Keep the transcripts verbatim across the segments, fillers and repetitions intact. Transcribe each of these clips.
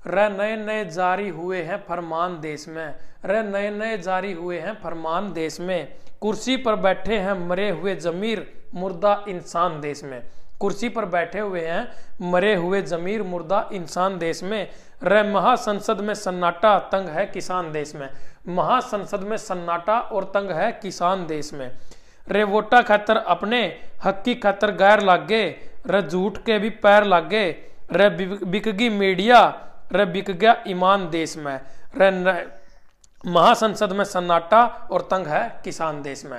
रे नए नए जारी हुए हैं फरमान देश में, रे नए नए जारी हुए हैं फरमान देश में, कुर्सी पर बैठे हैं मरे हुए जमीर मुर्दा इंसान देश में। कुर्सी पर बैठे हुए हैं मरे हुए जमीर मुर्दा इंसान देश में। रे महासंसद में सन्नाटा तंग है किसान देश में। महासंसद में सन्नाटा और तंग है किसान देश में। रे वोटा खातर अपने हक की खातर गैर लागे, रे झूठ के भी पैर लागे, रे बिकगी मीडिया, रे बिक गया ईमान देश में। रे महासंसद में सन्नाटा और तंग है किसान देश में।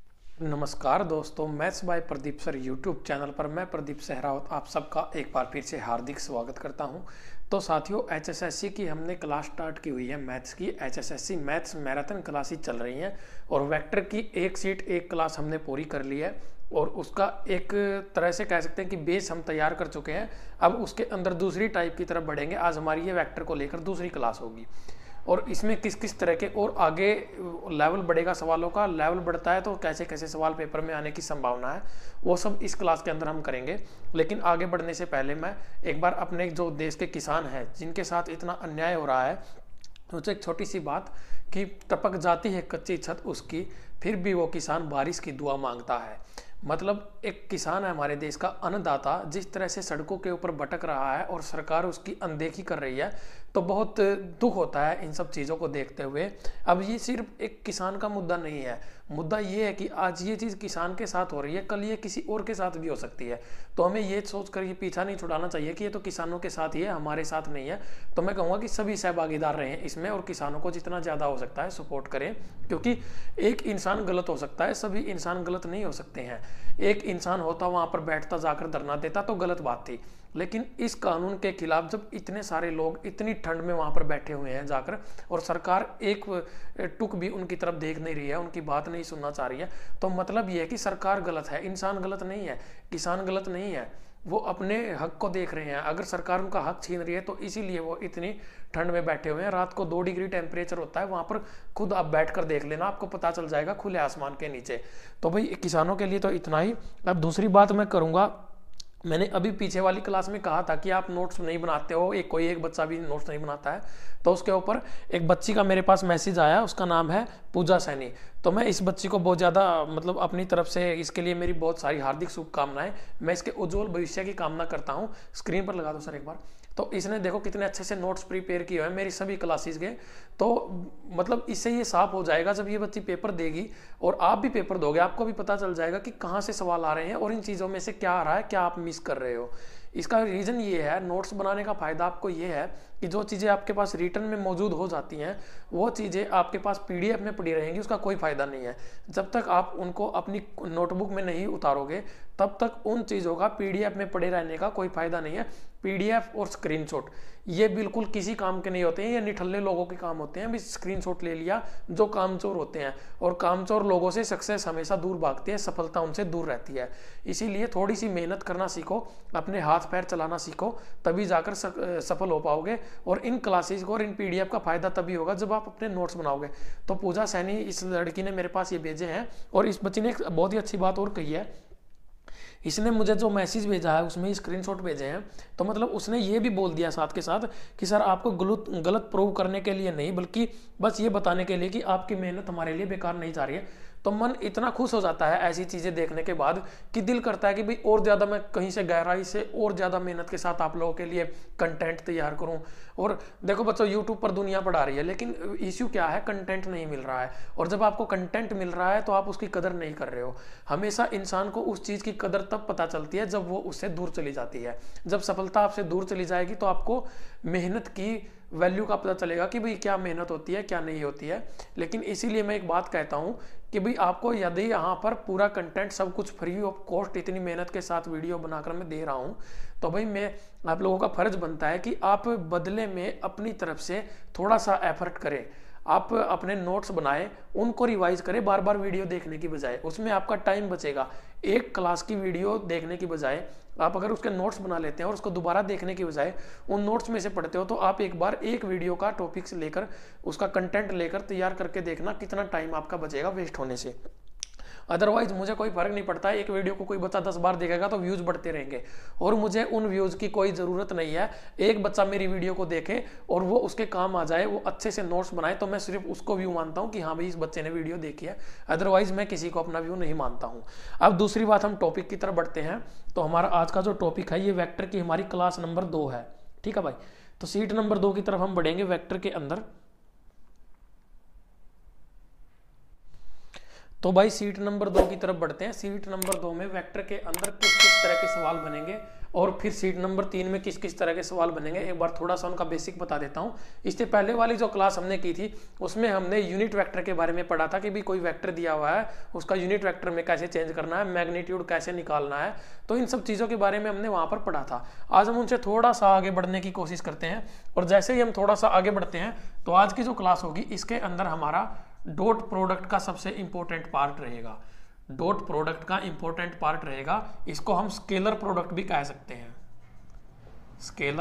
नमस्कार दोस्तों, maths by Pradeep sir YouTube channel पर मैं प्रदीप सहरावत आप सबका एक बार फिर से हार्दिक स्वागत करता हूं। तो साथियों, एचएसएससी की हमने क्लास स्टार्ट की हुई है मैथ्स की। एचएसएससी मैथ्स मैराथन क्लासेस चल रही हैं और वेक्टर की एक सीट एक क्लास हमने पूरी कर ली है और उसका एक तरह से कह सकते हैं कि बेस हम तैयार कर चुके हैं। अब उसके अंदर दूसरी टाइप की तरफ बढ़ेंगे। आज हमारी ये वेक्टर को लेकर दूसरी क्लास होगी और इसमें किस किस तरह के और आगे लेवल बढ़ेगा, सवालों का लेवल बढ़ता है तो कैसे कैसे सवाल पेपर में आने की संभावना है, वो सब इस क्लास के अंदर हम करेंगे। लेकिन आगे बढ़ने से पहले मैं एक बार अपने जो देश के किसान हैं जिनके साथ इतना अन्याय हो रहा है उनसे एक छोटी सी बात कि टपक जाती है कच्ची छत उसकी, फिर भी वो किसान बारिश की दुआ मांगता है। मतलब एक किसान है हमारे देश का अन्नदाता, जिस तरह से सड़कों के ऊपर भटक रहा है और सरकार उसकी अनदेखी कर रही है, तो बहुत दुख होता है इन सब चीज़ों को देखते हुए। अब ये सिर्फ एक किसान का मुद्दा नहीं है, मुद्दा ये है कि आज ये चीज़ किसान के साथ हो रही है, कल ये किसी और के साथ भी हो सकती है। तो हमें ये सोच कर ये पीछा नहीं छुड़ाना चाहिए कि ये तो किसानों के साथ ही है, हमारे साथ नहीं है। तो मैं कहूँगा कि सभी सहभागीदार रहे इसमें और किसानों को जितना ज़्यादा हो सकता है सपोर्ट करें, क्योंकि एक इंसान गलत हो सकता है, सभी इंसान गलत नहीं हो सकते हैं। एक इंसान होता वहाँ पर बैठता जाकर धरना देता तो गलत बात थी, लेकिन इस कानून के खिलाफ जब इतने सारे लोग इतनी ठंड में वहाँ पर बैठे हुए हैं जाकर और सरकार एक टुक भी उनकी तरफ देख नहीं रही है, उनकी बात नहीं सुनना चाह रही है, तो मतलब ये है कि सरकार गलत है, इंसान गलत नहीं है, किसान गलत नहीं है। वो अपने हक को देख रहे हैं। अगर सरकार उनका हक छीन रही है तो इसीलिए वो इतनी ठंड में बैठे हुए हैं। रात को दो डिग्री टेम्परेचर होता है वहाँ पर, खुद आप बैठ कर देख लेना, आपको पता चल जाएगा खुले आसमान के नीचे। तो भाई किसानों के लिए तो इतना ही। अब दूसरी बात मैं करूँगा, मैंने अभी पीछे वाली क्लास में कहा था कि आप नोट्स नहीं बनाते हो, एक कोई एक बच्चा भी नोट्स नहीं बनाता है, तो उसके ऊपर एक बच्ची का मेरे पास मैसेज आया, उसका नाम है पूजा सैनी। तो मैं इस बच्ची को बहुत ज़्यादा मतलब अपनी तरफ से इसके लिए मेरी बहुत सारी हार्दिक शुभकामनाएं, मैं इसके उज्जवल भविष्य की कामना करता हूँ। स्क्रीन पर लगा दो सर एक बार। तो इसने देखो कितने अच्छे से नोट्स प्रिपेयर किए हुए हैं मेरी सभी क्लासेस के। तो मतलब इससे ये साफ हो जाएगा, जब ये बच्ची पेपर देगी और आप भी पेपर दोगे, आपको भी पता चल जाएगा कि कहाँ से सवाल आ रहे हैं और इन चीज़ों में से क्या आ रहा है, क्या आप मिस कर रहे हो। इसका रीज़न ये है, नोट्स बनाने का फ़ायदा आपको ये है कि जो चीज़ें आपके पास रिटर्न में मौजूद हो जाती हैं वो चीज़ें आपके पास पीडीएफ में पड़ी रहेंगी, उसका कोई फ़ायदा नहीं है। जब तक आप उनको अपनी नोटबुक में नहीं उतारोगे तब तक उन चीज़ों का पीडीएफ में पड़े रहने का कोई फ़ायदा नहीं है। पीडीएफ और स्क्रीनशॉट ये बिल्कुल किसी काम के नहीं होते हैं, ये निठल्ले लोगों के काम होते हैं। भी स्क्रीनशॉट ले लिया जो कामचोर होते हैं, और कामचोर लोगों से सक्सेस हमेशा दूर भागती है, सफलता उनसे दूर रहती है। इसीलिए थोड़ी सी मेहनत करना सीखो, अपने हाथ पैर चलाना सीखो, तभी जाकर सफल हो पाओगे। और इन क्लासेस को और इन पीडीएफ का फायदा तभी होगा जब आप अपने नोट्स बनाओगे। तो पूजा सैनी इस लड़की ने मेरे पास ये भेजे हैं, और इस बच्ची ने एक बहुत ही अच्छी बात और कही है। इसने मुझे जो मैसेज भेजा है उसमें स्क्रीनशॉट भेजे हैं, तो मतलब उसने ये भी बोल दिया साथ के साथ कि सर आपको गलत गलत प्रूव करने के लिए नहीं, बल्कि बस ये बताने के लिए कि आपकी मेहनत हमारे लिए बेकार नहीं जा रही है। तो मन इतना खुश हो जाता है ऐसी चीज़ें देखने के बाद कि दिल करता है कि भाई और ज़्यादा मैं कहीं से गहराई से और ज़्यादा मेहनत के साथ आप लोगों के लिए कंटेंट तैयार करूं। और देखो बच्चों, यूट्यूब पर दुनिया बढ़ा रही है, लेकिन इश्यू क्या है, कंटेंट नहीं मिल रहा है। और जब आपको कंटेंट मिल रहा है तो आप उसकी कदर नहीं कर रहे हो। हमेशा इंसान को उस चीज़ की कदर तब पता चलती है जब वो उससे दूर चली जाती है। जब सफलता आपसे दूर चली जाएगी तो आपको मेहनत की वैल्यू का पता चलेगा कि भाई क्या मेहनत होती है, क्या नहीं होती है। लेकिन इसीलिए मैं एक बात कहता हूँ कि भाई आपको यदि यहाँ पर पूरा कंटेंट सब कुछ फ्री ऑफ कॉस्ट इतनी मेहनत के साथ वीडियो बनाकर मैं दे रहा हूँ, तो भाई मैं आप लोगों का फर्ज बनता है कि आप बदले में अपनी तरफ से थोड़ा सा एफर्ट करें। आप अपने नोट्स बनाएं, उनको रिवाइज करें बार बार वीडियो देखने की बजाय, उसमें आपका टाइम बचेगा। एक क्लास की वीडियो देखने की बजाय आप अगर उसके नोट्स बना लेते हैं और उसको दोबारा देखने की बजाय उन नोट्स में से पढ़ते हो, तो आप एक बार एक वीडियो का टॉपिक्स लेकर उसका कंटेंट लेकर तैयार करके देखना कितना टाइम आपका बचेगा वेस्ट होने से। अदरवाइज मुझे कोई फर्क नहीं पड़ता है, एक वीडियो को कोई बच्चा दस बार देखेगा तो व्यूज बढ़ते रहेंगे और मुझे उन व्यूज की कोई ज़रूरत नहीं है। एक बच्चा मेरी वीडियो को देखे और वो उसके काम आ जाए, वो अच्छे से नोट्स बनाए, तो मैं सिर्फ उसको व्यू मानता हूँ कि हाँ भाई इस बच्चे ने वीडियो देखी है, अदरवाइज मैं किसी को अपना व्यू नहीं मानता हूँ। अब दूसरी बात, हम टॉपिक की तरफ बढ़ते हैं। तो हमारा आज का जो टॉपिक है ये वेक्टर की हमारी क्लास नंबर दो है, ठीक है भाई। तो सीट नंबर दो की तरफ हम बढ़ेंगे वेक्टर के अंदर। तो भाई सीट नंबर दो की तरफ बढ़ते हैं। सीट नंबर दो में वेक्टर के अंदर किस किस तरह के सवाल बनेंगे और फिर सीट नंबर तीन में किस किस तरह के सवाल बनेंगे, एक बार थोड़ा सा उनका बेसिक बता देता हूं। इससे पहले वाली जो क्लास हमने की थी उसमें हमने यूनिट वेक्टर के बारे में पढ़ा था कि भी कोई वेक्टर दिया हुआ है उसका यूनिट वेक्टर में कैसे चेंज करना है, मैग्नीट्यूड कैसे निकालना है, तो इन सब चीज़ों के बारे में हमने वहाँ पर पढ़ा था। आज हम उनसे थोड़ा सा आगे बढ़ने की कोशिश करते हैं और जैसे ही हम थोड़ा सा आगे बढ़ते हैं तो आज की जो क्लास होगी इसके अंदर हमारा डॉट प्रोडक्ट का सबसे इंपॉर्टेंट पार्ट रहेगा। डॉट प्रोडक्ट का इंपॉर्टेंट पार्ट रहेगा, इसको हम स्केलर प्रोडक्ट भी कह सकते हैं, स्केलर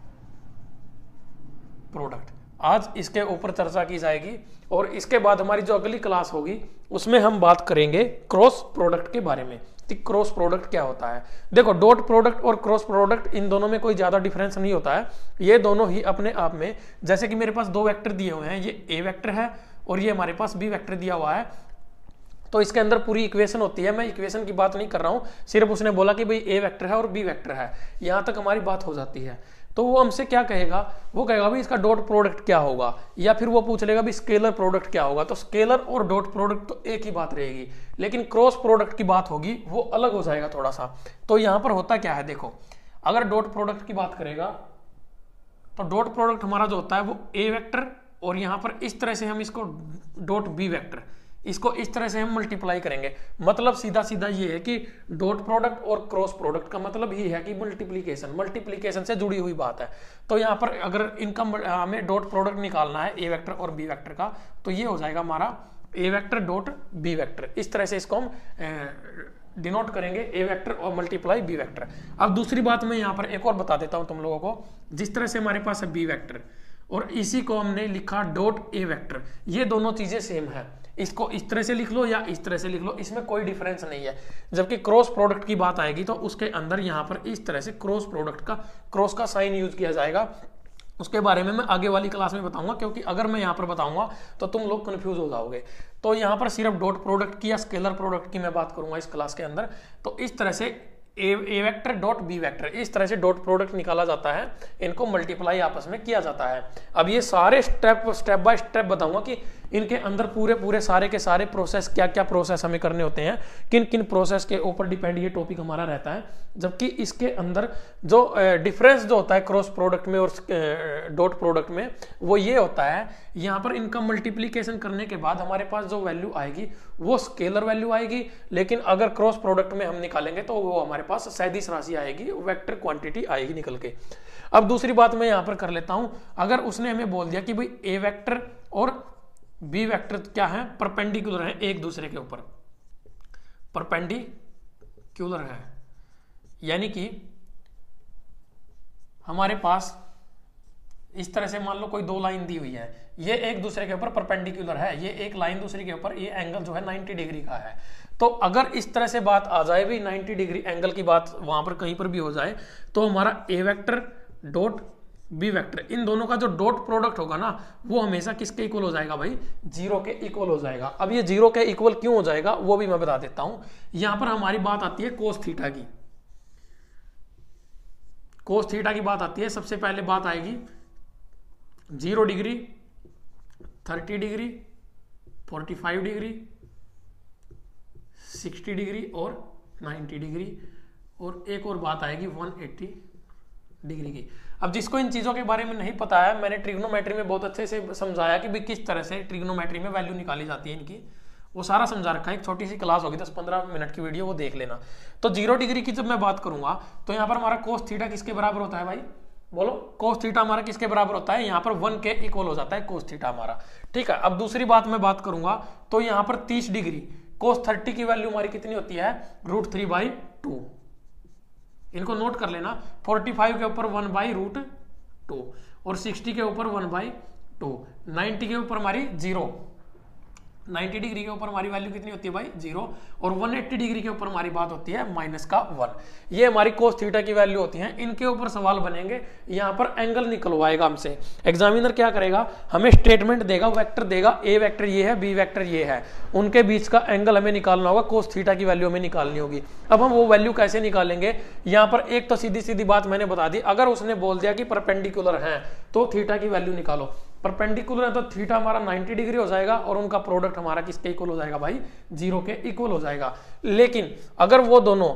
प्रोडक्ट। आज इसके ऊपर चर्चा की जाएगी और इसके बाद हमारी जो अगली क्लास होगी उसमें हम बात करेंगे क्रॉस प्रोडक्ट के बारे में। क्रॉस प्रोडक्ट क्या होता है? देखो, डॉट प्रोडक्ट और क्रॉस प्रोडक्ट इन दोनों में कोई ज्यादा डिफरेंस नहीं होता है, ये दोनों ही अपने आप में, जैसे कि मेरे पास दो वेक्टर दिए हुए हैं, ये ए वेक्टर है और ये हमारे पास बी वेक्टर दिया हुआ है, तो इसके अंदर पूरी इक्वेशन होती है। मैं इक्वेशन की बात नहीं कर रहा हूं, सिर्फ उसने बोला कि भाई ए वेक्टर है और बी वेक्टर है, यहां तक हमारी बात हो जाती है। तो वो हमसे क्या कहेगा, वो कहेगा भाई इसका डॉट प्रोडक्ट क्या होगा, या फिर वो पूछ लेगा भाई स्केलर प्रोडक्ट क्या होगा। तो स्केलर और डॉट प्रोडक्ट तो एक ही बात रहेगी, लेकिन क्रॉस प्रोडक्ट की बात होगी वो अलग हो जाएगा थोड़ा सा। तो यहां पर होता क्या है, देखो, अगर डॉट प्रोडक्ट की बात करेगा तो डॉट प्रोडक्ट हमारा जो होता है वो ए वेक्टर और यहां पर इस तरह से हम इसको डॉट बी वेक्टर, इसको इस तरह से हम मल्टीप्लाई करेंगे। मतलब सीधा सीधा ये है कि डॉट प्रोडक्ट और क्रॉस प्रोडक्ट का मतलब ही है कि मल्टीप्लीकेशन, मल्टीप्लीकेशन से जुड़ी हुई बात है। तो यहाँ पर अगर इनका हमें डॉट प्रोडक्ट निकालना है ए वेक्टर और बी वेक्टर का, तो ये हो जाएगा हमारा A vector dot B vector. इस तरह से इसको हम डिनोट करेंगे, ए वेक्टर और मल्टीप्लाई बी वेक्टर। अब दूसरी बात मैं यहाँ पर एक और बता देता हूँ तुम लोगों को, जिस तरह से हमारे पास है बी वेक्टर और इसी को हमने लिखा डॉट ए वेक्टर, ये दोनों चीजें सेम है। इसको इस तरह से लिख लो या इस तरह से लिख लो, इसमें कोई डिफरेंस नहीं है। जबकि क्रॉस प्रोडक्ट की बात आएगी तो उसके अंदर यहाँ पर इस तरह से क्रॉस प्रोडक्ट का क्रॉस का साइन यूज किया जाएगा। उसके बारे में मैं आगे वाली क्लास में बताऊंगा, क्योंकि अगर मैं यहाँ पर बताऊंगा तो तुम लोग कंफ्यूज हो जाओगे। तो यहाँ पर सिर्फ डॉट प्रोडक्ट की या स्केलर प्रोडक्ट की मैं बात करूंगा इस क्लास के अंदर। तो इस तरह से A A vector dot B vector, इस तरह से डॉट प्रोडक्ट निकाला जाता है, इनको मल्टीप्लाई आपस में किया जाता है। अब ये सारे स्टेप स्टेप बाय स्टेप बताऊंगा कि इनके अंदर पूरे पूरे सारे के सारे प्रोसेस, क्या क्या प्रोसेस हमें करने होते हैं, किन किन प्रोसेस के ऊपर डिपेंड ये टॉपिक हमारा रहता है। जबकि इसके अंदर जो डिफरेंस जो होता है क्रॉस प्रोडक्ट में और डॉट प्रोडक्ट में, वो ये होता है, यहाँ पर इनका मल्टीप्लीकेशन करने के बाद हमारे पास जो वैल्यू आएगी वो स्केलर वैल्यू आएगी, लेकिन अगर क्रॉस प्रोडक्ट में हम निकालेंगे तो वो हमारे पास सैदिश राशि आएगी, वेक्टर क्वांटिटी आएगी निकल के। अब दूसरी बात मैं यहाँ पर कर लेता हूँ, अगर उसने हमें बोल दिया कि भाई ए वेक्टर और बी वेक्टर क्या है, परपेंडिकुलर है एक दूसरे के ऊपर, परपेंडिकुलर है, यानी कि हमारे पास इस तरह से मान लो कोई दो लाइन दी हुई है, ये एक दूसरे के ऊपर परपेंडिकुलर है, ये एक लाइन दूसरे के ऊपर, ये एंगल जो है नब्बे डिग्री का है। तो अगर इस तरह से बात आ जाए भी, नब्बे डिग्री एंगल की बात वहां पर कहीं पर भी हो जाए, तो हमारा A vector dot B vector, इन दोनों का जो डॉट प्रोडक्ट होगा ना, वो हमेशा किसके इक्वल हो जाएगा भाई, जीरो के इक्वल हो जाएगा। अब ये जीरो के इक्वल क्यों हो जाएगा वो भी मैं बता देता हूं। यहां पर हमारी बात आती है कोस थीटा की, कोस थीटा की बात आती है। सबसे पहले बात आएगी zero degree, thirty degree, forty five degree, sixty degree और नाइन्टी डिग्री, और एक और बात आएगी वन एट्टी डिग्री की। अब जिसको इन चीजों के बारे में नहीं पता है, मैंने ट्रिग्नोमेट्री में बहुत अच्छे से समझाया कि भी किस तरह से ट्रिग्नोमेट्री में वैल्यू निकाली जाती है इनकी, वो सारा समझा रखा है। एक छोटी सी क्लास होगी दस पंद्रह मिनट की वीडियो, वो देख लेना। तो जीरो डिग्री की जब मैं बात करूंगा तो यहाँ पर हमारा कोस थीटा किसके बराबर होता है भाई, बोलो, कोस थीटा हमारा किसके बराबर होता है, यहाँ पर वन के इक्वल हो जाता है कोस थीटा हमारा, ठीक है। अब दूसरी बात मैं बात करूंगा तो यहाँ पर तीस डिग्री, कोस थर्टी की वैल्यू हमारी कितनी होती है, रूट थ्री बाई टू, इनको नोट कर लेना। फोर्टी फाइव के ऊपर वन बाई रूट टू और सिक्सटी के ऊपर वन बाई टू, नाइन्टी के ऊपर हमारी जीरो, नाइन्टी डिग्री के ऊपर हमारी वैल्यू कितनी होती है भाई जीरो, और वन एट्टी डिग्री के ऊपर हमारी बात होती है माइनस का वन। ये हमारी कोस थीटा की वैल्यू होती है। इनके ऊपर सवाल बनेंगे, यहाँ पर एंगल निकलवाएगा हमसे एग्जामिनर। क्या करेगा, हमें स्टेटमेंट देगा, वेक्टर देगा, ए वेक्टर ये है, बी वेक्टर ये है, उनके बीच का एंगल हमें निकालना होगा, कोस थीटा की वैल्यू हमें निकालनी होगी। अब हम वो वैल्यू कैसे निकालेंगे, यहाँ पर एक तो सीधी सीधी बात मैंने बता दी, अगर उसने बोल दिया कि परपेंडिकुलर है तो थीटा की वैल्यू निकालो। परपेंडिकुलर है तो थीटा हमारा नाइन्टी डिग्री हो जाएगा और उनका प्रोडक्ट हमारा किसके इक्वल हो जाएगा भाई, जीरो के इक्वल हो जाएगा। लेकिन अगर वो दोनों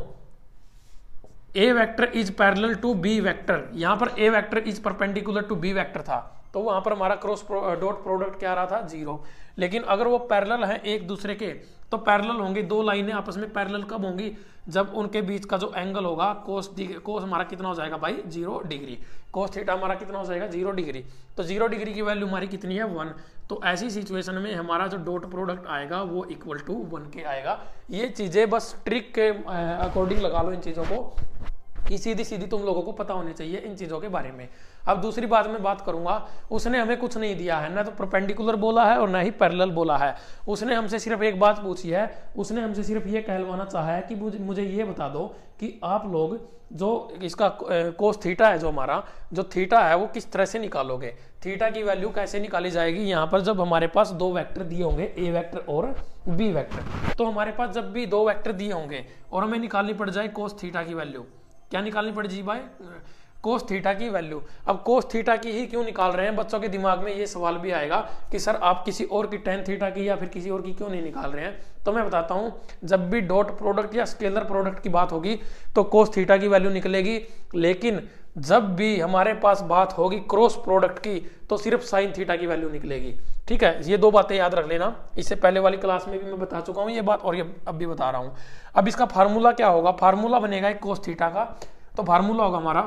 A vector is parallel to B vector, यहां पर A vector is perpendicular to B vector था तो वहां पर हमारा क्रॉस डॉट प्रोडक्ट क्या आ रहा था, जीरो। लेकिन अगर वो पैरेलल है एक दूसरे के तो पैरेलल होंगे, दो लाइनें आपस में पैरेलल कब होंगी, जब उनके बीच का जो एंगल होगा कोस कोस हमारा कितना हो जाएगा भाई, जीरो डिग्री। कोस थीटा हमारा कितना हो जाएगा, जीरो डिग्री। तो जीरो डिग्री की वैल्यू हमारी कितनी है, वन। तो ऐसी सिचुएशन में हमारा जो डॉट प्रोडक्ट आएगा वो इक्वल टू वन के आएगा। ये चीजें बस ट्रिक के अकॉर्डिंग लगा लो इन चीजों को, कि सीधी सीधी तुम लोगों को पता होनी चाहिए इन चीजों के बारे में। अब दूसरी बात मैं बात करूंगा, उसने हमें कुछ नहीं दिया है, ना तो परपेंडिकुलर बोला है और ना ही पैरेलल बोला है। उसने हमसे सिर्फ एक बात पूछी है, उसने हमसे सिर्फ ये कहलवाना चाहा है कि मुझे मुझे ये बता दो कि आप लोग जो इसका कोस थीटा है, जो हमारा जो थीटा है वो किस तरह से निकालोगे, थीटा की वैल्यू कैसे निकाली जाएगी। यहाँ पर जब हमारे पास दो वेक्टर दिए होंगे, ए वेक्टर और बी वेक्टर, तो हमारे पास जब भी दो वेक्टर दिए होंगे और हमें निकालनी पड़ जाए कोस थीटा की वैल्यू, क्या निकालनी पड़ जी भाई, कोस थीटा की वैल्यू। अब कोस थीटा की ही क्यों निकाल रहे हैं, बच्चों के दिमाग में ये सवाल भी आएगा कि सर आप किसी और की टेन थीटा की या फिर किसी और की क्यों नहीं निकाल रहे हैं। तो मैं बताता हूं, जब भी डॉट प्रोडक्ट या स्केलर प्रोडक्ट की बात होगी तो कोस थीटा की वैल्यू निकलेगी, लेकिन जब भी हमारे पास बात होगी क्रॉस प्रोडक्ट की तो सिर्फ साइन थीटा की वैल्यू निकलेगी। ठीक है, ये दो बातें याद रख लेना, इससे पहले वाली क्लास में भी मैं बता चुका हूं ये बात और ये अब भी बता रहा हूं। अब इसका फार्मूला क्या होगा, फार्मूला बनेगा एक कोस थीटा का, तो फार्मूला होगा हमारा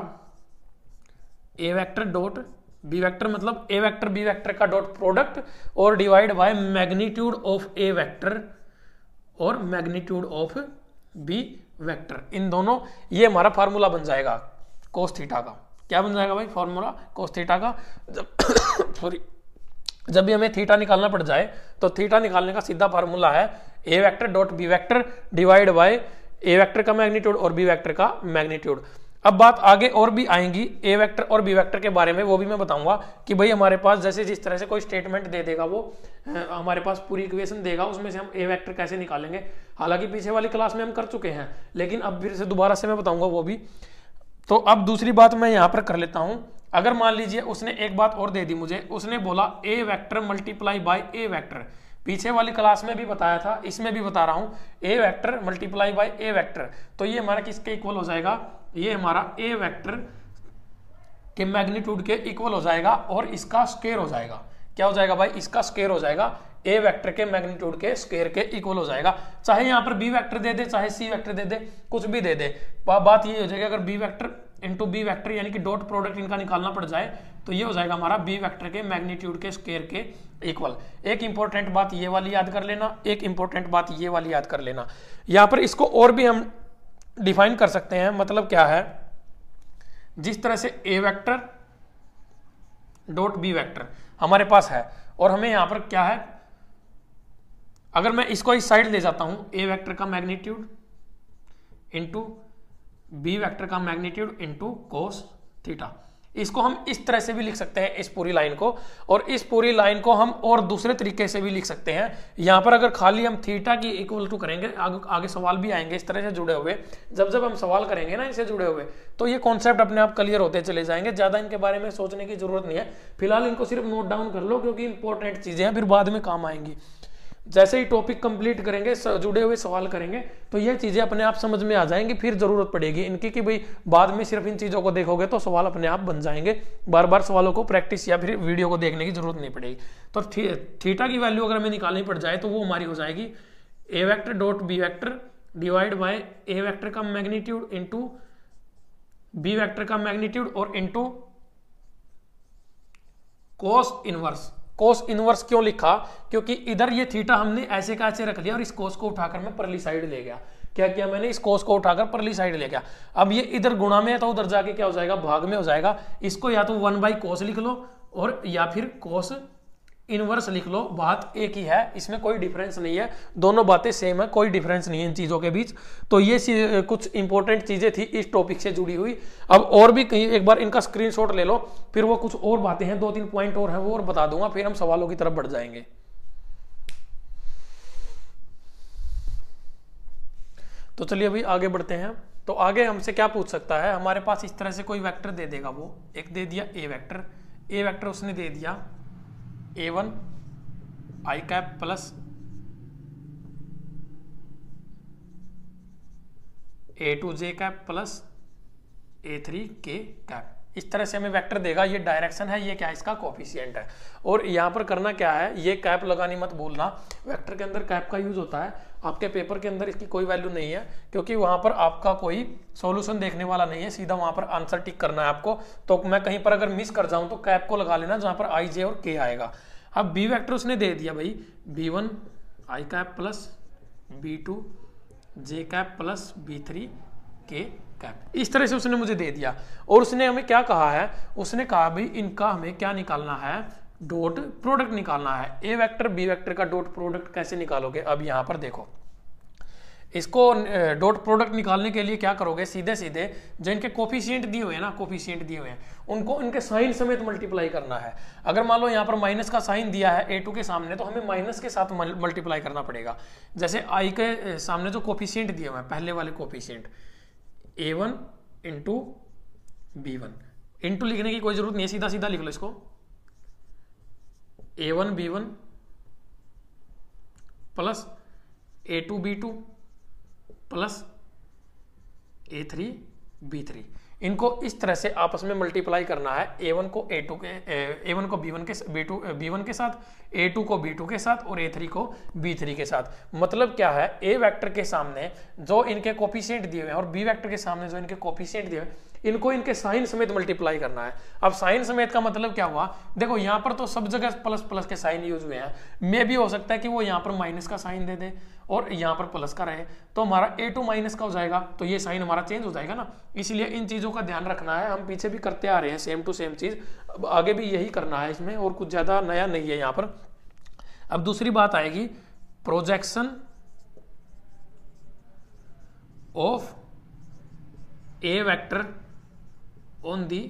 A vector dot B vector, मतलब ए वेक्टर बी वेक्टर का डॉट प्रोडक्ट और divide by magnitude of A vector और मैग्नीट्यूड ऑफ बी वेक्टर, इन दोनों, ये हमारा फार्मूला बन जाएगा कोस थीटा का। क्या बन जाएगा भाई फार्मूला कोस थीटा का, जब सॉरी जब भी हमें थीटा निकालना पड़ जाए तो थीटा निकालने का सीधा फार्मूला है A vector dot B vector divide by A vector का मैग्नीट्यूड और बी वेक्टर का मैग्नीट्यूड। अब बात आगे और भी आएंगी ए वेक्टर और बी वेक्टर के बारे में, वो भी मैं बताऊंगा कि भाई हमारे पास जैसे जिस तरह से कोई स्टेटमेंट दे देगा वो हमारे पास पूरी इक्वेशन देगा, उसमें से हम ए वेक्टर कैसे निकालेंगे। हालांकि पीछे वाली क्लास में हम कर चुके हैं, लेकिन अब फिर से दोबारा से मैं बताऊंगा वो भी। तो अब दूसरी बात मैं यहाँ पर कर लेता हूँ, अगर मान लीजिए उसने एक बात और दे दी मुझे, उसने बोला A vector multiply by A vector, पीछे वाली क्लास में भी बताया था, इसमें भी बता रहा हूं, A vector multiply by A vector, तो ये हमारा किसके इक्वल हो जाएगा, ये हमारा ए वेक्टर के मैग्नीट्यूड के इक्वल हो जाएगा और इसका स्क्वायर हो जाएगा। क्या हो जाएगा भाई, इसका स्क्वायर हो जाएगा, ए वेक्टर के मैग्नीट्यूड के स्क्वायर के इक्वल हो जाएगा। चाहे यहाँ पर बी वेक्टर दे दे, चाहे सी वेक्टर दे दे, कुछ भी दे दे, बात ये हो जाएगी अगर B vector into B vector यानी कि डॉट प्रोडक्ट इनका निकालना पड़ जाए तो ये हो जाएगा हमारा बी वेक्टर के मैग्नीट्यूड के स्क्वायर के इक्वल। एक इंपॉर्टेंट बात ये वाली याद कर लेना, एक इंपॉर्टेंट बात ये वाली याद कर लेना। यहाँ पर इसको और भी हम डिफाइन कर सकते हैं, मतलब क्या है, जिस तरह से A vector dot B vector हमारे पास है और हमें यहां पर क्या है, अगर मैं इसको इस साइड ले जाता हूं, ए वेक्टर का मैग्नीट्यूड इंटू बी वेक्टर का मैग्नीट्यूड इंटू कोस थीटा, इसको हम इस तरह से भी लिख सकते हैं इस पूरी लाइन को, और इस पूरी लाइन को हम और दूसरे तरीके से भी लिख सकते हैं। यहां पर अगर खाली हम थीटा की इक्वल टू करेंगे, आगे आगे सवाल भी आएंगे इस तरह से जुड़े हुए, जब जब हम सवाल करेंगे ना इनसे जुड़े हुए तो ये कॉन्सेप्ट अपने आप क्लियर होते चले जाएंगे, ज्यादा इनके बारे में सोचने की जरूरत नहीं है। फिलहाल इनको सिर्फ नोट डाउन कर लो क्योंकि इंपॉर्टेंट चीजें हैं, फिर बाद में काम आएंगी। जैसे ही टॉपिक कंप्लीट करेंगे, जुड़े हुए सवाल करेंगे तो ये चीजें अपने आप समझ में आ जाएंगी, फिर जरूरत पड़ेगी इनकी कि भाई बाद में सिर्फ इन चीजों को देखोगे तो सवाल अपने आप बन जाएंगे, बार बार सवालों को प्रैक्टिस या फिर वीडियो को देखने की जरूरत नहीं पड़ेगी। तो थी, थीटा की वैल्यू अगर हमें निकालनी पड़ जाए तो वो हमारी हो जाएगी A vector dot B vector divide by A vector का मैग्नीट्यूड इंटू बी वेक्टर का मैग्नीट्यूड और into cos inverse. Cos inverse क्यों लिखा, क्योंकि इधर ये थीटा हमने ऐसे का ऐसे रख लिया और इस कोस को उठाकर मैं परली साइड ले गया। क्या किया मैंने, इस कोस को उठाकर परली साइड ले गया। अब ये इधर गुणा में है तो उधर जाके क्या हो जाएगा, भाग में हो जाएगा। इसको या तो वन बाई कोस लिख लो और या फिर कोस इनवर्स लिख लो, बात एक ही है, इसमें कोई डिफरेंस नहीं है, दोनों बातें सेम है, कोई डिफरेंस नहीं है इन चीजों के बीच। तो ये कुछ इंपॉर्टेंट चीजें थी इस टॉपिक से जुड़ी हुई। अब और भी कहीं एक बार इनका स्क्रीनशॉट ले लो, फिर वो कुछ और बातें हैं, दो तीन पॉइंट और हैं वो और बता दूंगा, फिर हम सवालों की तरफ बढ़ जाएंगे। तो चलिए अभी आगे बढ़ते हैं। तो आगे हमसे क्या पूछ सकता है, हमारे पास इस तरह से कोई वेक्टर दे देगा, वो एक दे दिया ए वेक्टर, ए वेक्टर उसने दे दिया A one I cap plus A two J cap plus A three K cap, इस तरह से हमें वेक्टर देगा। ये डायरेक्शन है, ये क्या है, इसका कोफिशिएंट है। और यहाँ पर करना क्या है, ये कैप लगानी मत भूलना, वेक्टर के अंदर कैप का यूज होता है। आपके पेपर के अंदर इसकी कोई वैल्यू नहीं है, क्योंकि वहां पर आपका कोई सॉल्यूशन देखने वाला नहीं है, सीधा वहां पर आंसर टिक करना है आपको। तो मैं कहीं पर अगर मिस कर जाऊं तो कैप को लगा लेना, जहां पर आई जे और के आएगा। अब बी वेक्टर उसने दे दिया भाई, B one I cap plus B two J cap plus B three K cap, इस तरह से उसने मुझे दे दिया। और उसने हमें क्या कहा है, उसने कहा भाई इनका हमें क्या निकालना है, डॉट प्रोडक्ट निकालना है। ए वेक्टर बी वेक्टर का डॉट प्रोडक्ट कैसे निकालोगे, अब यहां पर देखो, इसको डॉट प्रोडक्ट निकालने के लिए क्या करोगे, सीधे सीधे जो इनके कोफिशिएंट दिए हुए हैं ना, कोफिशिएंट दिए हुए हैं उनको इनके साइन समेत मल्टीप्लाई करना है। अगर मान लो यहाँ पर माइनस का साइन दिया है ए टू के सामने, तो हमें माइनस के साथ मल्टीप्लाई करना पड़ेगा। जैसे आई के सामने जो कोफिशिएंट दिए हुए हैं, पहले वाले coefficient A one into B one, into लिखने की कोई जरूरत नहीं है, सीधा सीधा लिख लो इसको, A one B one plus A two B two plus A three B three, इनको इस तरह से आपस में मल्टीप्लाई करना है। ए वन को ए टू के ए वन को बी वन के बी टू बी वन के साथ, ए टू को बी टू के साथ और ए थ्री को बी थ्री के साथ। मतलब क्या है, ए वेक्टर के सामने जो इनके कोफिशिएंट दिए हुए हैं और बी वेक्टर के सामने जो इनके कोफिशिएंट दिए हुए हैं, इनको इनके साइन समेत मल्टीप्लाई करना है। अब साइन समेत का मतलब क्या हुआ, देखो यहाँ पर तो सब जगह प्लस प्लस के साइन यूज हुए हैं, मे भी हो सकता है कि वो यहाँ पर माइनस का साइन दे दे और यहाँ पर प्लस का रहे, तो हमारा ए टू माइनस का हो जाएगा, तो ये साइन हमारा चेंज हो जाएगा ना। इसलिए इन चीजों का ध्यान रखना है, हम पीछे भी करते आ रहे हैं सेम टू सेम चीज, अब आगे भी यही करना है इसमें, और कुछ ज्यादा नया नहीं है यहाँ पर। अब दूसरी बात आएगी, projection of A vector on the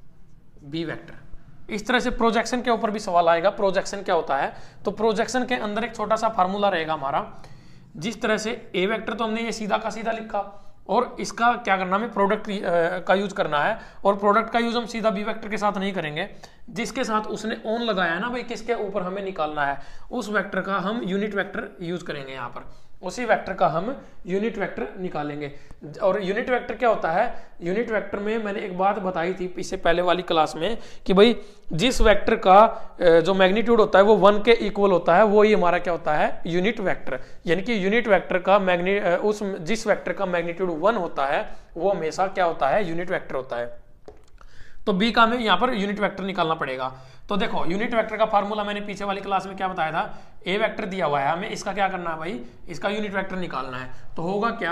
B vector. इस तरह से प्रोजेक्शन के ऊपर भी सवाल आएगा। प्रोजेक्शन क्या होता है, तो प्रोजेक्शन के अंदर एक छोटा सा फार्मूला रहेगा हमारा। जिस तरह से ए वेक्टर तो हमने ये सीधा का सीधा लिखा, और इसका क्या करना, हमें प्रोडक्ट का यूज करना है, और प्रोडक्ट का यूज हम सीधा बी वेक्टर के साथ नहीं करेंगे, जिसके साथ उसने ऑन लगाया है ना भाई, किसके ऊपर हमें निकालना है, उस वेक्टर का हम यूनिट वेक्टर यूज करेंगे यहाँ पर, उसी वेक्टर का हम यूनिट वेक्टर निकालेंगे। और यूनिट वेक्टर क्या होता है, यूनिट वेक्टर में मैंने एक बात बताई थी इससे पहले वाली क्लास में कि भाई जिस वेक्टर का जो मैग्नीट्यूड होता है वो वन के इक्वल होता है, वो ही हमारा क्या होता है, यूनिट वेक्टर। यानी कि यूनिट वेक्टर का मैग्नी उस जिस वेक्टर का मैग्नीट्यूड वन होता है वो हमेशा क्या होता है, यूनिट वेक्टर होता है। तो बी का हमें यहाँ पर यूनिट वेक्टर निकालना पड़ेगा। तो देखो यूनिट वेक्टर का फार्मूला मैंने पीछे वाली क्लास में क्या बताया था, ए वेक्टर दिया हुआ है, हमें इसका क्या करना है भाई, इसका यूनिट वेक्टर निकालना है। तो होगा क्या,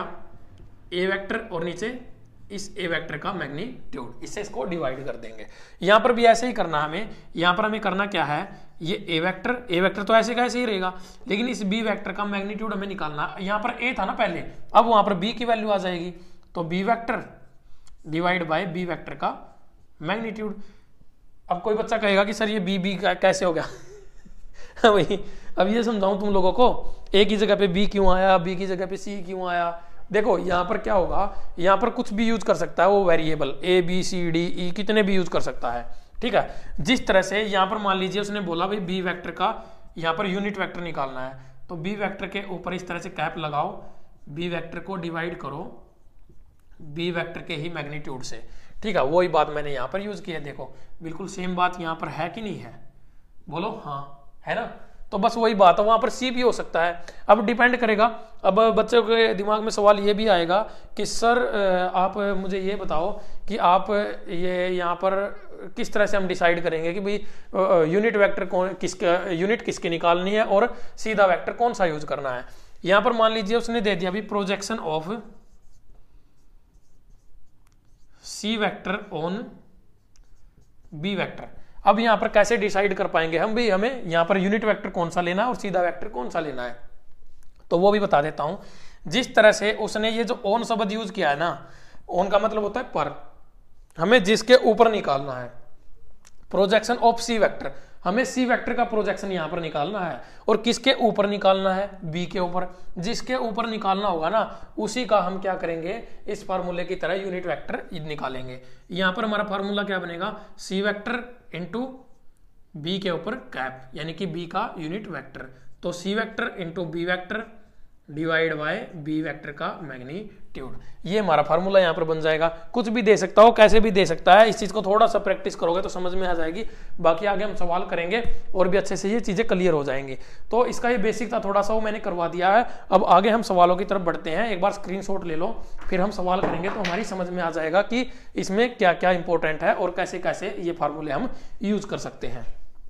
ए वेक्टर और नीचे इस ए वेक्टर का मैग्नीट्यूड, इससे इसको डिवाइड कर देंगे। यहाँ पर भी ऐसे ही करना है हमें, यहाँ पर हमें करना क्या है, ये ए वेक्टर, ए वेक्टर तो ऐसे का ऐसे ही रहेगा, लेकिन इस बी वेक्टर का मैग्नीट्यूड हमें निकालना है। यहाँ पर ए था ना पहले, अब वहां पर बी की वैल्यू आ जाएगी, तो B vector divide by B vector का मैग्नीट्यूड। अब कोई बच्चा कहेगा कि सर ये बी बी कैसे हो गया भाई अब ये समझाऊं तुम लोगों को, ए की जगह पे बी क्यों आया, बी की जगह पे सी क्यों आया। देखो यहाँ पर क्या होगा, यहाँ पर कुछ भी यूज कर सकता है वो variable, A B C D E कितने भी यूज कर सकता है, ठीक है। जिस तरह से यहाँ पर मान लीजिए उसने बोला भाई बी वेक्टर का यहाँ पर यूनिट वेक्टर निकालना है, तो बी वेक्टर के ऊपर इस तरह से कैप लगाओ, बी वेक्टर को डिवाइड करो बी वेक्टर के ही मैग्नीट्यूड से, ठीक है। वही बात मैंने यहाँ पर यूज की है, देखो बिल्कुल सेम बात यहाँ पर है कि नहीं है, बोलो हाँ है ना। तो बस वही बात है, वहां पर सी भी हो सकता है, अब डिपेंड करेगा। अब बच्चों के दिमाग में सवाल ये भी आएगा कि सर आप मुझे ये बताओ कि आप ये यहाँ पर किस तरह से हम डिसाइड करेंगे कि भाई यूनिट वेक्टर कौन किसका, यूनिट किसकी निकालनी है और सीधा वेक्टर कौन सा यूज करना है। यहाँ पर मान लीजिए उसने दे दिया अभी projection of C vector on B vector. अब यहाँ पर कैसे डिसाइड कर पाएंगे हम भी, हमें यहाँ पर यूनिट वेक्टर कौन सा लेना है और सीधा वेक्टर कौन सा लेना है, तो वो भी बता देता हूँ। जिस तरह से उसने ये जो ऑन शब्द यूज किया है ना, ऑन का मतलब होता है पर, हमें जिसके ऊपर निकालना है प्रोजेक्शन ऑफ सी वेक्टर, हमें सी वेक्टर का प्रोजेक्शन यहां पर निकालना है और किसके ऊपर निकालना है, बी के ऊपर। जिसके ऊपर निकालना होगा ना उसी का हम क्या करेंगे, इस फार्मूले की तरह यूनिट वेक्टर निकालेंगे। यहां पर हमारा फार्मूला क्या बनेगा, सी वेक्टर इंटू बी के ऊपर कैप, यानी कि बी का यूनिट वेक्टर। तो C vector into B vector divide by B vector का मैग्नीट्यूड, ये हमारा फार्मूला यहाँ पर बन जाएगा। कुछ भी दे सकता हो, कैसे भी दे सकता है, इस चीज को थोड़ा सा प्रैक्टिस करोगे तो समझ में आ जाएगी। बाकी आगे हम सवाल करेंगे और भी अच्छे से ये चीजें क्लियर हो जाएंगी। तो इसका ये बेसिक था, थोड़ा सा वो मैंने करवा दिया है। अब आगे हम सवालों की तरफ बढ़ते हैं। एक बार स्क्रीनशॉट ले लो, फिर हम सवाल करेंगे तो हमारी समझ में आ जाएगा कि इसमें क्या क्या इंपॉर्टेंट है और कैसे कैसे ये फार्मूले हम यूज कर सकते हैं।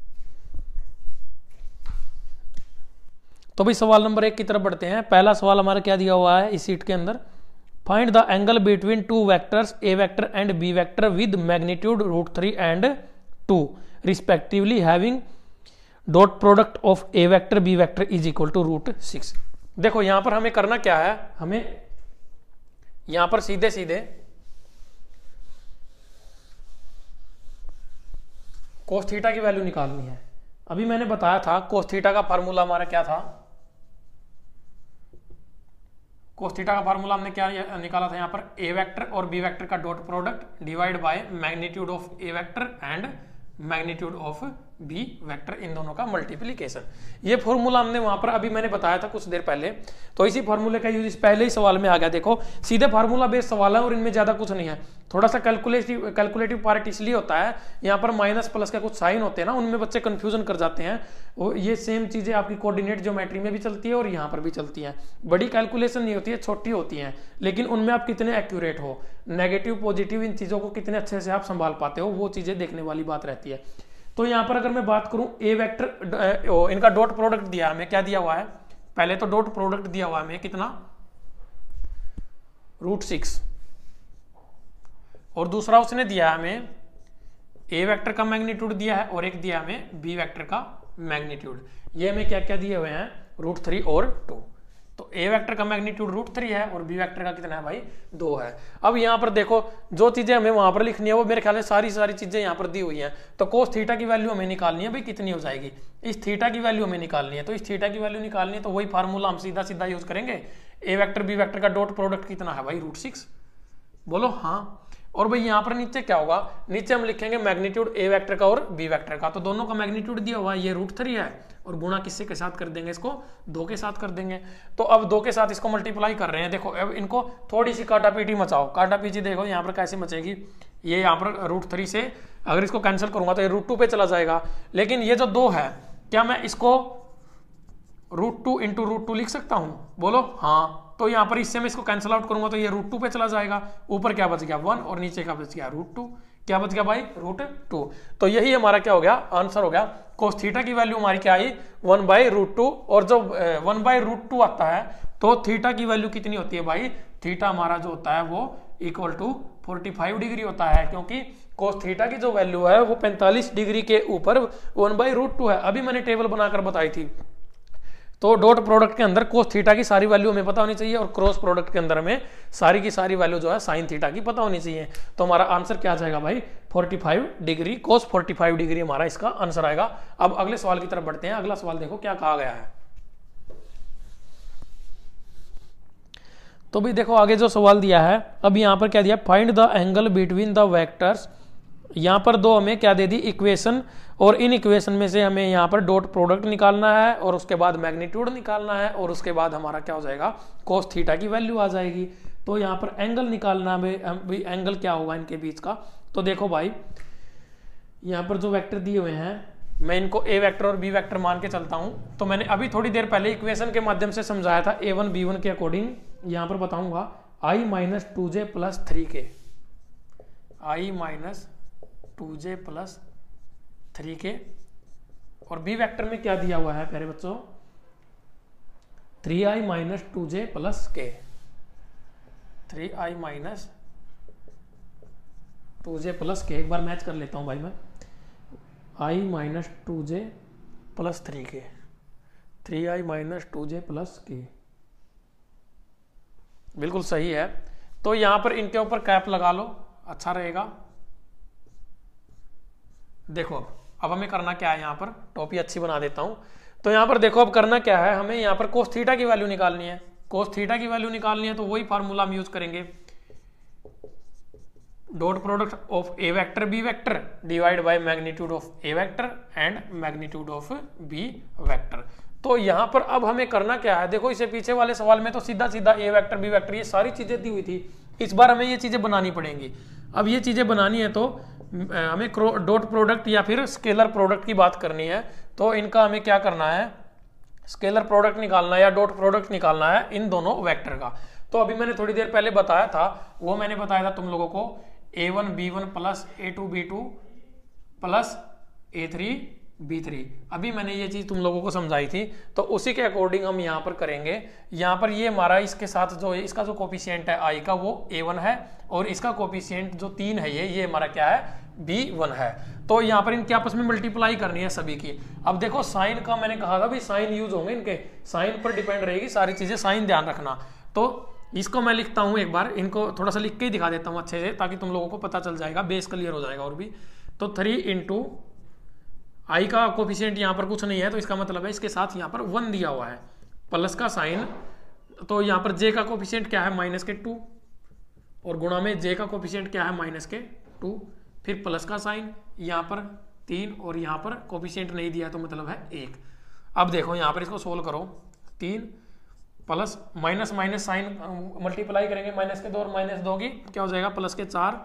तो भाई सवाल नंबर एक की तरफ बढ़ते हैं। पहला सवाल हमारा क्या दिया हुआ है इस सीट के अंदर, find the angle between two vectors A vector and B vector with magnitude root three and two respectively having dot product of A vector B vector is equal to root six. देखो यहां पर हमें करना क्या है, हमें यहां पर सीधे सीधे कोस थीटा की वैल्यू निकालनी है। अभी मैंने बताया था कोस थीटा का फार्मूला हमारा क्या था, कोस थीटा का फार्मूला हमने क्या निकाला था यहाँ पर, ए वेक्टर और बी वेक्टर का dot product divide by magnitude of A vector and magnitude of B vector, इन दोनों का मल्टीप्लीकेशन। ये फॉर्मूला हमने वहां पर अभी मैंने बताया था कुछ देर पहले, तो इसी फॉर्मूले का यूज पहले ही सवाल में आ गया। देखो सीधे फार्मूला बेस्ड सवाल है और इनमें ज्यादा कुछ नहीं है, थोड़ा सा कैलकुलेटिव कैलकुलेटिव पार्ट इसलिए होता है, यहाँ पर माइनस प्लस का कुछ साइन होते हैं ना, उनमें बच्चे कंफ्यूजन कर जाते हैं। और ये सेम चीजें आपकी कोऑर्डिनेट ज्योमेट्री में भी चलती है और यहाँ पर भी चलती है। बड़ी कैलकुलेशन नहीं होती है, छोटी होती है, लेकिन उनमें आप कितने एक्यूरेट हो, नेगेटिव पॉजिटिव इन चीजों को कितने अच्छे से आप संभाल पाते हो, वो चीजें देखने वाली बात रहती है। तो यहां पर अगर मैं बात करूं ए वेक्टर, इनका डॉट प्रोडक्ट दिया हमें, क्या दिया हुआ है, पहले तो डॉट प्रोडक्ट दिया हुआ है हमें कितना, रूट सिक्स, और दूसरा उसने दिया है हमें ए वेक्टर का मैग्नीट्यूड दिया है और एक दिया हमें बी वेक्टर का मैग्नीट्यूड। ये हमें क्या क्या दिए हुए हैं, रूट थ्री और टू। तो ए वेक्टर का मैग्नीट्यूड रूट थ्री है और बी वेक्टर का कितना है भाई, दो है। अब यहाँ पर देखो जो चीजें हमें वहां पर लिखनी है वो मेरे ख्याल में सारी सारी चीजें यहाँ पर दी हुई हैं। तो कोस थीटा की वैल्यू हमें निकालनी है भाई, कितनी हो जाएगी, इस थीटा की वैल्यू हमें निकालनी है। तो इस थीटा की वैल्यू निकालनी है तो वही फार्मूला हम सीधा सीधा यूज करेंगे। ए वेक्टर बी वेक्टर का डॉट प्रोडक्ट कितना है भाई, रूट सिक्स, बोलो हाँ। और भाई यहाँ पर नीचे क्या होगा, नीचे हम लिखेंगे मैग्नीट्यूड ए वेक्टर का और बी वेक्टर का। तो दोनों का मैग्नीट्यूड दिया हुआ है, ये रूट थ्री है, और गुणा किससे के साथ कर देंगे, इसको दो के साथ कर देंगे। तो अब दो के साथ इसको मल्टीप्लाई कर रहे हैं। देखो अब इनको थोड़ी सी काटापीटी मचाओ, काटापीटी देखो यहाँ पर कैसे मचेगी, ये यहाँ पर रूट थ्री से अगर इसको कैंसिल करूंगा तो ये रूट टू पे चला जाएगा। लेकिन ये जो दो है, क्या मैं इसको root two into root two लिख सकता हूँ, बोलो हाँ। तो यहाँ पर इससे मैं इसको कैंसिल आउट करूंगा तो ये रूट टू पे चला जाएगा, ऊपर क्या बच गया वन और नीचे क्या बच गया रूट टू, क्या बच गया भाई रूट टू। तो यही हमारा क्या हो गया, आंसर हो गया। कोस थीटा की वैल्यू हमारी क्या आई, वन बाई रूट टू, और जो वन बाई रूट टू आता है तो थीटा की वैल्यू कितनी होती है भाई, थीटा हमारा जो होता है वो equal to forty five degree होता है, क्योंकि कोस थीटा की जो वैल्यू है वो पैंतालीस डिग्री के ऊपर वन बाई रूट टू है। अभी मैंने टेबल बनाकर बताई थी। तो डॉट प्रोडक्ट के अंदर कोस थीटा की सारी वैल्यू हमें पता होनी चाहिए और क्रॉस प्रोडक्ट के अंदर हमें सारी की सारी वैल्यू जो है साइन थीटा की पता होनी चाहिए। तो हमारा आंसर क्या आ जाएगा भाई, पैंतालीस डिग्री, कोस पैंतालीस डिग्री हमारा इसका आंसर आएगा। अब अगले सवाल की तरफ बढ़ते हैं। अगला सवाल देखो क्या कहा गया है। तो भी देखो आगे जो सवाल दिया है, अब यहाँ पर क्या दिया, find the angle between the vectors. यहाँ पर दो हमें क्या दे दी, इक्वेशन, और इन इक्वेशन में से हमें यहाँ पर डॉट प्रोडक्ट निकालना है और उसके बाद मैग्नीट्यूड निकालना है और उसके बाद हमारा क्या हो जाएगा, कोस थीटा की वैल्यू आ जाएगी। तो यहाँ पर एंगल निकालना है, एंगल क्या होगा इनके बीच का। तो देखो भाई यहाँ पर जो वेक्टर दिए हुए हैं, मैं इनको ए वेक्टर और बी वेक्टर मान के चलता हूँ। तो मैंने अभी थोड़ी देर पहले इक्वेशन के माध्यम से समझाया था, ए वन बी वन के अकॉर्डिंग यहाँ पर बताऊंगा, I minus two J plus three K, I minus two J plus three K, और बी वेक्टर में क्या दिया हुआ है प्यारे बच्चों, three I minus two J plus K, three I minus two J plus K. एक बार मैच कर लेता हूं भाई मैं, I minus two J plus three K, three I minus two J plus K, बिल्कुल सही है। तो यहां पर इनके ऊपर कैप लगा लो, अच्छा रहेगा। देखो अब अब हमें करना क्या है, यहां पर टोपी अच्छी बना देता हूं। तो यहां पर देखो अब करना क्या है, हमें यहां पर कोस थीटा की वैल्यू निकालनी है। कोस थीटा की वैल्यू निकालनी है तो वही फार्मूला हम यूज करेंगे, dot product of A vector B vector divide by magnitude of A vector and magnitude of B vector. तो यहां पर अब हमें करना क्या है, देखो इसे पीछे वाले सवाल में तो सीधा सीधा ए वेक्टर बी वेक्टर ये सारी चीजें दी हुई थी, इस बार हमें ये चीजें बनानी पड़ेंगी। अब ये चीजें बनानी है तो हमें डॉट प्रोडक्ट या फिर स्केलर प्रोडक्ट की बात करनी है। तो इनका हमें क्या करना है, स्केलर प्रोडक्ट निकालना है या डॉट प्रोडक्ट निकालना है इन दोनों वेक्टर का। तो अभी मैंने थोड़ी देर पहले बताया था, वो मैंने बताया था तुम लोगों को A one B one plus A two B two plus A three B three, अभी मैंने ये चीज तुम लोगों को समझाई थी। तो उसी के अकॉर्डिंग हम यहाँ पर करेंगे। यहाँ पर ये हमारा इसके साथ जो है, इसका जो कोफिशिएंट है आई का वो ए वन है, और इसका कोफिशिएंट जो तीन है ये ये हमारा क्या है, बी वन है। तो यहाँ पर इनके आपस में मल्टीप्लाई करनी है सभी की। अब देखो साइन का मैंने कहा था भाई साइन यूज होंगे इनके, साइन पर डिपेंड रहेगी सारी चीजें, साइन ध्यान रखना। तो इसको मैं लिखता हूं एक बार, इनको थोड़ा सा लिख के ही दिखा देता हूं अच्छे से, ताकि तुम लोगों को पता चल जाएगा, बेस क्लियर हो जाएगा और भी। तो थ्री इंटू आई का कोफिशिएंट यहाँ पर कुछ नहीं है, तो इसका मतलब है इसके साथ यहाँ पर वन दिया हुआ है, प्लस का साइन। तो यहाँ पर जे का कोफिशिएंट क्या है, माइनस के टू, और गुणा में जे का कोफिशिएंट क्या है, माइनस के टू, फिर प्लस का साइन, यहाँ पर तीन, और यहाँ पर कोफिशिएंट नहीं दिया तो मतलब है एक। अब देखो यहाँ पर इसको सोल्व करो, तीन plus minus minus sign multiply करेंगे, माइनस के दो और माइनस दो की क्या हो जाएगा, प्लस के चार,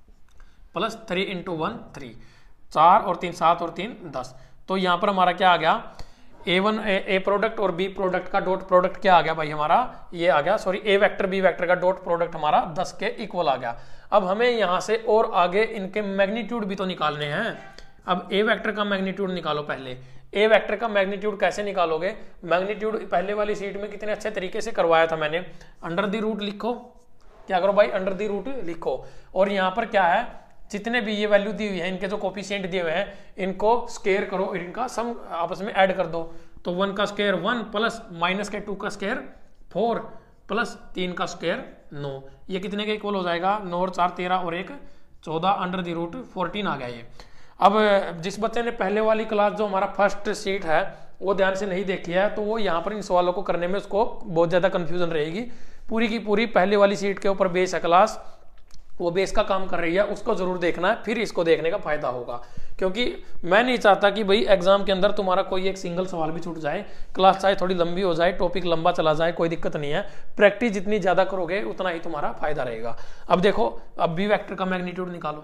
plus three into one three, चार और तीन सात और तीन दस। तो यहाँ पर हमारा क्या आ गया, ए वन ए प्रोडक्ट और बी प्रोडक्ट का डॉट प्रोडक्ट क्या आ गया भाई हमारा, ये आ गया, sorry A vector B vector का डॉट प्रोडक्ट हमारा दस के इक्वल आ गया। अब हमें यहाँ से और आगे इनके मैग्नीट्यूड भी तो निकालने हैं। अब ए वेक्टर का मैग्नीट्यूड निकालो पहले। ए वेक्टर का मैग्नीट्यूड कैसे निकालोगे, मैग्नीट्यूड पहले वाली सीट में कितने अच्छे तरीके से करवाया था मैंने, अंडर द रूट लिखो, क्या करो भाई, अंडर द रूट लिखो, और यहाँ पर क्या है, जितने भी ये वैल्यू दी हुई है, इनके जो कोफिशिएंट दिए हुए हैं, इनको स्केयर करो, इनका सम आपस में ऐड कर दो। तो वन का स्केयर वन, प्लस माइनस के टू का स्केयर फोर, प्लस तीन का स्केयर नौ, ये कितने के इक्वल हो जाएगा, नौ और चार तेरह और एक चौदह, अंडर द रूट फोर्टीन आ गया ये। अब जिस बच्चे ने पहले वाली क्लास जो हमारा फर्स्ट सीट है वो ध्यान से नहीं देखी है, तो वो यहाँ पर इन सवालों को करने में उसको बहुत ज़्यादा कन्फ्यूजन रहेगी। पूरी की पूरी पहले वाली सीट के ऊपर बेस है क्लास, वो बेस का काम कर रही है, उसको जरूर देखना है, फिर इसको देखने का फायदा होगा। क्योंकि मैं नहीं चाहता कि भाई एग्जाम के अंदर तुम्हारा कोई एक सिंगल सवाल भी छूट जाए, क्लास चाहे थोड़ी लंबी हो जाए, टॉपिक लंबा चला जाए, कोई दिक्कत नहीं है, प्रैक्टिस जितनी ज़्यादा करोगे उतना ही तुम्हारा फायदा रहेगा। अब देखो, अब बी वेक्टर का मैग्नीट्यूड निकालो।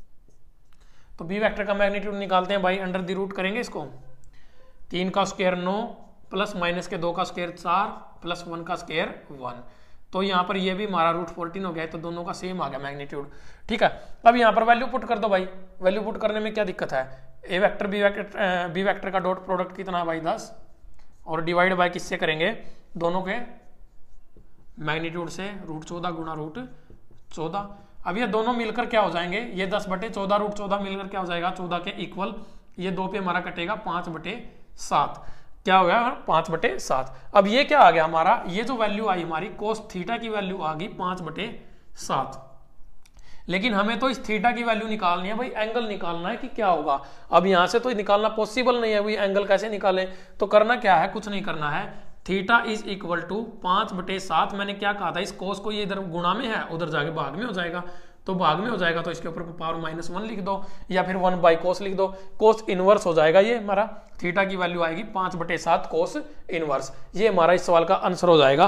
तो बी वेक्टर का मैग्नीट्यूड निकालते हैं भाई, अंडर द रूट करेंगे इसको, तीन का स्क्वायर नौ, प्लस माइनस के दो का स्क्वायर चार, प्लस वन का स्क्वायर वन। तो यहाँ पर ये भी हमारा रूट फोर्टीन हो गया, तो दोनों का सेम आ गया मैग्नीट्यूड। ठीक है, अब यहाँ पर वैल्यू पुट कर दो भाई, वैल्यू पुट करने में क्या दिक्कत है, A vector B vector B vector का डॉट प्रोडक्ट कितना है भाई दस, और डिवाइड बाय किससे करेंगे, दोनों के मैग्नीट्यूड से, रूट चौदह गुणा रूट चौदह। अब ये दोनों मिलकर क्या हो जाएंगे, ये दस बटे चौदह रूट चौदह मिलकर क्या हो जाएगा, चौदह के इक्वल, ये दो पे हमारा कटेगा पांच बटे सात, क्या हो गया पांच बटे सात। अब ये क्या आ गया हमारा, ये जो वैल्यू आई हमारी कोस थीटा की वैल्यू आ गई पांच बटे सात। लेकिन हमें तो इस थीटा की वैल्यू निकालनी है भाई, एंगल निकालना है कि क्या होगा। अब यहां से तो निकालना पॉसिबल नहीं है भाई, एंगल कैसे निकालें, तो करना क्या है, कुछ नहीं करना है, थीटा इज इक्वल टू पांच बटे सात। मैंने क्या कहा था, इस कोस को ये इधर गुणा में है, उधर जाके भाग में हो जाएगा, तो भाग में हो जाएगा तो इसके ऊपर पावर माइनस वन लिख दो, या फिर वन बाई कोस लिख दो, कोस इनवर्स हो जाएगा ये हमारा, थीटा की वैल्यू आएगी पांच बटे सात कोस इनवर्स। ये हमारा इस सवाल का आंसर हो जाएगा।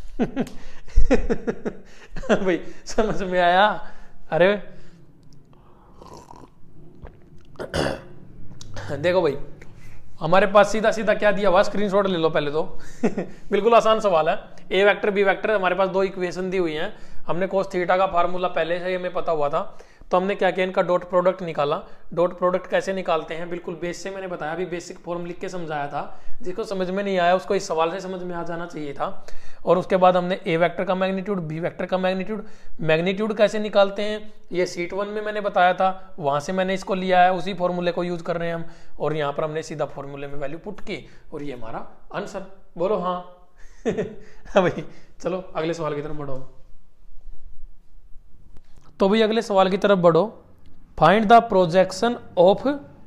भाई समझ में आया, अरे देखो भाई हमारे पास सीधा सीधा क्या दिया हुआ, स्क्रीनशॉट ले लो पहले तो। बिल्कुल आसान सवाल है, ए वेक्टर बी वेक्टर, हमारे पास दो इक्वेशन दी हुई हैं, हमने कोस थीटा का फार्मूला पहले से ही हमें पता हुआ था, तो हमने क्या किया, इनका डॉट प्रोडक्ट निकाला। डॉट प्रोडक्ट कैसे निकालते हैं, बिल्कुल बेस से मैंने बताया, अभी बेसिक फॉर्म लिख के समझाया था। जिसको समझ में नहीं आया उसको इस सवाल से समझ में आ जाना चाहिए था। और उसके बाद हमने ए वेक्टर का मैग्नीट्यूड, बी वेक्टर का मैग्नीट्यूड, मैग्नीट्यूड कैसे निकालते हैं ये सीट वन में मैंने बताया था, वहां से मैंने इसको लिया है, उसी फॉर्मूले को यूज कर रहे हैं हम। और यहाँ पर हमने सीधा फॉर्मूले में वैल्यू पुट की और ये हमारा आंसर। बोलो हाँ। हाँ भाई, चलो अगले सवाल की तरफ बढ़ो। तो भाई अगले सवाल की तरफ बढ़ो। Find the projection of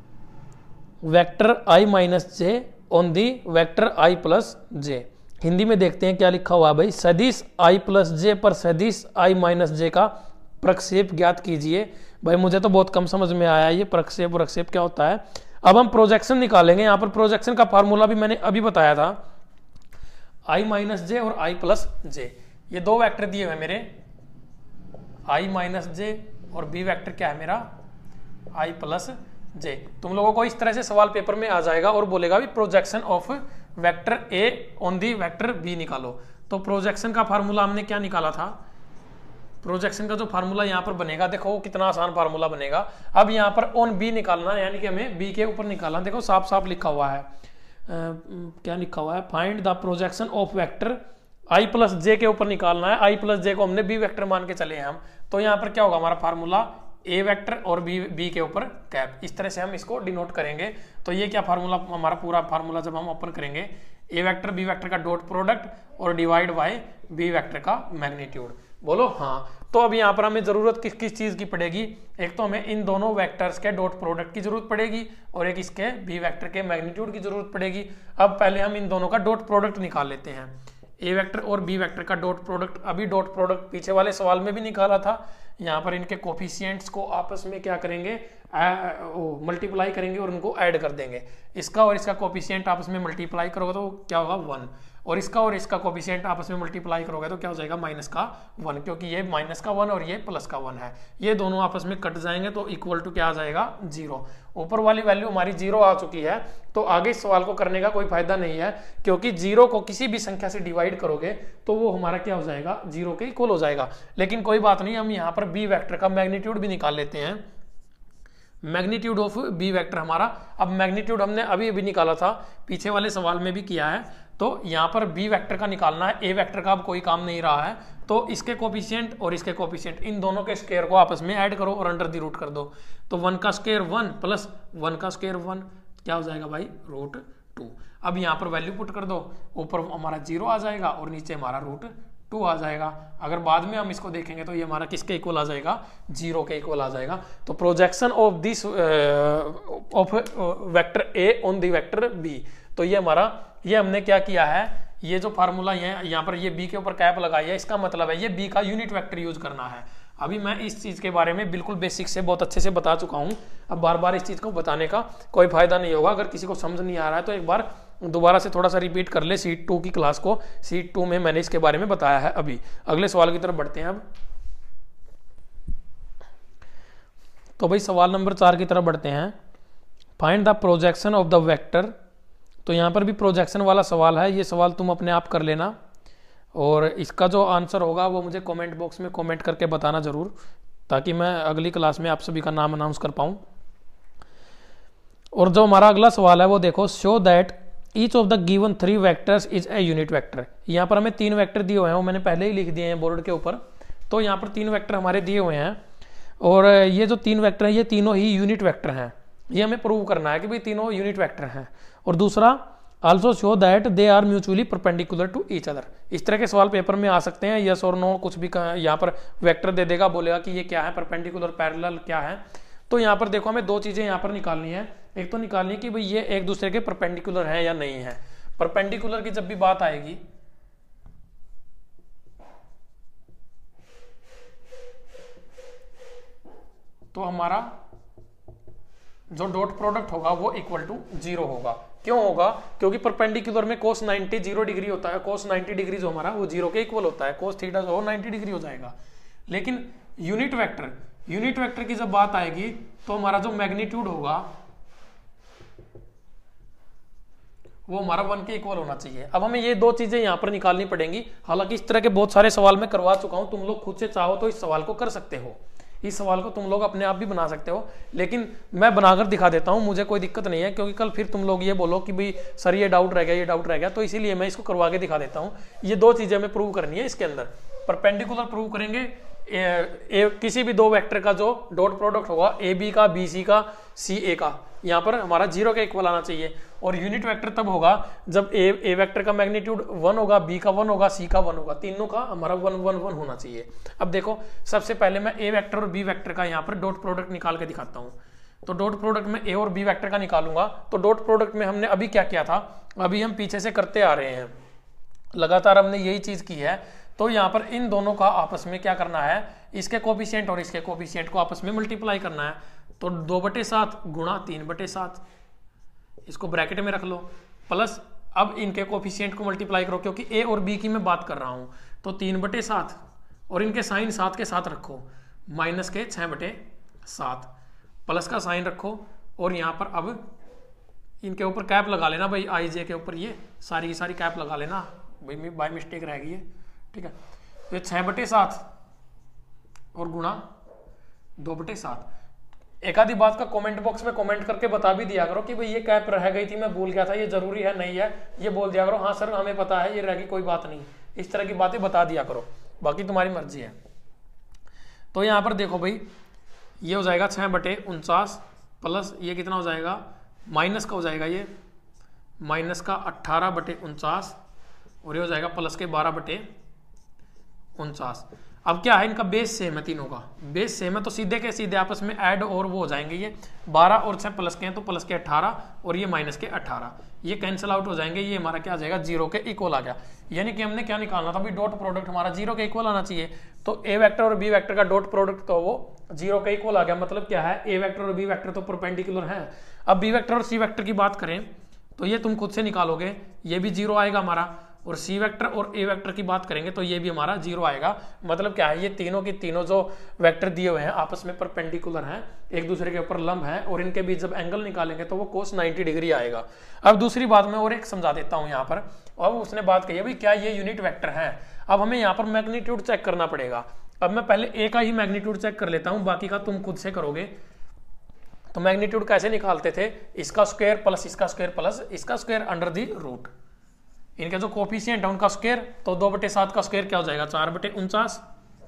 vector I minus J on the vector I plus J. Hindi में देखते हैं क्या लिखा हुआ है भाई। सदिश आई प्लस जे पर सदिश आई माइनस जे का प्रक्षेप ज्ञात कीजिए। भाई मुझे तो बहुत कम समझ में आया ये प्रक्षेप प्रक्षेप क्या होता है। अब हम प्रोजेक्शन निकालेंगे। यहाँ पर प्रोजेक्शन का फार्मूला भी मैंने अभी बताया था, आई माइनस जे और आई प्लस जे। ये दो वेक्टर दिए हुए मेरे, आई माइनस जे और बी वेक्टर क्या है मेरा, आई प्लस जे। तुम लोगों को इस तरह से सवाल पेपर में आ जाएगा और बोलेगा भी projection of vector A on the vector B निकालो। तो प्रोजेक्शन का फार्मूला हमने क्या निकाला था, प्रोजेक्शन का जो फार्मूला यहाँ पर बनेगा, देखो कितना आसान फार्मूला बनेगा। अब यहाँ पर ऑन बी निकालना है, यानी कि हमें बी के ऊपर निकालना। देखो साफ साफ लिखा हुआ है, आ, क्या लिखा हुआ है, find the projection of vector I plus J के ऊपर निकालना है। आई प्लस जे को हमने बी वेक्टर मान के चले हैं हम। तो यहाँ पर क्या होगा हमारा फार्मूला, ए वेक्टर और बी बी के ऊपर कैप। इस तरह से हम इसको डिनोट करेंगे। तो ये क्या फार्मूला, हमारा पूरा फार्मूला जब हम ओपन करेंगे, ए वेक्टर बी वेक्टर का डॉट प्रोडक्ट और डिवाइड बाय बी वेक्टर का मैग्नीट्यूड। बोलो हाँ। तो अब यहाँ पर हमें जरूरत किस किस चीज की पड़ेगी, एक तो हमें इन दोनों वेक्टर्स के डॉट प्रोडक्ट की जरूरत पड़ेगी और एक इसके बी वेक्टर के मैग्नीट्यूड की जरूरत पड़ेगी। अब पहले हम इन दोनों का डॉट प्रोडक्ट निकाल लेते हैं। ए वेक्टर और बी वेक्टर का डॉट प्रोडक्ट, अभी डॉट प्रोडक्ट पीछे वाले सवाल में भी निकाला था। यहाँ पर इनके कोफिशिएंट्स को आपस में क्या करेंगे, मल्टीप्लाई करेंगे और उनको ऐड कर देंगे। इसका और इसका कोफिशिएंट आपस में मल्टीप्लाई करोगे तो क्या होगा वन, और इसका और इसका कोफिशिएंट आपस में मल्टीप्लाई करोगे तो क्या हो जाएगा माइनस का वन, क्योंकि ये माइनस का वन और ये प्लस का वन है। ये दोनों आपस में कट जाएंगे तो इक्वल टू क्या आ जाएगा जीरो। ऊपर वाली वैल्यू हमारी जीरो आ चुकी है, तो आगे इस सवाल को करने का कोई फायदा नहीं है, क्योंकि जीरो को किसी भी संख्या से डिवाइड करोगे तो वो हमारा क्या हो जाएगा, जीरो के इक्वल हो जाएगा। लेकिन कोई बात नहीं, हम यहाँ पर बी वेक्टर का मैग्नीट्यूड भी निकाल लेते हैं। मैग्नीट्यूड ऑफ बी वेक्टर हमारा, अब मैग्नीट्यूड हमने अभी अभी निकाला था, पीछे वाले सवाल में भी किया है। तो यहाँ पर बी वेक्टर का निकालना है, ए वेक्टर का अब कोई काम नहीं रहा है। तो इसके कोफिशिएंट और इसके कोफिशिएंट, इन दोनों के स्क्वायर को आपस में ऐड करो और अंडर द रूट कर दो। तो वन का स्क्वायर वन प्लस वन का स्क्वायर वन, क्या हो जाएगा भाई रूट टू। अब यहाँ पर वैल्यू पुट कर दो, ऊपर हमारा जीरो आ जाएगा और नीचे हमारा रूट टू आ जाएगा। अगर बाद में हम इसको देखेंगे तो ये हमारा किसके इक्वल आ जाएगा, जीरो के इक्वल आ जाएगा। तो projection of this of vector A on the vector B, तो ये हमारा, ये हमने क्या किया है, ये जो फार्मूला है यहाँ पर ये बी के ऊपर कैप लगाई है, इसका मतलब है ये बी का यूनिट वेक्टर यूज करना है। अभी मैं इस चीज के बारे में बिल्कुल बेसिक से बहुत अच्छे से बता चुका हूँ, अब बार बार इस चीज को बताने का कोई फायदा नहीं होगा। अगर किसी को समझ नहीं आ रहा है तो एक बार दोबारा से थोड़ा सा रिपीट कर ले सीट टू की क्लास को। सीट टू में मैंने इसके बारे में बताया है। अभी अगले सवाल की तरफ बढ़ते हैं। अब तो भाई सवाल नंबर चार की तरफ बढ़ते हैं। Find the projection of the vector. तो यहाँ पर भी प्रोजेक्शन वाला सवाल है, ये सवाल तुम अपने आप कर लेना और इसका जो आंसर होगा वो मुझे कमेंट बॉक्स में कमेंट करके बताना जरूर, ताकि मैं अगली क्लास में आप सभी का नाम अनाउंस कर पाऊँ। और जो हमारा अगला सवाल है वो देखो, show that each of the given three vectors is a unit vector. यहाँ पर हमें तीन वेक्टर दिए हुए हैं, वो मैंने पहले ही लिख दिए हैं बोर्ड के ऊपर। तो यहाँ पर तीन वेक्टर हमारे दिए हुए हैं और ये जो तीन वेक्टर हैं ये तीनों ही यूनिट वेक्टर हैं। ये हमें प्रूव करना है कि भाई तीनों यूनिट वेक्टर हैं। और दूसरा, also show that they are mutually perpendicular to each other. इस तरह के सवाल पेपर में आ सकते हैं, यस और नो कुछ भी। यहाँ पर वेक्टर दे देगा, बोलेगा कि ये क्या है, परपेंडिकुलर पैरेलल क्या है। तो यहाँ पर देखो हमें दो चीजें यहाँ पर निकालनी है। एक तो निकालनी कि भाई ये एक दूसरे के परपेंडिकुलर है या नहीं है। परपेंडिकुलर की जब भी बात आएगी तो हमारा जो डॉट प्रोडक्ट होगा वो इक्वल टू जीरो होगा। क्यों होगा, क्योंकि परपेंडिकुलर में कोस नाइंटी जीरो डिग्री होता है, कोस नाइंटी डिग्री जो हमारा वो जीरो के इक्वल होता है, कोस थीटा जो नाइंटी डिग्री हो जाएगा। लेकिन यूनिट वेक्टर, यूनिट वेक्टर की जब बात आएगी तो हमारा जो मैग्नीट्यूड होगा वो हमारा वन के इक्वल होना चाहिए। अब हमें ये दो चीजें यहाँ पर निकालनी पड़ेंगी। हालांकि इस तरह के बहुत सारे सवाल मैं करवा चुका हूं, तुम लोग खुद से चाहो तो इस सवाल को कर सकते हो। इस सवाल को तुम लोग अपने आप भी बना सकते हो, लेकिन मैं बनाकर दिखा देता हूँ, मुझे कोई दिक्कत नहीं है, क्योंकि कल फिर तुम लोग ये बोलो कि भाई सर ये डाउट रह गया, ये डाउट रह गया, तो इसीलिए मैं इसको करवा के दिखा देता हूँ। ये दो चीज़ें हमें प्रूव करनी है इसके अंदर। परपेंडिकुलर प्रूव करेंगे, ए, ए, किसी भी दो वेक्टर का जो डॉट प्रोडक्ट होगा, ए बी का, बी सी का, सी ए का, यहाँ पर हमारा जीरो के इक्वल आना चाहिए। और यूनिट वेक्टर तब होगा जब ए ए वेक्टर का मैग्नीट्यूड वन होगा, बी का वन होगा, सी का वन होगा, तीनों का हमारा वन वन वन होना चाहिए। अब देखो सबसे पहले मैं ए वेक्टर और बी वेक्टर का यहाँ पर डॉट प्रोडक्ट निकाल के दिखाता हूँ। तो डॉट प्रोडक्ट में ए और बी वेक्टर का निकालूंगा। तो डॉट प्रोडक्ट में हमने अभी क्या किया था, अभी हम पीछे से करते आ रहे हैं, लगातार हमने यही चीज की है। तो यहाँ पर इन दोनों का आपस में क्या करना है, इसके कोफिशिएंट और इसके कोफिशिएंट को आपस में मल्टीप्लाई करना है। तो दो बटे सात गुणा तीन बटे सात, इसको ब्रैकेट में रख लो, प्लस अब इनके कोफिशिएंट को मल्टीप्लाई करो, क्योंकि ए और बी की मैं बात कर रहा हूँ। तो तीन बटे सात और इनके साइन सात के साथ रखो, माइनस के छः बटे सात, प्लस का साइन रखो, और यहाँ पर अब इनके ऊपर कैप लगा लेना भाई, आई जे के ऊपर ये सारी की सारी कैप लगा लेना भाई, मैं बाय मिस्टेक रह गई है, ठीक है। तो ये छः बटे सात और गुणा दो बटे सात। एक आधी बात का कमेंट बॉक्स में कमेंट करके बता भी दिया करो कि भाई ये कैप रह गई थी, मैं भूल गया था, ये जरूरी है नहीं है, ये बोल दिया करो, हाँ सर हमें पता है ये रह गई, कोई बात नहीं, इस तरह की बातें बता दिया करो, बाकी तुम्हारी मर्जी है। तो यहाँ पर देखो भाई, ये हो जाएगा छः बटे उनचास, प्लस ये कितना हो जाएगा, माइनस का हो जाएगा ये, माइनस का अट्ठारह बटे उनचास, और ये हो जाएगा प्लस के बारह बटे उनचास। अब क्या है, इनका बेस सेम है, तीनों का बेस सेम है, तो सीधे के सीधे आपस में ऐड और वो हो जाएंगे, ये बारह और छः प्लस के हैं तो प्लस के अट्ठारह, और ये माइनस के अट्ठारह, ये कैंसिल आउट हो जाएंगे, ये हमारा क्या आ जाएगा, जीरो के इक्वल आ गया। यानी कि हमने क्या निकालना था, भाई डॉट प्रोडक्ट हमारा जीरो के इक्वल आना चाहिए। तो ए वेक्टर और बी वेक्टर का डॉट प्रोडक्ट तो वो जीरो के इक्वल आ गया। मतलब क्या है, ए वेक्टर और बी वेक्टर तो परपेंडिकुलर है। अब बी वेक्टर और सी वेक्टर की बात करें तो ये तुम खुद से निकालोगे, ये भी जीरो आएगा हमारा, और सी वेक्टर और ए वेक्टर की बात करेंगे तो ये भी हमारा जीरो आएगा। मतलब क्या है, ये तीनों की तीनों जो वेक्टर दिए हुए हैं आपस में परपेंडिकुलर हैं, एक दूसरे के ऊपर लंब हैं, और इनके बीच जब एंगल निकालेंगे तो वो कोस नाइन्टी डिग्री आएगा। अब दूसरी बात मैं और एक समझा देता हूँ यहाँ पर। अब उसने बात कही है भाई क्या ये यूनिट वेक्टर है, अब हमें यहाँ पर मैग्नीट्यूड चेक करना पड़ेगा। अब मैं पहले ए का ही मैग्नीट्यूड चेक कर लेता हूँ, बाकी का तुम खुद से करोगे। तो मैग्नीट्यूड कैसे निकालते थे, इसका स्क्वायर प्लस इसका स्क्वायर प्लस इसका स्क्वायर अंडर दी रूट, इनके जो कोफिशिएंट है उनका स्क्वायर। तो दो बटे सात का स्क्वायर क्या हो जाएगा, चार बटे उनचास,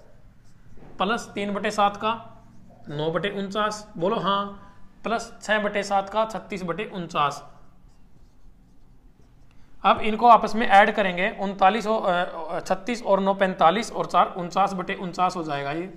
प्लस तीन बटे सात का नौ बटे उनचास, बोलो हाँ, प्लस छह बटे सात का छत्तीस बटे उनचास। अब इनको आपस में ऐड करेंगे, उनतालीस और छत्तीस और नौ पैंतालीस और चार उनचास बटे उनचास हो जाएगा ये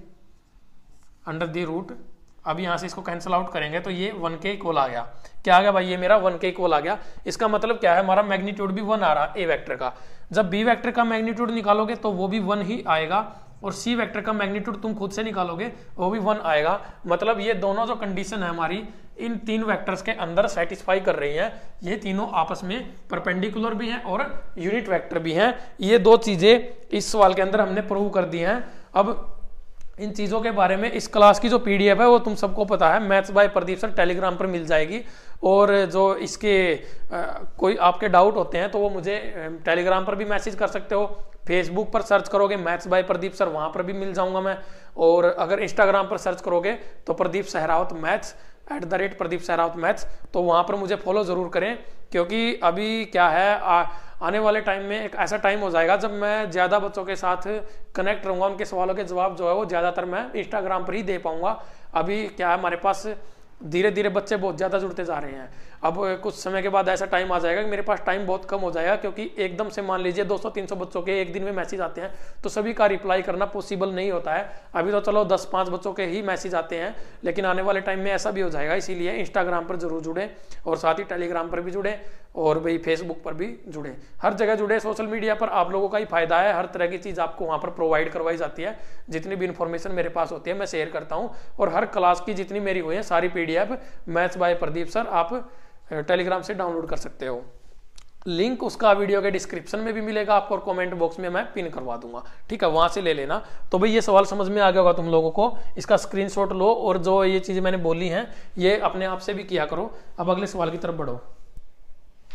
अंडर दी रूट। अब यहाँ से इसको कैंसिल आउट करेंगे तो ये वन के इक्वल आ गया। क्या आ गया भाई, ये मेरा वन के इक्वल आ गया। इसका मतलब क्या है, हमारा मैग्नीट्यूड भी वन आ रहा है ए वेक्टर का। जब बी वेक्टर का मैग्नीट्यूड निकालोगे तो वो भी वन ही आएगा, और सी वेक्टर का मैग्नीट्यूड तुम खुद से निकालोगे वो भी वन आएगा। मतलब ये दोनों जो कंडीशन है हमारी इन तीन वेक्टर्स के अंदर सेटिस्फाई कर रही हैं। ये तीनों आपस में परपेंडिकुलर भी हैं और यूनिट वेक्टर भी हैं। ये दो चीजें इस सवाल के अंदर हमने प्रूव कर दी हैं। अब इन चीज़ों के बारे में इस क्लास की जो पीडीएफ है वो तुम सबको पता है, maths by Pradeep sir Telegram पर मिल जाएगी। और जो इसके आ, कोई आपके डाउट होते हैं तो वो मुझे टेलीग्राम पर भी मैसेज कर सकते हो, फेसबुक पर सर्च करोगे मैथ्स बाय प्रदीप सर, वहाँ पर भी मिल जाऊंगा मैं। और अगर इंस्टाग्राम पर सर्च करोगे तो Pradeep Sehrawat maths at the rate Pradeep Sehrawat maths, तो वहाँ पर मुझे फॉलो ज़रूर करें। क्योंकि अभी क्या है, आ, आने वाले टाइम में एक ऐसा टाइम हो जाएगा जब मैं ज़्यादा बच्चों के साथ कनेक्ट रहूँगा, उनके सवालों के जवाब जो है वो ज़्यादातर मैं इंस्टाग्राम पर ही दे पाऊँगा। अभी क्या है, हमारे पास धीरे धीरे बच्चे बहुत ज़्यादा जुड़ते जा रहे हैं। अब कुछ समय के बाद ऐसा टाइम आ जाएगा कि मेरे पास टाइम बहुत कम हो जाएगा, क्योंकि एकदम से मान लीजिए दो सौ तीन सौ बच्चों के एक दिन में मैसेज आते हैं तो सभी का रिप्लाई करना पॉसिबल नहीं होता है। अभी तो चलो दस पाँच बच्चों के ही मैसेज आते हैं, लेकिन आने वाले टाइम में ऐसा भी हो जाएगा। इसीलिए इंस्टाग्राम पर जरूर जुड़े, और साथ ही टेलीग्राम पर भी जुड़े, और भाई फेसबुक पर भी जुड़े, हर जगह जुड़े। सोशल मीडिया पर आप लोगों का ही फायदा है, हर तरह की चीज़ आपको वहाँ पर प्रोवाइड करवाई जाती है। जितनी भी इन्फॉर्मेशन मेरे पास होती है मैं शेयर करता हूँ, और हर क्लास की जितनी मेरी हुई है सारी PDF maths by Pradeep sir आप टेलीग्राम से डाउनलोड कर सकते हो। लिंक उसका वीडियो के डिस्क्रिप्शन में भी मिलेगा आपको, और कमेंट बॉक्स में मैं पिन करवा दूंगा, ठीक है, वहां से ले लेना। तो भाई ये सवाल समझ में आ गया होगा तुम लोगों को, इसका स्क्रीनशॉट लो, और जो ये चीजें मैंने बोली हैं ये अपने आप से भी किया करो। अब अगले सवाल की तरफ बढ़ो।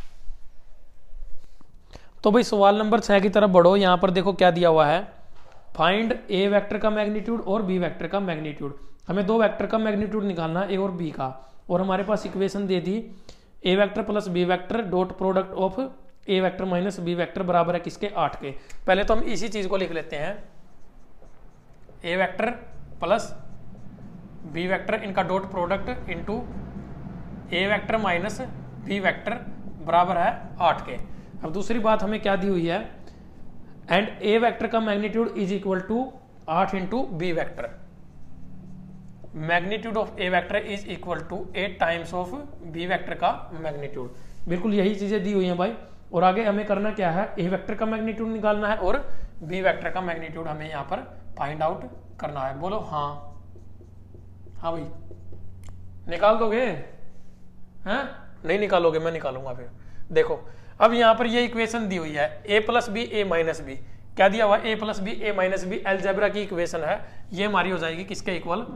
तो भाई सवाल नंबर छह की तरफ बढ़ो। यहाँ पर देखो क्या दिया हुआ है, फाइंड ए वेक्टर का मैग्नीट्यूड और बी वेक्टर का मैग्नीट्यूड। हमें दो वेक्टर का मैग्नीट्यूड निकालना है, ए और बी का, और हमारे पास इक्वेशन दे दी A vector plus B vector dot product of A vector minus B vector बराबर है किसके, आठ के। पहले तो हम इसी चीज को लिख लेते हैं, A vector plus B vector इनका dot product into A vector minus B vector बराबर है आठ के। अब दूसरी बात हमें क्या दी हुई है, एंड ए वेक्टर का मैग्नीट्यूड इज इक्वल टू आठ into B vector. Magnitude of A vector is equal to eight times of B vector का मैग्नीट्यूड। बिल्कुल यही चीजें दी हुई हैं भाई। और आगे हमें करना क्या है, ए वेक्टर का मैग्नीट्यूड निकालना है और बी वेक्टर का मैग्नीट्यूड हमें यहाँ पर फाइंड आउट करना है। बोलो हाँ। हाँ भाई, निकाल दोगे? हैं? नहीं निकालोगे, मैं निकालूंगा फिर। देखो अब यहाँ पर ये इक्वेशन दी हुई है, A plus B A minus B. क्या दिया हुआ, A plus B A minus B algebra की इक्वेशन है। ये हमारी हो जाएगी किसके इक्वल,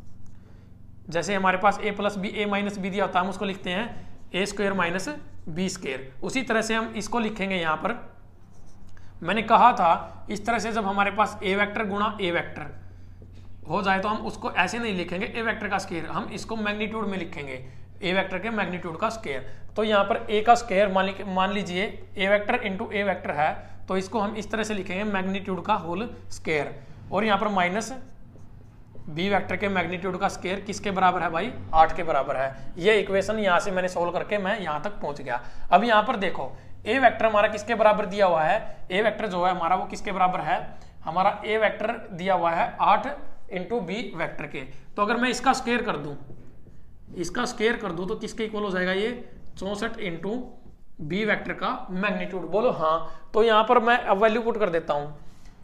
जैसे हमारे पास A plus B A minus B दिया होता है हम उसको लिखते हैं A square minus B square. उसी तरह से हम इसको लिखेंगे यहाँ पर। मैंने कहा था इस तरह से जब हमारे पास ए वेक्टर गुणा ए वेक्टर हो जाए तो हम उसको ऐसे नहीं लिखेंगे ए वेक्टर का स्क्वायर, हम इसको मैग्नीट्यूड में लिखेंगे, ए वेक्टर के मैग्नीट्यूड का स्क्वायर। तो यहाँ पर ए का स्क्वायर मान मान लीजिए A vector into A vector है, तो इसको हम इस तरह से लिखेंगे मैग्नीट्यूड का होल स्क्वायर। और यहाँ पर माइनस बी वेक्टर के मैग्नीट्यूड का स्क्वायर किसके बराबर है भाई, आठ के बराबर है। ये इक्वेशन यहाँ से मैंने सोल्व करके मैं यहाँ तक पहुँच गया। अब यहाँ पर देखो ए वेक्टर हमारा किसके बराबर दिया हुआ है, ए वेक्टर जो है हमारा वो किसके बराबर है, हमारा ए वेक्टर दिया हुआ है आठ इंटू बी वेक्टर के। तो अगर मैं इसका स्क्वायर कर दूं, इसका स्क्वायर कर दूं तो किसके इक्वल हो जाएगा, ये चौसठ इंटू बी वेक्टर का मैग्नीट्यूड। बोलो हाँ। तो यहाँ पर मैं अब वैल्यू पुट कर देता हूँ,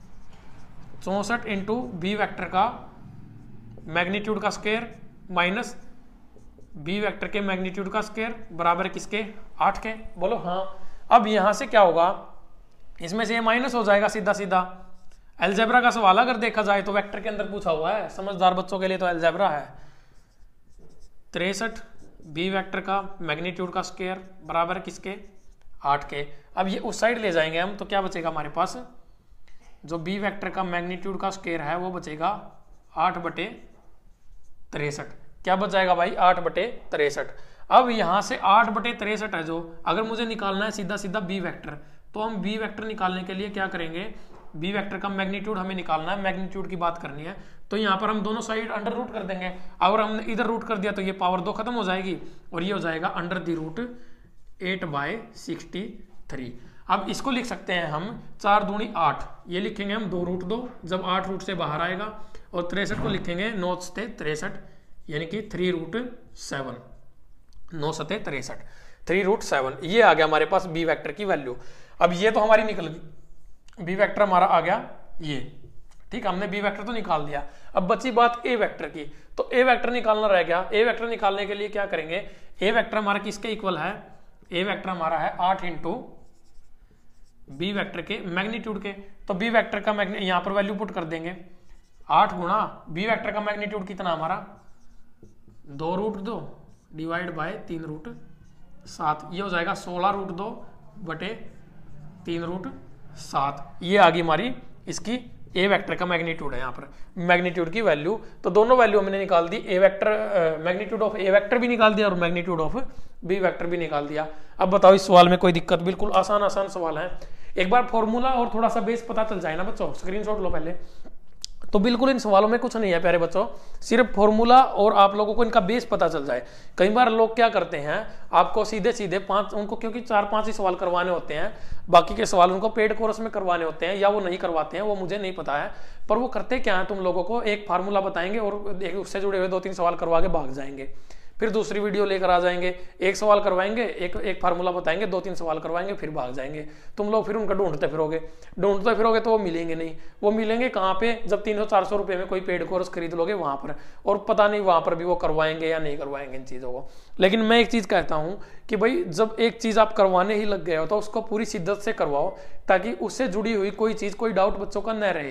चौसठ इंटू बी वेक्टर का मैग्नीट्यूड का स्क्वायर माइनस बी वेक्टर के मैग्नीट्यूड का स्क्वायर बराबर है किसके, आठ के। बोलो हाँ। अब यहां से क्या होगा, इसमें से ये माइनस हो जाएगा सीधा सीधा। अलजेब्रा का सवाल अगर देखा जाए तो वेक्टर के अंदर पूछा हुआ है, समझदार बच्चों के लिए तो अलजेब्रा है। तिरसठ बी वेक्टर का मैग्नीट्यूड का स्क्वायर बराबर है किसके, आठ के। अब ये उस साइड ले जाएंगे हम तो क्या बचेगा हमारे पास, जो बी वेक्टर का मैग्नीट्यूड का स्क्वायर है वो बचेगा आठ बटे तिरसठ। क्या बच जाएगा भाई, आठ बटे तिरसठ। अब यहां से आठ बटे तिरसठ है जो, अगर मुझे निकालना है सीधा सीधा बी वेक्टर, तो हम बी वेक्टर निकालने के लिए क्या करेंगे, बी वेक्टर का मैग्नीट्यूड हमें निकालना है, मैग्नीट्यूड की बात करनी है। तो यहाँ पर हम दोनों साइड अंडर रूट कर देंगे। अगर हमने इधर रूट कर दिया तो ये पावर दो खत्म हो जाएगी और ये हो जाएगा under the root eight by sixty three. अब इसको लिख सकते हैं हम चार दूनी आठ, ये लिखेंगे हम दो रूट दो जब आठ रूट से बाहर आएगा, और तिरसठ को लिखेंगे नौ सते तिरसठ यानी कि थ्री रूट सेवन, नौ सते तिरसठ थ्री रूट सेवन। ये आ गया हमारे पास बी वेक्टर की वैल्यू। अब ये तो हमारी निकल गई, बी वेक्टर हमारा आ गया ये, ठीक, हमने बी वेक्टर तो निकाल दिया। अब बची बात ए वेक्टर की, तो ए वेक्टर निकालना रह गया। ए वेक्टर निकालने के लिए क्या करेंगे, ए वेक्टर हमारा किसके इक्वल है, ए वेक्टर हमारा है आठ इंटू बी वेक्टर के मैग्नीट्यूड के। तो बी वेक्टर का मैग्नी यहाँ पर वैल्यू पुट कर देंगे, आठ गुणा बी वेक्टर का मैग्नीट्यूड कितना हमारा, दो रूट दो डिवाइड बाय तीन रूट सात, ये हो जाएगा सोलह रूट दो बटे तीन रूट सात। ये आ गई हमारी इसकी ए वेक्टर का मैग्नीट्यूड है यहाँ पर, मैग्नीट्यूड की वैल्यू। तो दोनों वैल्यू हमने निकाल दी, A vector magnitude of A vector भी निकाल दिया और मैग्नीट्यूड ऑफ बी वेक्टर भी निकाल दिया। अब बताओ इस सवाल में कोई दिक्कत, बिल्कुल आसान आसान सवाल है। एक बार फॉर्मूला और थोड़ा सा बेस पता चल जाए ना बच्चों, स्क्रीनशॉट लो पहले, तो बिल्कुल इन सवालों में कुछ नहीं है प्यारे बच्चों, सिर्फ फॉर्मूला और आप लोगों को इनका बेस पता चल जाए। कई बार लोग क्या करते हैं, आपको सीधे सीधे पांच, उनको क्योंकि चार पांच ही सवाल करवाने होते हैं, बाकी के सवाल उनको पेड कोर्स में करवाने होते हैं या वो नहीं करवाते हैं, वो मुझे नहीं पता है। पर वो करते क्या है, तुम लोगों को एक फार्मूला बताएंगे और उससे जुड़े हुए दो तीन सवाल करवा के भाग जाएंगे, फिर दूसरी वीडियो लेकर आ जाएंगे, एक सवाल करवाएंगे, एक एक फार्मूला बताएंगे, दो तीन सवाल करवाएंगे, फिर भाग जाएंगे। तुम लोग फिर उनका ढूंढते फिरोगे, ढूंढते फिरोगे तो वो मिलेंगे नहीं। वो मिलेंगे कहाँ पे, जब तीन सौ चार सौ रुपये में कोई पेड कोर्स खरीद लोगे वहाँ पर, और पता नहीं वहाँ पर भी वो करवाएंगे या नहीं करवाएंगे इन चीज़ों को। लेकिन मैं एक चीज़ कहता हूँ कि भाई जब एक चीज़ आप करवाने ही लग गए हो तो उसको पूरी शिद्दत से करवाओ, ताकि उससे जुड़ी हुई कोई चीज़, कोई डाउट बच्चों का न रहे।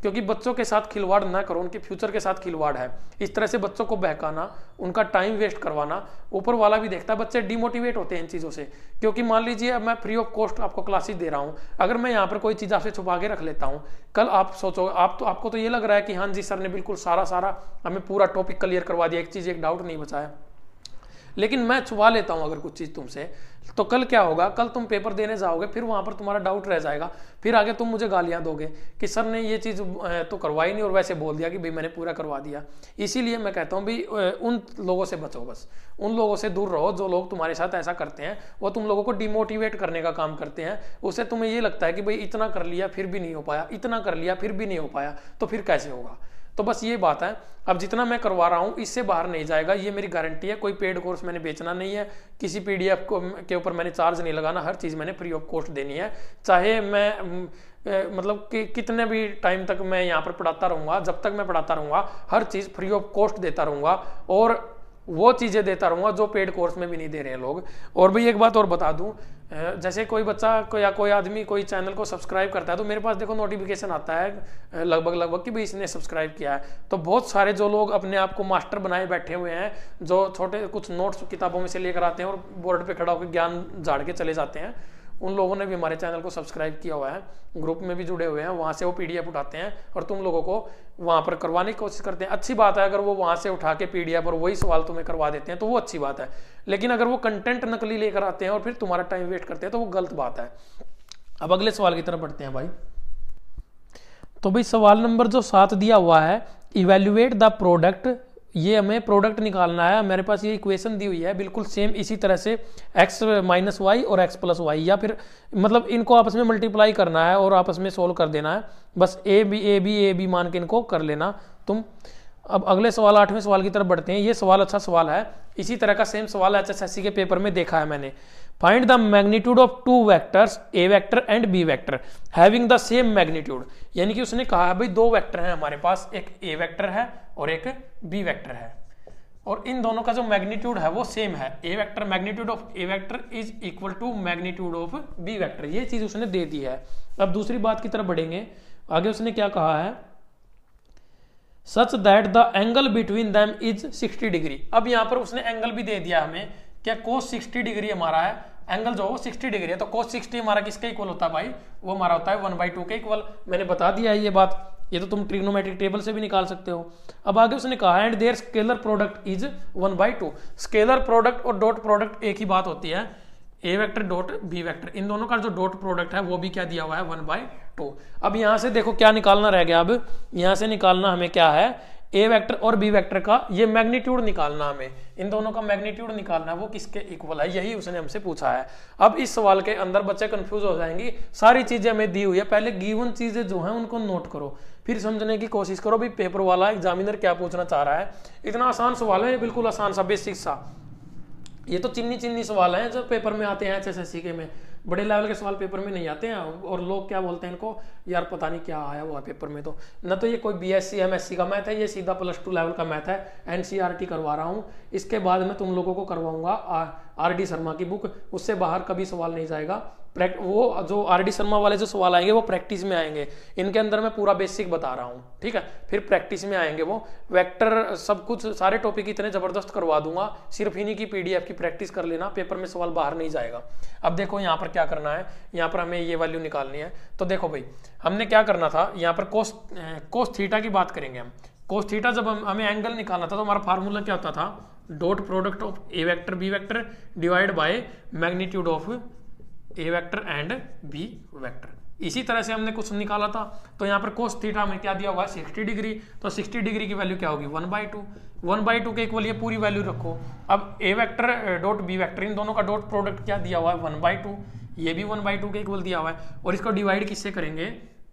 क्योंकि बच्चों के साथ खिलवाड़ ना करो, उनके फ्यूचर के साथ खिलवाड़ है। इस तरह से बच्चों को बहकाना, उनका टाइम वेस्ट करवाना, ऊपर वाला भी देखता है, बच्चे डिमोटिवेट होते हैं इन चीज़ों से। क्योंकि मान लीजिए अब मैं फ्री ऑफ कॉस्ट आपको क्लासेस दे रहा हूँ, अगर मैं यहाँ पर कोई चीज़ आपसे छुपा के रख लेता हूँ, कल आप सोचो, आप तो आपको तो ये लग रहा है कि हाँ जी सर ने बिल्कुल सारा सारा हमें पूरा टॉपिक क्लियर करवा दिया, एक चीज़ एक डाउट नहीं बचाया, लेकिन मैं छुपा लेता हूं अगर कुछ चीज़ तुमसे, तो कल क्या होगा, कल तुम पेपर देने जाओगे, फिर वहां पर तुम्हारा डाउट रह जाएगा, फिर आगे तुम मुझे गालियां दोगे कि सर ने ये चीज़ तो करवाई नहीं और वैसे बोल दिया कि भाई मैंने पूरा करवा दिया। इसीलिए मैं कहता हूँ भाई उन लोगों से बचो, बस उन लोगों से दूर रहो जो लोग तुम्हारे साथ ऐसा करते हैं। वो तुम लोगों को डिमोटिवेट करने का काम करते हैं। उससे तुम्हें ये लगता है कि भाई इतना कर लिया फिर भी नहीं हो पाया, इतना कर लिया फिर भी नहीं हो पाया, तो फिर कैसे होगा। तो बस ये बात है। अब जितना मैं करवा रहा हूँ इससे बाहर नहीं जाएगा, ये मेरी गारंटी है। कोई पेड कोर्स मैंने बेचना नहीं है, किसी पीडीएफ को के ऊपर मैंने चार्ज नहीं लगाना, हर चीज़ मैंने फ्री ऑफ कॉस्ट देनी है। चाहे मैं ए, मतलब कि कितने भी टाइम तक मैं यहाँ पर पढ़ाता रहूँगा, जब तक मैं पढ़ाता रहूँगा हर चीज़ फ्री ऑफ कॉस्ट देता रहूँगा, और वो चीज़ें देता रहूँगा जो पेड कोर्स में भी नहीं दे रहे हैं लोग। और भाई एक बात और बता दूँ, जैसे कोई बच्चा को या कोई आदमी कोई चैनल को सब्सक्राइब करता है तो मेरे पास देखो नोटिफिकेशन आता है लगभग लगभग कि भाई इसने सब्सक्राइब किया है। तो बहुत सारे जो लोग अपने आप को मास्टर बनाए बैठे हुए हैं, जो छोटे कुछ नोट्स किताबों में से लेकर आते हैं और बोर्ड पे खड़ा होकर ज्ञान झाड़ के चले जाते हैं, उन लोगों ने भी हमारे चैनल को सब्सक्राइब किया हुआ है, ग्रुप में भी जुड़े हुए हैं, वहाँ से वो पीडीएफ उठाते हैं और तुम लोगों को वहाँ पर करवाने की कोशिश करते हैं। अच्छी बात है, अगर वो वहाँ से उठा के पीडीएफ और वही सवाल तुम्हें करवा देते हैं तो वो अच्छी बात है। लेकिन अगर वो कंटेंट नकली लेकर आते हैं और फिर तुम्हारा टाइम वेस्ट करते हैं तो वो गलत बात है। अब अगले सवाल की तरफ बढ़ते हैं भाई। तो भाई सवाल नंबर जो सात दिया हुआ है, इवेल्युएट द प्रोडक्ट, ये हमें प्रोडक्ट निकालना है। मेरे पास ये इक्वेशन दी हुई है बिल्कुल सेम इसी तरह से, x माइनस वाई और x प्लस वाई, या फिर मतलब इनको आपस में मल्टीप्लाई करना है और आपस में सोल्व कर देना है। बस A B A B A B मान के इनको कर लेना तुम। अब अगले सवाल आठवें सवाल की तरफ बढ़ते हैं। ये सवाल अच्छा सवाल है, इसी तरह का सेम सवाल एच एस एस सी के पेपर में देखा है मैंने। Find the magnitude of two vectors A vector and B vector having the same magnitude. यानी कि उसने कहा है भाई दो वेक्टर हैं हमारे पास, एक ए वेक्टर है और एक बी वेक्टर है, और इन दोनों का जो मैग्नीट्यूड है वो सेम है। A vector magnitude of A vector is equal to magnitude of B vector, ये चीज उसने दे दी है। अब दूसरी बात की तरफ बढ़ेंगे। आगे उसने क्या कहा है, such that the angle between them is sixty degree. अब यहाँ पर उसने एंगल भी दे दिया हमें, क्या कोस सिक्सटी डिग्री हमारा है, एंगल जो वो सिक्सटी डिग्री है, तो कोस सिक्सटी हमारा किसके इक्वल होता है भाई, वो हमारा होता है वन बाई टू के इक्वल। मैंने बता दिया है ये बात, ये तो तुम ट्रिग्नोमेट्रिक टेबल से भी निकाल सकते हो। अब आगे उसने कहा and their scalar product is one by two. Scalar product और डॉट प्रोडक्ट एक ही बात होती है, A vector dot B vector, इन दोनों का जो डॉट प्रोडक्ट है वो भी क्या दिया हुआ है, वन बाई टू। अब यहाँ से देखो क्या निकालना रह गया, अब यहाँ से निकालना हमें क्या है, ए वेक्टर और बी वेक्टर का ये मैग्नीट्यूड निकालना, हमें इन दोनों का मैग्नीट्यूड निकालना है, वो किसके इक्वल है, यही उसने हमसे पूछा है। अब इस सवाल के अंदर बच्चे कंफ्यूज हो जाएंगे, सारी चीजें हमें दी हुई है, पहले गिवन चीजें जो हैं उनको नोट करो, फिर समझने की कोशिश करो भी पेपर वाला एग्जामिनर क्या पूछना चाह रहा है। इतना आसान सवाल है ये, बिल्कुल आसान सा बेसिक सा। ये तो चिन्नी चिन्नी सवाल हैं जो पेपर में आते हैं एच एस एस सी के में, बड़े लेवल के सवाल पेपर में नहीं आते हैं। और लोग क्या बोलते हैं इनको, यार पता नहीं क्या आया हुआ पेपर में, तो न तो ये कोई बीएससी एमएससी का मैथ है, ये सीधा प्लस टू लेवल का मैथ है। एनसीईआरटी करवा रहा हूँ, इसके बाद मैं तुम लोगों को करवाऊंगा आर डी शर्मा की बुक, उससे बाहर कभी सवाल नहीं जाएगा। वो जो आर डी शर्मा वाले जो सवाल आएंगे वो प्रैक्टिस में आएंगे, इनके अंदर मैं पूरा बेसिक बता रहा हूँ, ठीक है। फिर प्रैक्टिस में आएंगे वो वेक्टर, सब कुछ सारे टॉपिक इतने जबरदस्त करवा दूंगा, सिर्फ इन्हीं की पीडीएफ की प्रैक्टिस कर लेना, पेपर में सवाल बाहर नहीं जाएगा। अब देखो यहाँ पर क्या करना है, यहाँ पर हमें ये वैल्यू निकालनी है। तो देखो भाई हमने क्या करना था, यहाँ पर कोस कोस थीटा की बात करेंगे हम। कोस थीटा जब हम हमें एंगल निकालना था तो हमारा फार्मूला क्या होता था, dot product of A vector B vector divide by magnitude of A vector and B vector. इसी तरह से हमने कुछ निकाला था। तो यहाँ पर कोस थीटा में क्या दिया हुआ है, सिक्सटी डिग्री, तो सिक्सटी डिग्री की वैल्यू क्या होगी, one by two. One by two के इक्वल ये पूरी वैल्यू रखो। अब A vector dot B vector, इन दोनों का डॉट प्रोडक्ट क्या दिया हुआ है, वन बाई टू, ये भी वन बाई टू के इक्वल दिया हुआ है। और इसको डिवाइड किससे करेंगे,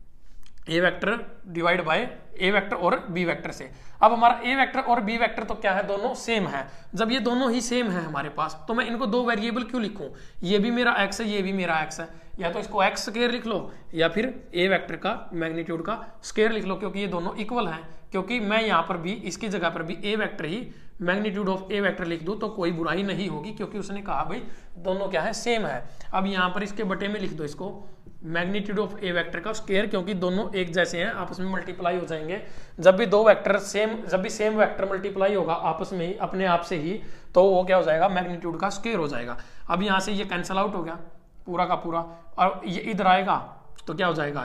A vector divide by A vector और बी वेक्टर से। अब हमारा ए वेक्टर और बी वेक्टर तो क्या है, दोनों सेम है। जब ये दोनों ही सेम है हमारे पास, तो मैं इनको दो वेरिएबल क्यों लिखूं, ये भी मेरा एक्स है, ये भी मेरा एक्स है, या तो इसको एक्स स्क्वायर लिख लो या फिर ए वेक्टर का मैग्नीट्यूड का स्क्वायर लिख लो, क्योंकि ये दोनों इक्वल हैं। क्योंकि मैं यहाँ पर भी इसकी जगह पर भी ए वेक्टर ही मैग्नीट्यूड ऑफ ए वेक्टर लिख दूं तो कोई बुराई नहीं होगी, क्योंकि उसने कहा भाई दोनों क्या है, सेम है। अब यहाँ पर इसके बटे में लिख दो इसको मैग्नीट्यूड ऑफ ए वेक्टर का स्क्वायर, क्योंकि दोनों एक जैसे हैं, आपस में मल्टीप्लाई हो जाएंगे। जब भी दो वेक्टर सेम जब भी सेम वेक्टर मल्टीप्लाई होगा आपस में ही अपने आप से ही, तो वो क्या हो जाएगा, मैग्नीट्यूड का स्क्वायर हो जाएगा। अब यहाँ से ये कैंसिल आउट हो गया पूरा का पूरा, और ये इधर आएगा तो क्या हो जाएगा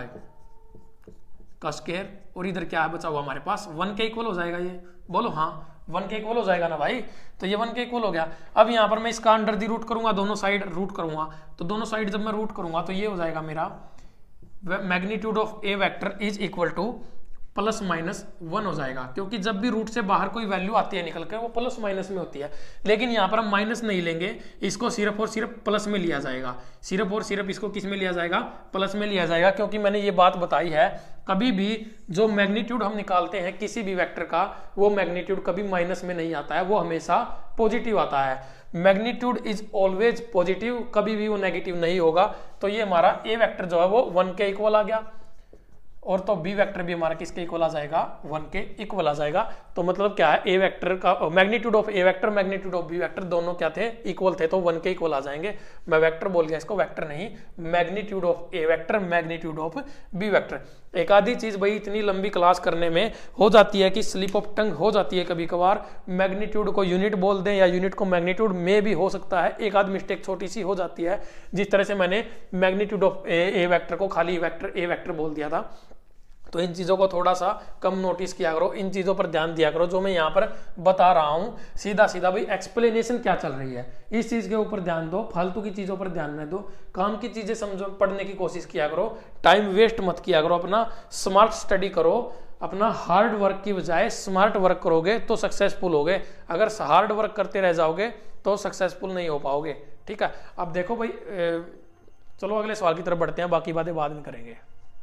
का स्क्वायर, और इधर क्या बचा हुआ हमारे पास, वन के इक्वल हो जाएगा ये, बोलो हाँ वन के इक्वल हो जाएगा ना भाई, तो ये वन के इक्वल हो गया। अब यहाँ पर मैं इसका अंडर दी रूट करूंगा, दोनों साइड रूट करूंगा, तो दोनों साइड जब मैं रूट करूंगा तो ये हो जाएगा मेरा magnitude of A vector is equal to plus minus one हो जाएगा, क्योंकि जब भी रूट से बाहर कोई वैल्यू आती है निकल कर वो प्लस माइनस में होती है। लेकिन यहाँ पर हम माइनस नहीं लेंगे, इसको सिर्फ और सिर्फ प्लस में लिया जाएगा, सिर्फ और सिर्फ इसको किस में लिया जाएगा, प्लस में लिया जाएगा। क्योंकि मैंने ये बात बताई है, कभी भी जो मैग्नीट्यूड हम निकालते हैं किसी भी वेक्टर का, वो मैग्नीट्यूड कभी माइनस में नहीं आता है, वो हमेशा पॉजिटिव आता है। मैग्नीट्यूड इज ऑलवेज पॉजिटिव, कभी भी वो नेगेटिव नहीं होगा। तो ये हमारा ए वेक्टर जो है वो वन के इक्वल आ गया, और तो बी वेक्टर भी हमारा किसके इक्वल आ जाएगा, वन के इक्वल आ जाएगा। तो मतलब क्या है, ए वेक्टर का magnitude of A vector magnitude of B vector दोनों क्या थे, इक्वल थे, तो वन के इक्वल आ जाएंगे। मैं वेक्टर बोल गया, इसको वेक्टर नहीं, magnitude of A vector magnitude of B vector. एक आधी चीज भाई इतनी लंबी क्लास करने में हो जाती है कि स्लिप ऑफ टंग हो जाती है कभी कभार, मैग्नीट्यूड को यूनिट बोल दें या यूनिट को मैग्नीट्यूड में भी हो सकता है, एक आध मिस्टेक छोटी सी हो जाती है। जिस तरह से मैंने मैग्नीट्यूड ऑफ ए वेक्टर को खाली वेक्टर ए वेक्टर बोल दिया था, तो इन चीज़ों को थोड़ा सा कम नोटिस किया करो, इन चीज़ों पर ध्यान दिया करो जो मैं यहाँ पर बता रहा हूँ। सीधा सीधा भाई एक्सप्लेनेशन क्या चल रही है इस चीज़ के ऊपर ध्यान दो, फालतू की चीज़ों पर ध्यान न दो, काम की चीज़ें समझो, पढ़ने की कोशिश किया करो, टाइम वेस्ट मत किया करो, अपना स्मार्ट स्टडी करो, अपना हार्ड वर्क की बजाय स्मार्ट वर्क करोगे तो सक्सेसफुल होगे। अगर हार्ड वर्क करते रह जाओगे तो सक्सेसफुल नहीं हो पाओगे। ठीक है, अब देखो भाई, चलो अगले सवाल की तरफ बढ़ते हैं, बाकी बातें बाद में करेंगे।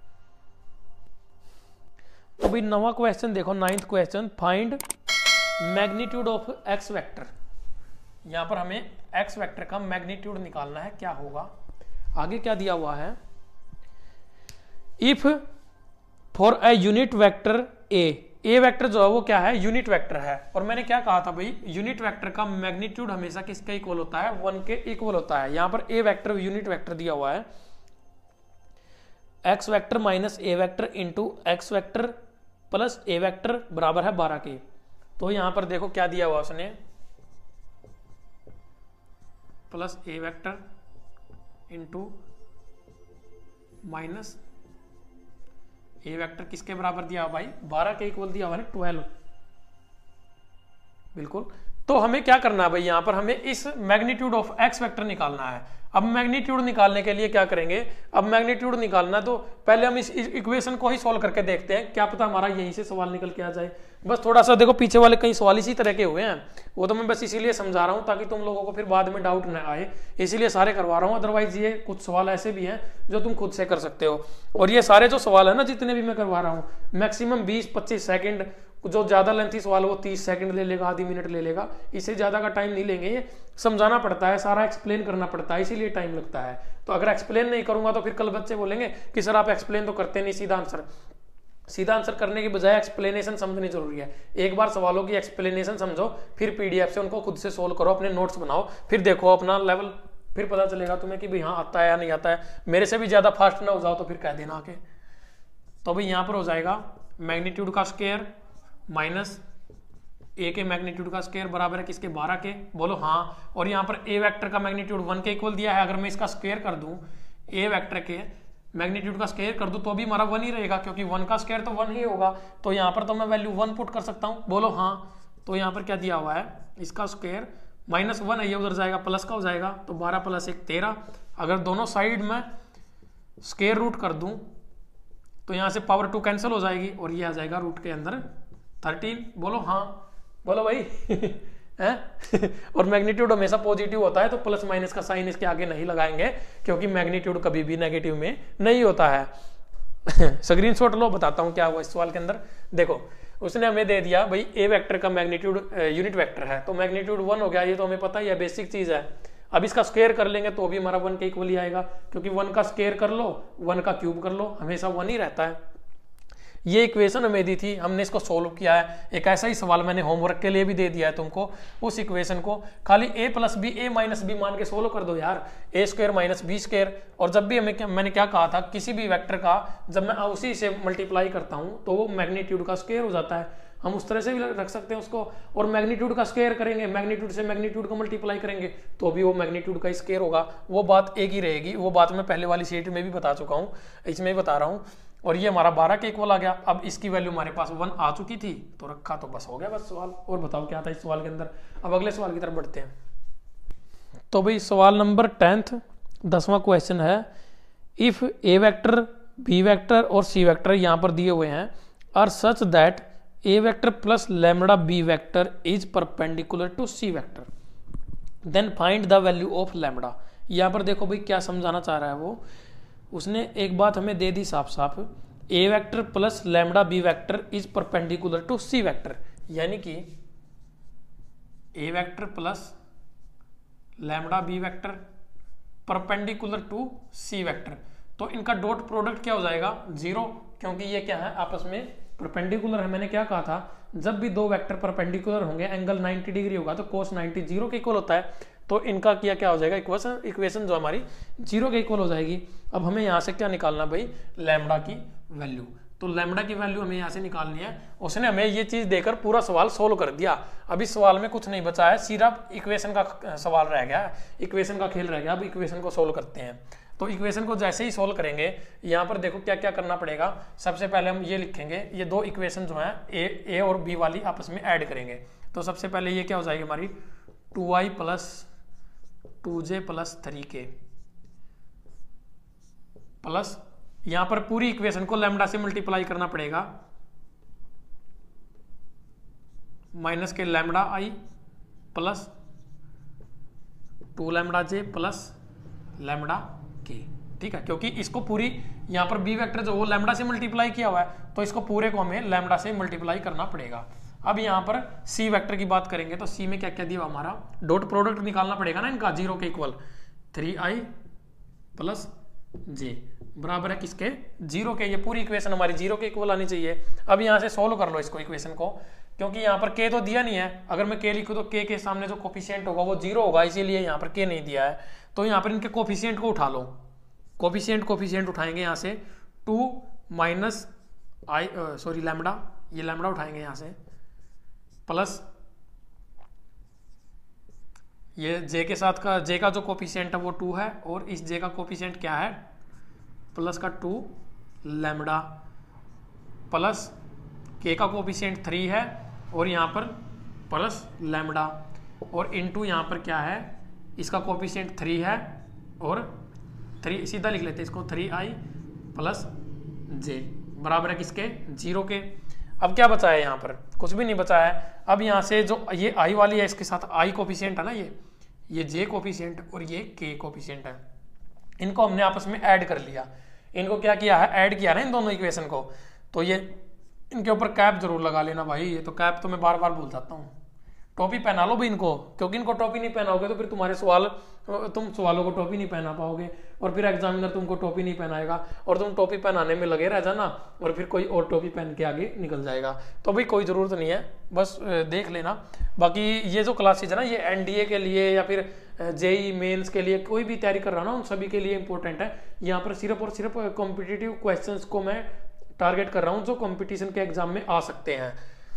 तो भाई नवा क्वेश्चन देखो, ninth question, find magnitude of X vector. यहां पर हमें एक्स वेक्टर का मैग्नीट्यूड निकालना है, क्या होगा। आगे क्या दिया हुआ है, if for a unit vector A, A vector जो है वो क्या है, यूनिट वेक्टर है। और मैंने क्या कहा था भाई, यूनिट वेक्टर का मैग्नीट्यूड हमेशा किसके इक्वल होता है, वन के इक्वल होता है। यहां पर ए वेक्टर यूनिट वेक्टर दिया हुआ है, X vector minus A vector into X vector plus A vector बराबर है बारह के। तो यहां पर देखो क्या दिया हुआ उसने, plus A vector into minus A vector किसके बराबर दिया हुआ भाई, बारह के इक्वल दिया हुआ है, ट्वेल्व। बिल्कुल, तो हमें क्या करना है भाई, यहां पर हमें इस मैग्नीट्यूड ऑफ एक्स वेक्टर निकालना है। अब मैग्नीट्यूड निकालने के लिए क्या करेंगे, अब मैग्नीट्यूड निकालना तो पहले हम इस इक्वेशन को ही सॉल्व करके देखते हैं, क्या पता हमारा यहीं से सवाल निकल के आ जाए। बस थोड़ा सा देखो, पीछे वाले कई सवाल इसी तरह के हुए हैं, वो तो मैं बस इसीलिए समझा रहा हूँ ताकि तुम लोगों को फिर बाद में डाउट न आए, इसीलिए सारे करवा रहा हूँ। अदरवाइज ये कुछ सवाल ऐसे भी हैं जो तुम खुद से कर सकते हो। और ये सारे जो सवाल है ना, जितने भी मैं करवा रहा हूँ, मैक्सिमम बीस पच्चीस सेकेंड, जो ज्यादा लेंथी सवाल वो तीस सेकंड ले लेगा, आधी मिनट ले लेगा, इससे ज्यादा का टाइम नहीं लेंगे। ये समझाना पड़ता है, सारा एक्सप्लेन करना पड़ता है, इसीलिए टाइम लगता है। तो अगर एक्सप्लेन नहीं करूंगा तो फिर कल बच्चे बोलेंगे कि सर आप एक्सप्लेन तो करते नहीं, सीधा आंसर सीधा आंसर करने की बजाय एक्सप्लेनेशन समझनी जरूरी है। एक बार सवालों की एक्सप्लेनेशन समझो, फिर पीडीएफ से उनको खुद से सोल्व करो, अपने नोट्स बनाओ, फिर देखो अपना लेवल, फिर पता चलेगा तुम्हें कि भाई हाँ आता है या नहीं आता है। मेरे से भी ज्यादा फास्ट ना हो जाओ तो फिर कह देना आके। तो भाई यहाँ पर हो जाएगा मैग्नीट्यूड का स्क्वायर माइनस ए के मैग्नीट्यूड का स्क्वायर बराबर है किसके, बारह के, बोलो हाँ। और यहाँ पर ए वेक्टर का मैग्नीट्यूड वन के इक्वल दिया है, अगर मैं इसका स्क्वायर कर दूं, ए वेक्टर के मैग्नीट्यूड का स्क्वायर कर दूं तो भी हमारा वन ही रहेगा, क्योंकि वन का स्क्वायर तो वन ही होगा। तो यहाँ पर तो मैं वैल्यू वन पुट कर सकता हूँ, बोलो हाँ। तो यहाँ पर क्या दिया हुआ है, इसका स्क्वायर माइनस वन है, ये उधर जाएगा प्लस का हो जाएगा, तो बारह प्लस एक तेरह। अगर दोनों साइड में स्क्वायर रूट कर दूं तो यहाँ से पावर टू कैंसिल हो जाएगी और ये आ जाएगा रूट के अंदर थर्टीन, बोलो हाँ, बोलो भाई है। और मैग्नीट्यूड हमेशा पॉजिटिव होता है, तो प्लस माइनस का साइन इसके आगे नहीं लगाएंगे, क्योंकि मैग्नीट्यूड कभी भी नेगेटिव में नहीं होता है। स्क्रीनशॉट लो, बताता हूँ क्या हुआ इस सवाल के अंदर। देखो उसने हमें दे दिया भाई ए वेक्टर का मैग्नीट्यूड यूनिट वेक्टर है, तो मैग्नीट्यूड वन हो गया, ये तो हमें पता ही है, बेसिक चीज है। अब इसका स्क्वायर कर लेंगे तो भी हमारा वन के इक्वल ही आएगा, क्योंकि वन का स्क्वायर कर लो, वन का क्यूब कर लो, हमेशा वन ही रहता है। ये इक्वेशन हमें दी थी, हमने इसको सोल्व किया है। एक ऐसा ही सवाल मैंने होमवर्क के लिए भी दे दिया है तुमको। उस इक्वेशन को खाली A plus B A minus B मान के सोल्व कर दो यार, A square minus B square. और जब भी हमें मैंने क्या कहा था, किसी भी वेक्टर का जब मैं उसी से मल्टीप्लाई करता हूँ तो वो मैग्नीट्यूड का स्क्वायर हो जाता है। हम उस तरह से भी रख सकते हैं उसको। और मैग्नीट्यूड का स्क्वायर करेंगे, मैग्नीट्यूड से मैग्नीट्यूड को मल्टीप्लाई करेंगे तो भी वो मैग्नीट्यूड का स्क्वायर होगा। वो बात एक ही रहेगी। वो बात मैं पहले वाली शीट में भी बता चुका हूँ, इसमें भी बता रहा हूँ। और ये हमारा बारह के इक्वल आ गया। अब इसकी वैल्यू हमारे पास वन आ चुकी थी तो रखा तो बस हो गया बस सवाल। और बताओ क्या था इस सवाल के अंदर। अब अगले सवाल की तरफ बढ़ते हैं। तो भाई सवाल नंबर टेंथ दसवां क्वेश्चन है, if A vector B vector और सी वेक्टर यहाँ पर दिए हुए हैं are such that A vector plus lambda B vector is perpendicular to C vector, then find the value of lambda. यहाँ पर देखो भाई क्या समझाना चाह रहा है वो। उसने एक बात हमें दे दी साफ साफ, A vector plus lambda B vector is perpendicular to C vector, यानी कि A vector plus lambda B vector perpendicular to C vector. तो इनका डॉट प्रोडक्ट क्या हो जाएगा, जीरो, क्योंकि ये क्या है आपस में परपेंडिकुलर है। मैंने क्या कहा था, जब भी दो वेक्टर परपेंडिकुलर होंगे एंगल नाइंटी डिग्री होगा तो कोस नाइंटी जीरो के इक्वल होता है। तो इनका किया क्या हो जाएगा, इक्वेशन इक्वेशन जो हमारी जीरो के इक्वल हो जाएगी। अब हमें यहाँ से क्या निकालना भाई, लैम्बडा की वैल्यू। तो लैम्बडा की वैल्यू हमें यहाँ से निकालनी है। उसने हमें ये चीज देकर पूरा सवाल सोल्व कर दिया। अब इस सवाल में कुछ नहीं बचा है, सिर्फ इक्वेशन का सवाल रह गया, इक्वेशन का खेल रह गया। अब इक्वेशन को सोल्व करते हैं। तो इक्वेशन को जैसे ही सोल्व करेंगे, यहाँ पर देखो क्या क्या करना पड़ेगा। सबसे पहले हम ये लिखेंगे, ये दो इक्वेशन जो है ए ए और बी वाली आपस में ऐड करेंगे। तो सबसे पहले ये क्या हो जाएगी हमारी, two I plus two J plus three K plus, यहाँ पर पूरी इक्वेशन को लैम्बडा से मल्टीप्लाई करना पड़ेगा, minus K lambda I plus two lambda J plus lambda K. ठीक है, क्योंकि इसको पूरी यहाँ पर बी वेक्टर जो वो लैम्बडा से मल्टीप्लाई किया हुआ है तो इसको पूरे को हमें लैम्बडा से मल्टीप्लाई करना पड़ेगा। अब यहाँ पर सी वेक्टर की बात करेंगे तो सी में क्या क्या दिया हमारा, डॉट प्रोडक्ट निकालना पड़ेगा ना इनका, जीरो के equal, three I plus J बराबर है किसके, जीरो के। ये पूरी इक्वेशन हमारी जीरो के इक्वल आनी चाहिए। अब यहाँ से सोल्व कर लो इसको इक्वेशन को, क्योंकि यहाँ पर के तो दिया नहीं है। अगर मैं के लिखूँ तो के के सामने जो कोफिशिएंट होगा वो जीरो होगा, इसीलिए यहाँ पर के नहीं दिया है। तो यहाँ पर इनके कोफिशिएंट को उठा लो, कोफिशिएंट कोफिशिएंट उठाएंगे यहाँ से, two minus I sorry lambda, ये लैम्बडा उठाएंगे यहाँ से, प्लस ये जे के साथ का, जे का जो कोफिशिएंट है वो टू है और इस जे का कोफिशिएंट क्या है, प्लस का टू लैम्बडा, प्लस के का कोफिशिएंट थ्री है और यहाँ पर प्लस लैम्बडा, और इनटू यहाँ पर क्या है, इसका कोफिशिएंट थ्री है और थ्री, सीधा लिख लेते हैं इसको, थ्री आई प्लस जे बराबर है किसके, जीरो के। अब क्या बचा है यहाँ पर, कुछ भी नहीं बचा है। अब यहाँ से जो ये आई वाली है इसके साथ आई कोफिशिएंट है ना, ये ये जे कोफिशिएंट और ये के कोफिशिएंट है, इनको हमने आपस में ऐड कर लिया। इनको क्या किया है, ऐड किया ना इन दोनों इक्वेशन को। तो ये इनके ऊपर कैप जरूर लगा लेना भाई, ये तो कैप तो मैं बार बार भूल जाता हूँ। टोपी पहना लो भाई इनको, क्योंकि इनको टोपी नहीं पहनाओगे तो फिर तुम्हारे सवाल, तुम सवालों को टोपी नहीं पहना पाओगे और फिर एग्जामिनर तुमको टोपी नहीं पहनाएगा और तुम टोपी पहनाने में लगे रह जाना और फिर कोई और टोपी पहन के आगे निकल जाएगा। तो भाई कोई ज़रूरत नहीं है, बस देख लेना। बाकी ये जो क्लासेज है ना, ये एनडीए के लिए या फिर जेई मेंस के लिए कोई भी तैयारी कर रहा ना, उन सभी के लिए इंपॉर्टेंट है। यहाँ पर सिर्फ और सिर्फ कॉम्पिटिटिव क्वेश्चन को मैं टारगेट कर रहा हूँ जो कॉम्पिटिशन के एग्जाम में आ सकते हैं।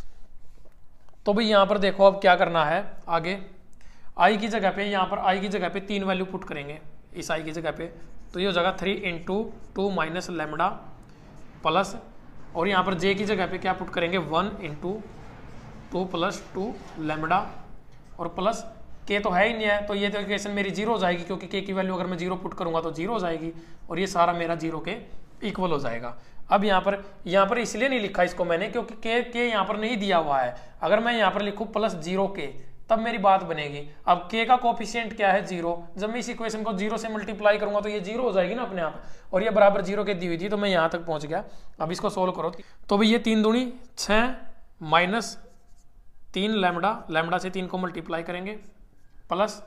तो भाई यहाँ पर देखो अब क्या करना है आगे, आई की जगह पे, यहाँ पर आई की जगह पे तीन वैल्यू पुट करेंगे इस आई की जगह पे। तो ये हो जाएगा three into two minus lambda plus, और यहाँ पर जे की जगह पे क्या पुट करेंगे, one into two plus two lambda और प्लस के तो है ही नहीं है, तो ये तो इक्वेशन मेरी जीरो हो जाएगी, क्योंकि के की वैल्यू अगर मैं जीरो पुट करूंगा तो जीरो हो जाएगी और ये सारा मेरा जीरो के इक्वल हो जाएगा। अब यहाँ पर यहाँ पर इसलिए नहीं लिखा इसको मैंने, क्योंकि के के यहाँ पर नहीं दिया हुआ है। अगर मैं यहाँ पर लिखूँ प्लस जीरो के तब मेरी बात बनेगी। अब के का कोफिशिएंट क्या है, जीरो। जब मैं इस इक्वेशन को जीरो से मल्टीप्लाई करूंगा तो ये जीरो हो जाएगी ना अपने आप, और ये बराबर जीरो के दी हुई थी, तो मैं यहाँ तक पहुंच गया। अब इसको सोल्व करो तो भाई ये तीन दूनी छः माइनस तीन लैम्डा, लैम्डा से तीन को मल्टीप्लाई करेंगे plus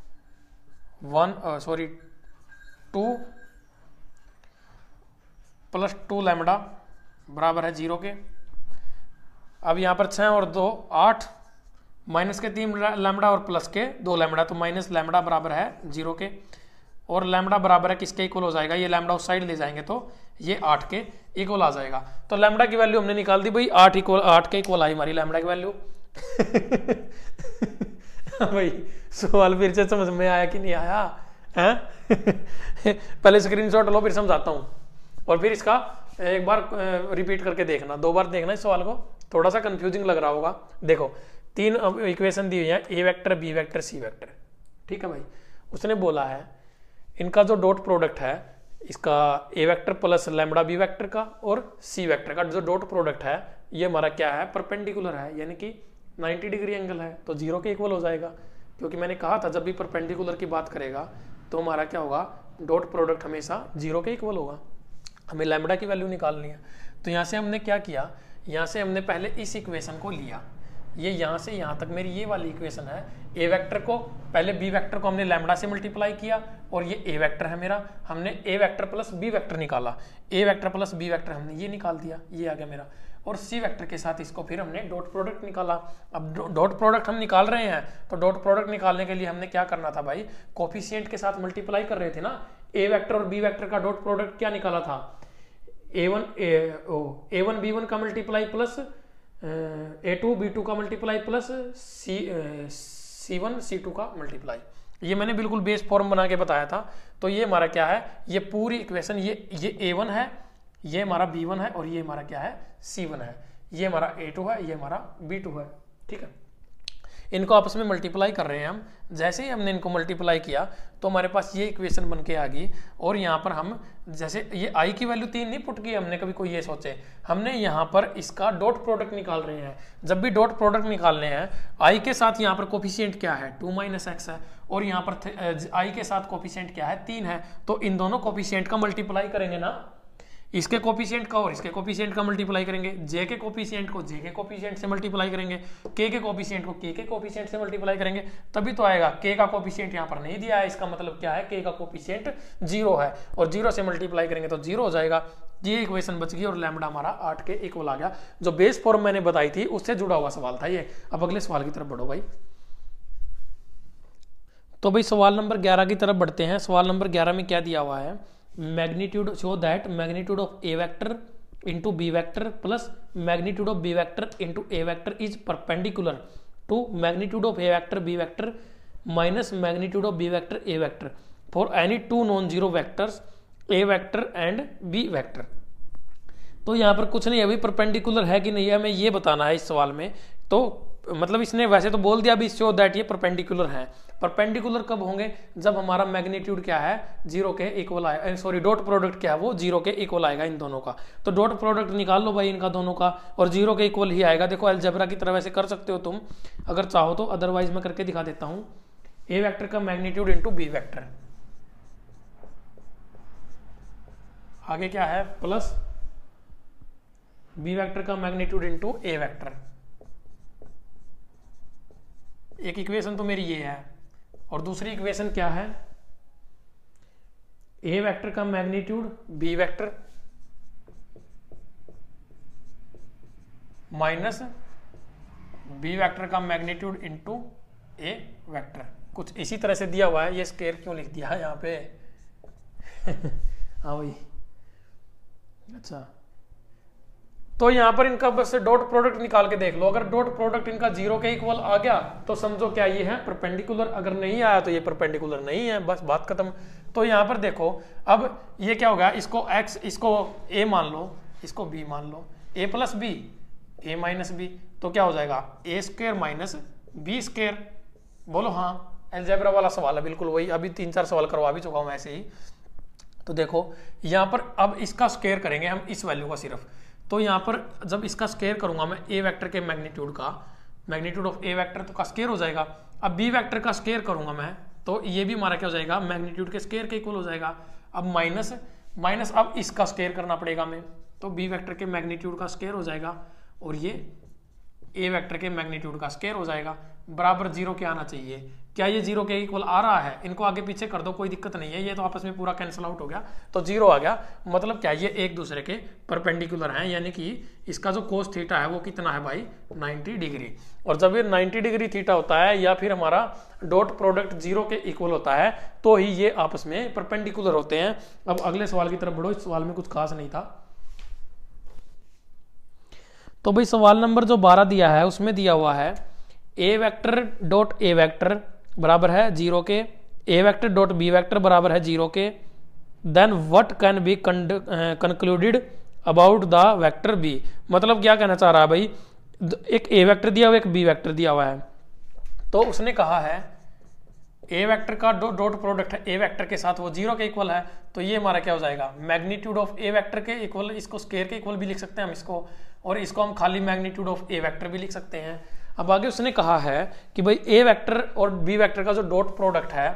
one sorry two plus two lambda बराबर है जीरो के। अब यहाँ पर छः और दो आठ, माइनस के तीन लैम्बडा और प्लस के दो लैम्बडा, तो माइनस लैम्बडा बराबर है जीरो के। और लैम्बडा बराबर है किसके इक्वल हो जाएगा, ये लैम्बडा उस साइड ले जाएंगे तो ये आठ के इक्वल आ जाएगा। तो लैम्बडा की वैल्यू हमने निकाल दी भाई, आठ इक्वल आठ के इक्वल आई हमारी लैम्बडा की वैल्यू। भाई सवाल फिर से समझ में आया कि नहीं आया है? पहले स्क्रीनशॉट लो फिर समझाता हूँ, और फिर इसका एक बार रिपीट करके देखना, दो बार देखना इस सवाल को, थोड़ा सा कंफ्यूजिंग लग रहा होगा। देखो तीन इक्वेशन दी हुई है, A vector B vector C vector, ठीक है भाई। उसने बोला है इनका जो डॉट प्रोडक्ट है, इसका A vector plus lambda B vector का और सी वेक्टर का जो डॉट प्रोडक्ट है, ये हमारा क्या है, परपेंडिकुलर है, यानी कि नब्बे डिग्री एंगल है, तो जीरो के इक्वल हो जाएगा। क्योंकि मैंने कहा था जब भी परपेंडिकुलर की बात करेगा तो हमारा क्या होगा, डॉट प्रोडक्ट हमेशा जीरो के इक्वल होगा। हमें लैम्बडा की वैल्यू निकालनी है, तो यहाँ से हमने क्या किया, यहाँ से हमने पहले इस इक्वेशन को लिया, ये यहाँ से यहाँ तक मेरी ये वाली इक्वेशन है। ए वेक्टर को पहले बी वेक्टर को हमने लैम्बडा से मल्टीप्लाई किया, और ये ए वेक्टर है मेरा, हमने A vector plus B vector निकाला, A vector plus B vector हमने ये निकाल दिया, ये आ गया मेरा। और सी वेक्टर के साथ इसको फिर हमने डॉट प्रोडक्ट निकाला। अब डॉट प्रोडक्ट हम निकाल रहे हैं, तो डॉट प्रोडक्ट निकालने के लिए हमने क्या करना था भाई, कोफिशिएंट के साथ मल्टीप्लाई कर रहे थे ना। ए वेक्टर और बी वेक्टर का डॉट प्रोडक्ट क्या निकाला था, A one A one B one का multiply plus A two B two का multiply plus C C one C two का मल्टीप्लाई। ये मैंने बिल्कुल बेस फॉर्म बना के बताया था। तो ये हमारा क्या है, ये पूरी इक्वेशन, ये ये ए वन है, ये हमारा बी वन है, और ये हमारा क्या है, सी वन है, ये हमारा ए टू है, ये हमारा बी टू है, ठीक है। इनको आपस में मल्टीप्लाई कर रहे हैं हम। जैसे ही हमने इनको मल्टीप्लाई किया तो हमारे पास ये इक्वेशन बन के आ गई। और यहाँ पर हम जैसे ये आई की वैल्यू तीन नहीं पुट की हमने, कभी कोई ये सोचे, हमने यहाँ पर इसका डॉट प्रोडक्ट निकाल रहे हैं। जब भी डॉट प्रोडक्ट निकालने हैं, आई के साथ यहाँ पर कोफिशिएंट क्या है, टू माइनस एक्स है, और यहाँ पर आई के साथ कोफिशिएंट क्या है, तीन है। तो इन दोनों कोफिशिएंट का मल्टीप्लाई करेंगे ना, इसके कोफिशिएंट का और इसके कोफिशिएंट का मल्टीप्लाई करेंगे, जे के कोफिशिएंट को जे के कोफिशिएंट से मल्टीप्लाई करेंगे, के के कोफिशिएंट को के के कोफिशिएंट से मल्टीप्लाई करेंगे, तभी तो आएगा। के का कोफिशिएंट यहाँ पर नहीं दिया है, इसका मतलब क्या है, के का कोफिशिएंट जीरो है, और जीरो से मल्टीप्लाई करेंगे तो जीरो हो जाएगा। ये इक्वेशन बच गई और लैम्बडा हमारा आठ के इक्वल आ गया। जो बेस फॉर्म मैंने बताई थी उससे जुड़ा हुआ सवाल था ये। अब अगले सवाल की तरफ बढ़ो भाई। तो भाई सवाल नंबर ग्यारह की तरफ बढ़ते हैं। सवाल नंबर ग्यारह में क्या दिया हुआ है, magnitude show that magnitude of a vector into b vector plus magnitude of b vector into a vector is perpendicular to magnitude of a vector b vector minus magnitude of b vector a vector for any two non-zero vectors a vector and b vector। तो यहाँ पर कुछ नहीं है भाई, perpendicular है कि नहीं है हमें ये बताना है इस सवाल में। तो मतलब इसने वैसे तो बोल दिया भी शो दैट ये परपेंडिकुलर है। परपेंडिकुलर कब होंगे, जब हमारा मैग्नीट्यूड क्या है, जीरो के इक्वल आएगा, सॉरी डॉट प्रोडक्ट क्या है वो जीरो के इक्वल आएगा इन दोनों का। तो डॉट प्रोडक्ट निकाल लो भाई इनका दोनों का, और जीरो के इक्वल ही आएगा। देखो अलजेब्रा की तरह वैसे कर सकते हो तुम अगर चाहो तो, अदरवाइज मैं करके दिखा देता हूँ। ए वेक्टर का मैग्नीट्यूड इंटू बी वेक्टर, आगे क्या है प्लस बी वेक्टर का मैग्नीट्यूड इंटू ए वेक्टर। एक इक्वेशन तो मेरी ये है, और दूसरी इक्वेशन क्या है, ए वेक्टर का magnitude B vector minus B vector का मैग्नीट्यूड इंटू ए वेक्टर। कुछ इसी तरह से दिया हुआ है। ये स्क्वायर क्यों लिख दिया है यहाँ पे? हाँ भाई, अच्छा तो यहाँ पर इनका बस डॉट प्रोडक्ट निकाल के देख लो। अगर डॉट प्रोडक्ट इनका जीरो के इक्वल आ गया तो समझो क्या ये है परपेंडिकुलर, अगर नहीं आया तो ये परपेंडिकुलर नहीं है, बस बात खत्म। तो यहाँ पर देखो अब ये क्या होगा, इसको x, इसको a मान लो, इसको b मान लो, a plus B A minus B, तो क्या हो जाएगा A square minus B square. बोलो हाँ, अलजेब्रा वाला सवाल है बिल्कुल वही, अभी तीन चार सवाल करवा भी चुका हूँ ऐसे ही। तो देखो यहाँ पर अब इसका स्क्वायर करेंगे हम इस वैल्यू का सिर्फ। तो यहाँ पर जब इसका स्क्वायर करूंगा मैं ए वेक्टर के मैग्नीट्यूड का, मैग्नीट्यूड ऑफ ए वेक्टर तो का स्क्वायर हो जाएगा। अब बी वेक्टर का स्क्वायर करूंगा मैं तो ये भी हमारा क्या हो जाएगा, मैग्नीट्यूड के स्क्वायर के इक्वल हो जाएगा। अब माइनस माइनस अब इसका स्क्वायर करना पड़ेगा हमें, तो बी वेक्टर के मैग्नीट्यूड का स्क्वायर हो जाएगा, और ये ए वेक्टर के मैग्नीट्यूड का स्क्वायर हो जाएगा, बराबर जीरो के आना चाहिए। क्या ये जीरो के इक्वल आ रहा है? इनको आगे पीछे कर दो, कोई दिक्कत नहीं है, ये तो आपस में पूरा कैंसिल आउट हो गया, तो जीरो आ गया। मतलब क्या ये एक दूसरे के परपेंडिकुलर हैं, यानी कि इसका जो कोस थीटा है वो कितना है भाई, नाइन्टी डिग्री। और जब ये नाइन्टी डिग्री थीटा होता है या फिर हमारा डॉट प्रोडक्ट जीरो के इक्वल होता है तो ही ये आपस में परपेंडिकुलर होते हैं। अब अगले सवाल की तरफ बढ़ो, इस सवाल में कुछ खास नहीं था। तो भाई सवाल नंबर जो बारह दिया है उसमें दिया हुआ है A vector dot A vector बराबर है जीरो के, A vector dot B vector बराबर है जीरो के, then what can be concluded about the vector B. मतलब क्या कहना चाह रहा है भाई, एक ए वेक्टर दिया हुआ एक बी वेक्टर दिया हुआ है, तो उसने कहा है ए वेक्टर का डॉट डॉट प्रोडक्ट है ए वेक्टर के साथ वो जीरो के इक्वल है, तो ये हमारा क्या हो जाएगा, मैग्नीट्यूड ऑफ ए वेक्टर के इक्वल, इसको स्क्वायर के इक्वल भी लिख सकते हैं हम इसको, और इसको हम खाली मैग्नीट्यूड ऑफ ए वेक्टर भी लिख सकते हैं। अब आगे उसने कहा है कि भाई ए वेक्टर और बी वेक्टर का जो डॉट प्रोडक्ट है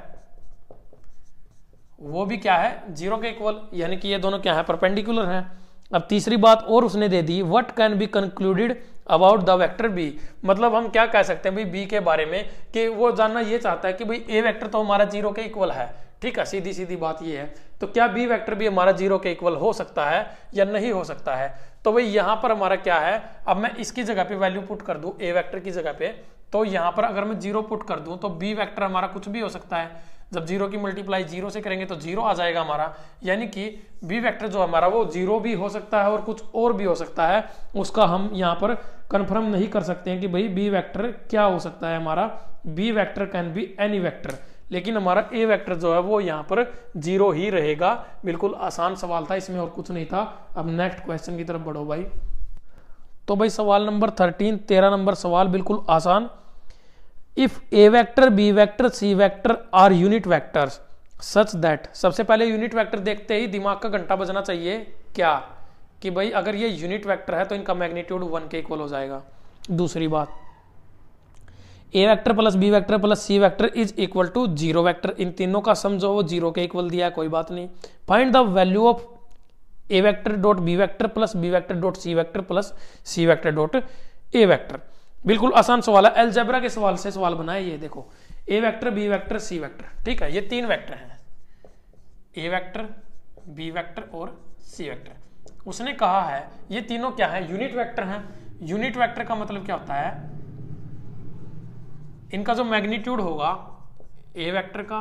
वो भी क्या है, जीरो के इक्वल, यानी कि ये दोनों क्या है, परपेंडिकुलर हैं। अब तीसरी बात और उसने दे दी, what can be concluded about the vector B. मतलब हम क्या कह सकते हैं भाई बी के बारे में, कि वो जानना ये चाहता है कि भाई ए वेक्टर तो हमारा जीरो के इक्वल है, ठीक है, सीधी सीधी बात ये है, तो क्या बी वेक्टर भी हमारा जीरो के इक्वल हो सकता है या नहीं हो सकता है। तो भाई यहाँ पर हमारा क्या है, अब मैं इसकी जगह पे वैल्यू पुट कर दूं ए वेक्टर की जगह पे, तो यहाँ पर अगर मैं जीरो पुट कर दूं तो बी वेक्टर हमारा कुछ भी हो सकता है, जब जीरो की मल्टीप्लाई जीरो से करेंगे तो जीरो आ जाएगा हमारा, यानी कि बी वेक्टर जो हमारा वो जीरो भी हो सकता है और कुछ और भी हो सकता है, उसका हम यहाँ पर कंफर्म नहीं कर सकते हैं कि भाई बी वेक्टर क्या हो सकता है हमारा, B vector can be any vector, लेकिन हमारा ए वेक्टर जो है वो यहाँ पर जीरो ही रहेगा। बिल्कुल आसान सवाल था, इसमें और कुछ नहीं था। अब नेक्स्ट क्वेश्चन की तरफ बढ़ो भाई। तो भाई सवाल नंबर थर्टीन, तेरह नंबर सवाल, बिल्कुल आसान। If A vector B vector C vector are unit vectors such that, सबसे पहले यूनिट वेक्टर देखते ही दिमाग का घंटा बजना चाहिए क्या, कि भाई अगर ये यूनिट वेक्टर है तो इनका मैग्नीट्यूड वन के इक्वल हो जाएगा। दूसरी बात, A vector plus B vector plus C vector is equal to zero vector, इन तीनों का सम जो वो जीरो के इक्वल दिया है, कोई बात नहीं। Find the value of A vector dot B vector plus B vector dot C vector plus C vector dot A vector. बिल्कुल आसान सवाल है, अलजेब्रा के सवाल से सवाल बनाए। ये देखो A vector B vector C vector, ठीक है, ये तीन वेक्टर हैं, ए वेक्टर बी वेक्टर और सी वेक्टर। उसने कहा है ये तीनों क्या है, यूनिट वेक्टर हैं। यूनिट वेक्टर का मतलब क्या होता है, इनका जो मैग्नीट्यूड होगा ए वेक्टर का,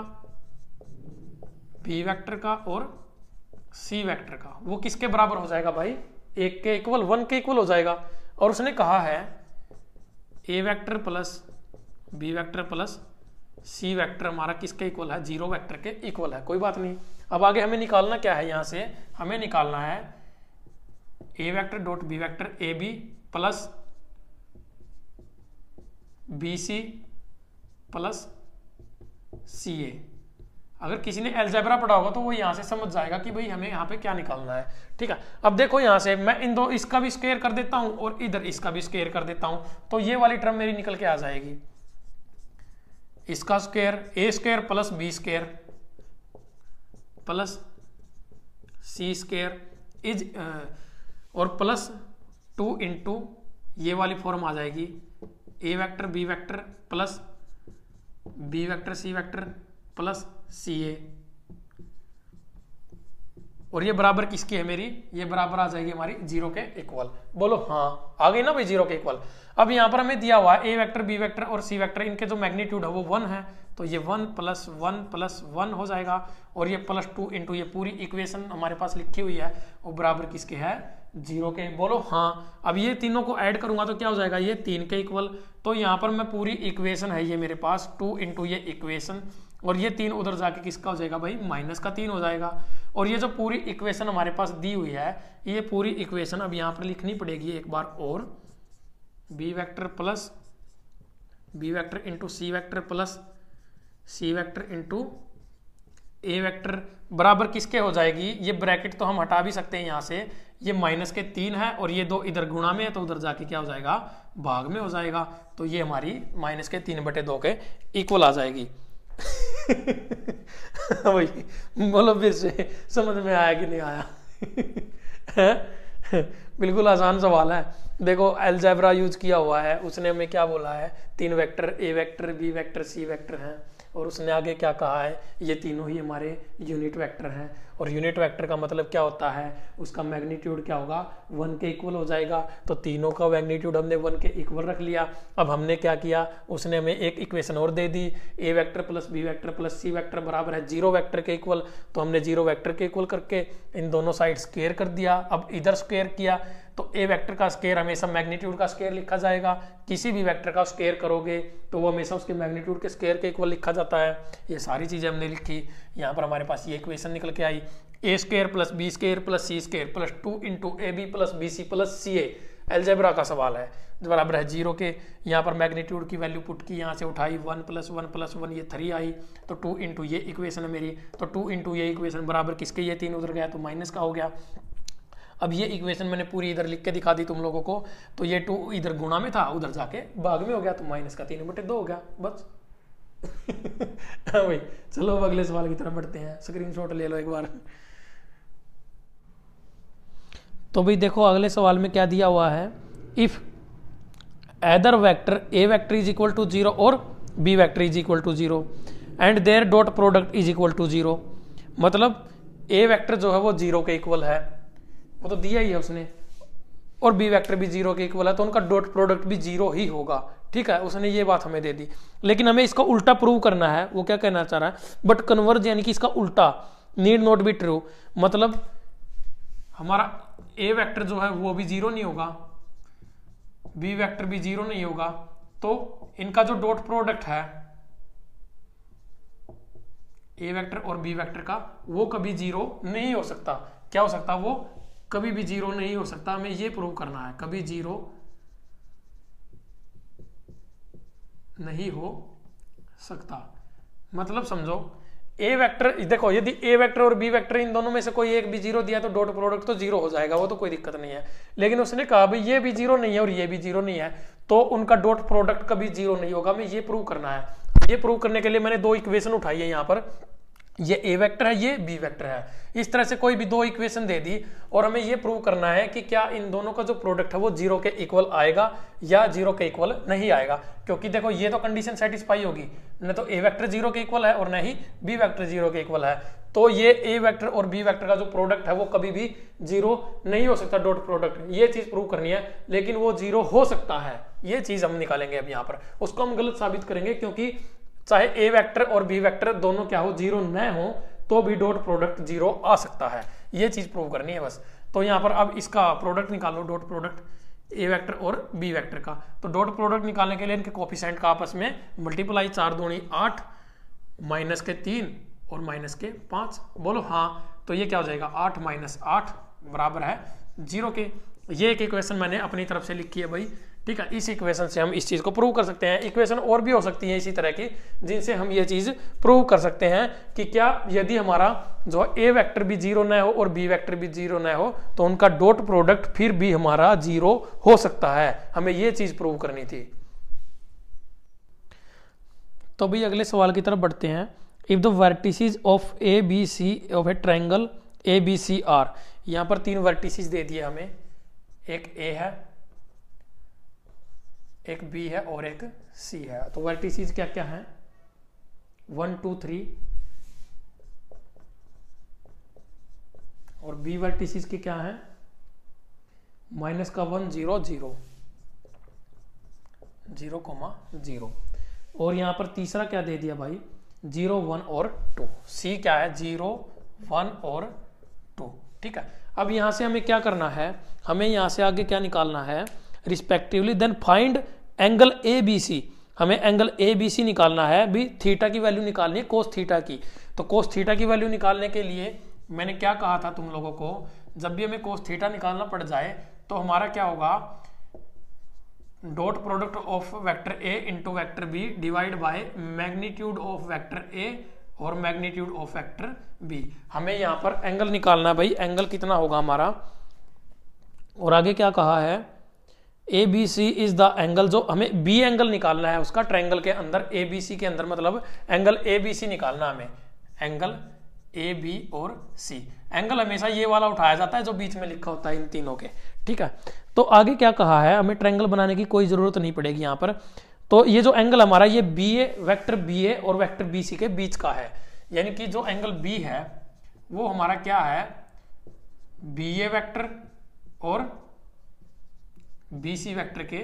बी वेक्टर का और सी वेक्टर का, वो किसके बराबर हो जाएगा भाई, एक के इक्वल, वन के इक्वल हो जाएगा। और उसने कहा है A vector plus B vector plus C vector हमारा किसके इक्वल है, जीरो वेक्टर के इक्वल है, कोई बात नहीं। अब आगे हमें निकालना क्या है, यहां से हमें निकालना है A vector dot B vector A B plus B C plus C A. अगर किसी ने अलजेब्रा पढ़ा होगा तो वो यहां से समझ जाएगा कि भाई हमें यहाँ पे क्या निकालना है, ठीक है। अब देखो यहां से मैं इन दो, इसका भी स्क्वायर कर देता हूं और इधर इसका भी स्क्वायर कर देता हूं, तो ये वाली टर्म मेरी निकल के आ जाएगी, इसका square A square plus B square plus C square is और प्लस टू इंटू ये वाली फॉर्म आ जाएगी, A vector B vector plus B vector C vector plus C A, और ये बराबर किसकी है मेरी, ये बराबर आ जाएगी हमारी जीरो के इक्वल। बोलो हाँ, आ गई ना भाई जीरो के इक्वल। अब यहां पर हमें दिया हुआ है ए वेक्टर बी वेक्टर और सी वेक्टर, इनके जो मैग्नीट्यूड है वो वन है, तो ये one plus one plus one हो जाएगा, और ये प्लस टू इंटू ये पूरी इक्वेशन हमारे पास लिखी हुई है वो बराबर किसके है, जीरो के। बोलो हाँ। अब ये तीनों को ऐड करूंगा तो क्या हो जाएगा, ये तीन के इक्वल। तो यहाँ पर मैं पूरी इक्वेशन है ये मेरे पास, टू इंटू ये इक्वेशन, और ये तीन उधर जाके किसका हो जाएगा भाई, माइनस का तीन हो जाएगा। और ये जो पूरी इक्वेशन हमारे पास दी हुई है, ये पूरी इक्वेशन अब यहाँ पर लिखनी पड़ेगी एक बार और, B vector plus B vector into C vector plus C vector into A vector बराबर किसके हो जाएगी, ये ब्रैकेट तो हम हटा भी सकते हैं यहाँ से, ये माइनस के तीन है और ये दो इधर गुणा में है, तो उधर जाके क्या हो जाएगा, भाग में हो जाएगा, तो ये हमारी माइनस के तीन बटे दो के इक्वल आ जाएगी। वही बोलो फिर से, समझ में आया कि नहीं आया? बिल्कुल आसान सवाल है। देखो अलजेब्रा यूज किया हुआ है, उसने हमें क्या बोला है, तीन vector A vector B vector C vector हैं, और उसने आगे क्या कहा है, ये तीनों ही हमारे यूनिट वेक्टर हैं। और यूनिट वेक्टर का मतलब क्या होता है, उसका मैग्नीट्यूड क्या होगा, वन के इक्वल हो जाएगा। तो तीनों का मैग्नीट्यूड हमने वन के इक्वल रख लिया। अब हमने क्या किया, उसने हमें एक इक्वेशन और दे दी, A vector plus B vector plus C vector बराबर है जीरो वेक्टर के इक्वल। तो हमने जीरो वेक्टर के इक्वल करके इन दोनों साइड स्क्वायर कर दिया। अब इधर स्क्वायर किया तो ए वेक्टर का स्क्वायर हमेशा मैग्नीट्यूड का स्क्वायर लिखा जाएगा। किसी भी वेक्टर का स्क्वायर करोगे तो वो हमेशा उसके मैग्नीट्यूड के स्क्वायर के इक्वल लिखा जाता है। ये सारी चीजें हमने लिखी। यहाँ पर हमारे पास ये इक्वेशन निकल के आई, A square plus B square plus C square plus two into A B plus B C plus C A, algebra का सवाल है, बराबर है जीरो के। यहाँ पर मैग्नीट्यूड की वैल्यू पुट की, यहाँ से उठाई, one plus one plus one, ये थ्री आई। तो टू इंटू ये इक्वेशन है मेरी, तो टू इंटू ये इक्वेशन बराबर किसके, ये तीन उधर गया तो माइनस का हो गया। अब ये इक्वेशन मैंने पूरी इधर लिख के दिखा दी तुम लोगों को। तो ये टू इधर गुणा में था, उधर जाके भाग में हो गया, तो माइनस का तीन बटे दो हो गया, बस। हाँ भाई, चलो अब अगले सवाल की तरफ बढ़ते हैं। स्क्रीनशॉट ले लो एक बार। तो भाई देखो अगले सवाल में क्या दिया हुआ है, if either vector A vector is equal to zero और B vector is equal to zero and their dot product is equal to zero. मतलब ए वेक्टर जो है वो जीरो के इक्वल है, वो तो दिया ही है उसने, और बी वेक्टर भी जीरो के इक्वल है, तो उनका डॉट प्रोडक्ट भी जीरो ही होगा। ठीक है, उसने ये बात हमें दे दी, लेकिन हमें इसका उल्टा प्रूव करना है। वो क्या कहना चाह रहा है, बट कन्वर्ज यानी कि इसका उल्टा, नीड नॉट बी ट्रू। मतलब हमारा ए वेक्टर जो है वो भी जीरो नहीं होगा, बी वेक्टर भी जीरो नहीं होगा, तो इनका जो डॉट प्रोडक्ट है ए वेक्टर और बी वेक्टर का, वो कभी जीरो नहीं हो सकता। क्या हो सकता, वो कभी भी जीरो नहीं हो सकता। हमें ये प्रूव करना है, कभी जीरो नहीं हो सकता। मतलब समझो ए वेक्टर, देखो यदि ए वेक्टर और बी वेक्टर इन दोनों में से कोई एक भी जीरो दिया तो डॉट प्रोडक्ट तो जीरो हो जाएगा, वो तो कोई दिक्कत नहीं है। लेकिन उसने कहा भाई ये भी जीरो नहीं है और ये भी जीरो नहीं है, तो उनका डॉट प्रोडक्ट कभी जीरो नहीं होगा। हमें ये प्रूव करना है। ये प्रूव करने के लिए मैंने दो इक्वेशन उठाई है यहाँ पर, ये ए वेक्टर है, ये बी वेक्टर है। इस तरह से कोई भी दो इक्वेशन दे दी और हमें ये प्रूव करना है कि क्या इन दोनों का जो प्रोडक्ट है वो जीरो के इक्वल आएगा या जीरो के इक्वल नहीं आएगा। क्योंकि देखो ये तो कंडीशन सेटिस्फाई होगी, न तो ए वेक्टर जीरो के इक्वल है और न ही बी वेक्टर जीरो के इक्वल है। तो ये ए वेक्टर और बी वेक्टर का जो प्रोडक्ट है वो कभी भी जीरो नहीं हो सकता, डॉट प्रोडक्ट। ये चीज प्रूव करनी है, लेकिन वो जीरो हो सकता है, ये चीज हम निकालेंगे अब यहाँ पर। उसको हम गलत साबित करेंगे, क्योंकि चाहे ए वेक्टर और बी वेक्टर दोनों क्या हो, जीरो न हो, तो भी डॉट प्रोडक्ट जीरो आ सकता है। ये चीज प्रूव करनी है बस। तो यहाँ पर अब इसका प्रोडक्ट निकालो, डॉट प्रोडक्ट ए वेक्टर और बी वेक्टर का। तो डॉट प्रोडक्ट निकालने के लिए इनके कोफिशिएंट का आपस में मल्टीप्लाई, चार दूनी आठ, माइनस के तीन और माइनस के पांच, बोलो हाँ। तो ये क्या हो जाएगा, आठ माइनस आठ बराबर है जीरो के। ये एक इक्वेशन मैंने अपनी तरफ से लिखी है भाई। ठीक है, इस इक्वेशन से हम इस चीज को प्रूव कर सकते हैं। इक्वेशन और भी हो सकती है इसी तरह की, जिनसे हम ये चीज प्रूव कर सकते हैं कि क्या यदि हमारा जो ए वेक्टर भी जीरो न हो और बी वेक्टर भी जीरो न हो, तो उनका डॉट प्रोडक्ट फिर भी हमारा जीरो हो सकता है। हमें ये चीज प्रूव करनी थी। तो भाई अगले सवाल की तरफ बढ़ते हैं। If the vertices of A B C of a triangle A B C are, यहाँ पर तीन वर्टिसेस दे दिए हमें, एक ए है, एक बी है और एक सी है। तो वर्टिसेस क्या क्या है, वन टू थ्री, और बी वर्टिसेस की क्या है, माइनस का one, zero zero, zero comma zero. और यहां पर तीसरा क्या दे दिया भाई, जीरो वन और टू। सी क्या है, जीरो वन और टू। ठीक है, अब यहां से हमें क्या करना है, हमें यहां से आगे क्या निकालना है, respectively then find angle A B C. हमें एंगल ए बी सी निकालना है भी, थीटा की वैल्यू निकालनी है, कोस थीटा की। तो कोस थीटा की वैल्यू निकालने के लिए मैंने क्या कहा था तुम लोगों को, जब भी हमें कोस थीटा निकालना पड़ जाए तो हमारा क्या होगा, dot product of vector A into vector B divide by magnitude of vector A और मैग्नीट्यूड ऑफ वेक्टर बी। हमें यहाँ पर एंगल निकालना है भाई, एंगल कितना होगा हमारा। और आगे क्या कहा है, A B C is the angle, जो हमें बी एंगल निकालना है उसका ट्रायंगल के अंदर, ए बी सी के अंदर, मतलब एंगल ए बी सी निकालना हमें, एंगल ए बी और सी। एंगल हमेशा ये वाला उठाया जाता है जो बीच में लिखा होता है इन तीनों के, ठीक है। तो आगे क्या कहा है, हमें ट्रायंगल बनाने की कोई जरूरत नहीं पड़ेगी यहाँ पर। तो ये जो एंगल हमारा ये B A vector B A और वेक्टर बी सी के बीच का है, यानी कि जो एंगल बी है वो हमारा क्या है, बी ए वेक्टर और बी सी वेक्टर के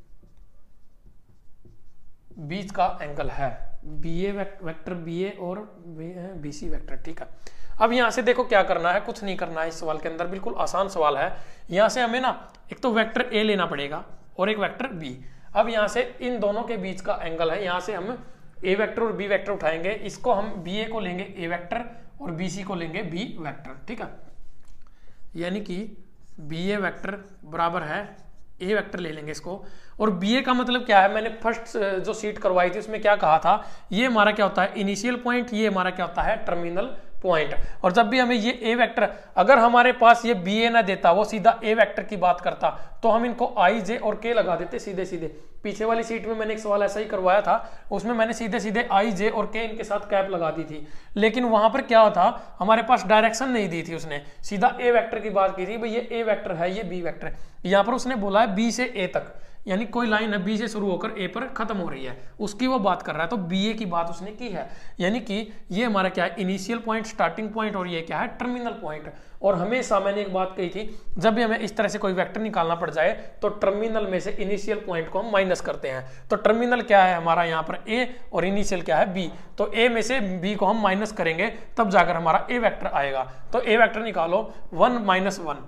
बीच का एंगल है, B A vector B A और बी सी वेक्टर, ठीक है। अब यहां से देखो क्या करना है, कुछ नहीं करना है इस सवाल के अंदर, बिल्कुल आसान सवाल है। यहां से हमें ना एक तो वेक्टर ए लेना पड़ेगा और एक वेक्टर बी। अब यहां से इन दोनों के बीच का एंगल है, यहां से हम ए वेक्टर और बी वेक्टर उठाएंगे, इसको हम बी ए को लेंगे ए वेक्टर और बी सी को लेंगे बी वेक्टर, ठीक है। यानी कि बी ए वेक्टर बराबर है ए वेक्टर ले लेंगे इसको, और बी ए का मतलब क्या है, मैंने फर्स्ट जो सीट करवाई थी उसमें क्या कहा था, ये हमारा क्या होता है इनिशियल पॉइंट, ये हमारा क्या होता है टर्मिनल पॉइंट। और जब भी हमें ये ए वेक्टर, अगर हमारे पास ये बी ए ना देता, वो सीधा ए वेक्टर की बात करता, तो हम इनको आई जे और के लगा देते सीधे सीधे। पीछे वाली सीट में मैंने एक सवाल ऐसा ही करवाया था, उसमें मैंने सीधे सीधे आई जे और के इनके साथ कैप लगा दी थी, लेकिन वहां पर क्या था, हमारे पास डायरेक्शन नहीं दी थी, उसने सीधा ए वेक्टर की बात की थी, भाई ये ए वेक्टर है, ये बी वेक्टर है। यहाँ पर उसने बोला है बी से ए तक, यानी कोई लाइन है बी से शुरू होकर ए पर खत्म हो रही है, उसकी वो बात कर रहा है, तो बी ए की बात उसने की है। यानी कि ये हमारा क्या है इनिशियल पॉइंट, स्टार्टिंग पॉइंट, और ये क्या है टर्मिनल पॉइंट। और हमेशा मैंने एक बात कही थी, जब भी हमें इस तरह से कोई वेक्टर निकालना पड़ जाए तो टर्मिनल में से इनिशियल पॉइंट को हम माइनस करते हैं। तो टर्मिनल क्या है हमारा यहाँ पर ए और इनिशियल क्या है बी, तो ए में से बी को हम माइनस करेंगे तब जाकर हमारा ए वेक्टर आएगा। तो ए वेक्टर निकालो, one minus one,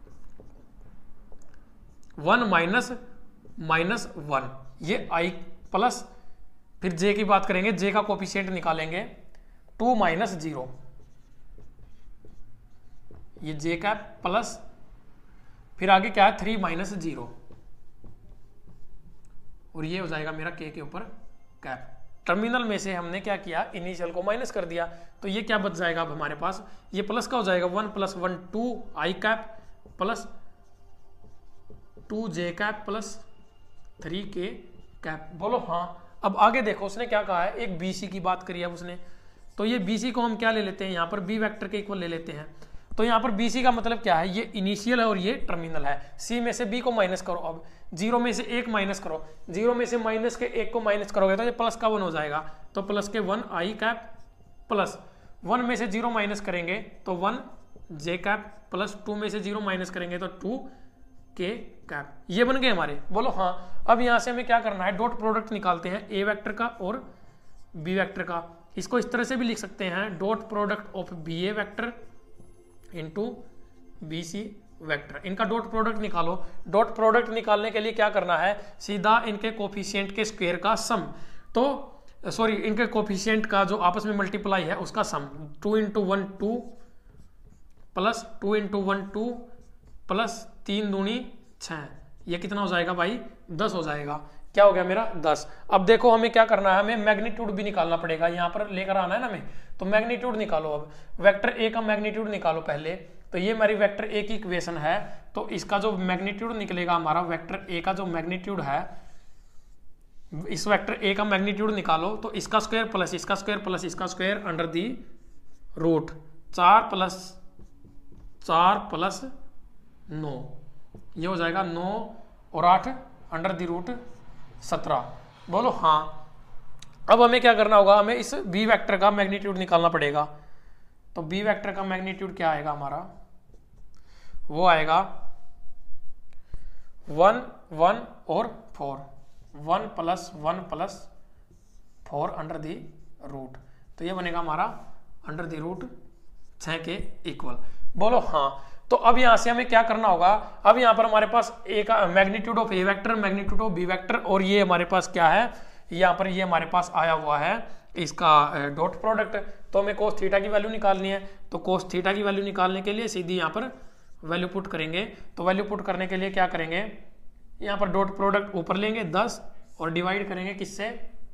one minus minus one, ये आई प्लस, फिर जे की बात करेंगे, जे का कोफिशिएंट निकालेंगे टू माइनस जीरो, ये जे का प्लस, फिर आगे क्या है थ्री माइनस जीरो, और ये हो जाएगा मेरा के के ऊपर कैप। टर्मिनल में से हमने क्या किया, इनिशियल को माइनस कर दिया, तो ये क्या बच जाएगा अब हमारे पास, ये प्लस का हो जाएगा, one plus one two I cap plus two J cap plus three K cap. बोलो हाँ। अब आगे देखो उसने क्या कहा है, एक बीसी की बात करी है उसने, तो ये बीसी को हम क्या ले लेते हैं, यहाँ पर बी वेक्टर के इक्वल ले लेते हैं। तो यहाँ पर बीसी का मतलब क्या है, ये इनिशियल है और ये टर्मिनल है। सी में से बी को माइनस करो, अब जीरो में से एक माइनस करो, जीरो में से माइनस के एक को माइनस करोगे तो ये प्लस का वन हो जाएगा, तो प्लस के one I cap plus one में से जीरो माइनस करेंगे तो one J cap plus two में से जीरो माइनस करेंगे तो टू के कैप। ये बन गए हमारे। बोलो हाँ। अब यहां से हमें क्या करना है, डॉट प्रोडक्ट निकालते हैं ए वेक्टर का और बी वेक्टर का। इसको इस तरह से भी लिख सकते हैं, dot product of B A vector into B C vector. इनका डॉट प्रोडक्ट निकालो। डॉट प्रोडक्ट निकालने के लिए क्या करना है, सीधा इनके कोफिशिएंट के स्क्वायर का सम, तो सॉरी इनके कोफिशिएंट का जो आपस में मल्टीप्लाई है उसका sum, two into one two plus two into one two plus तीन दूनी छः, ये कितना हो जाएगा भाई, दस हो जाएगा। क्या हो गया मेरा, दस। अब देखो हमें क्या करना है, हमें मैग्नीट्यूड भी निकालना पड़ेगा, यहाँ पर लेकर आना है ना हमें, तो मैग्नीट्यूड निकालो। अब वेक्टर ए का मैग्नीट्यूड निकालो पहले, तो ये हमारी वेक्टर ए की इक्वेशन है, तो इसका जो मैग्नीट्यूड निकलेगा हमारा, वेक्टर ए का जो मैग्नीट्यूड है, इस वेक्टर ए का मैग्नीट्यूड निकालो, तो इसका स्क्वायर प्लस इसका स्क्वायर प्लस इसका स्क्वायर अंडर दी रूट, चार प्लस चार प्लस नौ, ये हो जाएगा नौ और आठ अंडर दी रूट सत्रह। बोलो हाँ। अब हमें क्या करना होगा, हमें इस बी वेक्टर का मैग्नीट्यूड निकालना पड़ेगा। तो बी वेक्टर का मैग्नीट्यूड क्या आएगा हमारा, वो आएगा वन वन और four, one plus one plus four under the root, तो ये बनेगा हमारा अंडर दी रूट छः के इक्वल। बोलो हाँ। तो अब यहां से हमें क्या करना होगा, अब यहां पर हमारे पास ए का magnitude of A vector, magnitude of B vector, और ये हमारे पास क्या है, यहाँ पर ये हमारे पास आया हुआ है इसका डॉट प्रोडक्ट। तो हमें कोस थीटा की वैल्यू निकालनी है, तो कोस थीटा की वैल्यू निकालने के लिए सीधी यहाँ पर वैल्यू पुट करेंगे। तो वैल्यू पुट करने के लिए क्या करेंगे, यहाँ पर डॉट प्रोडक्ट ऊपर लेंगे दस और डिवाइड करेंगे किससे,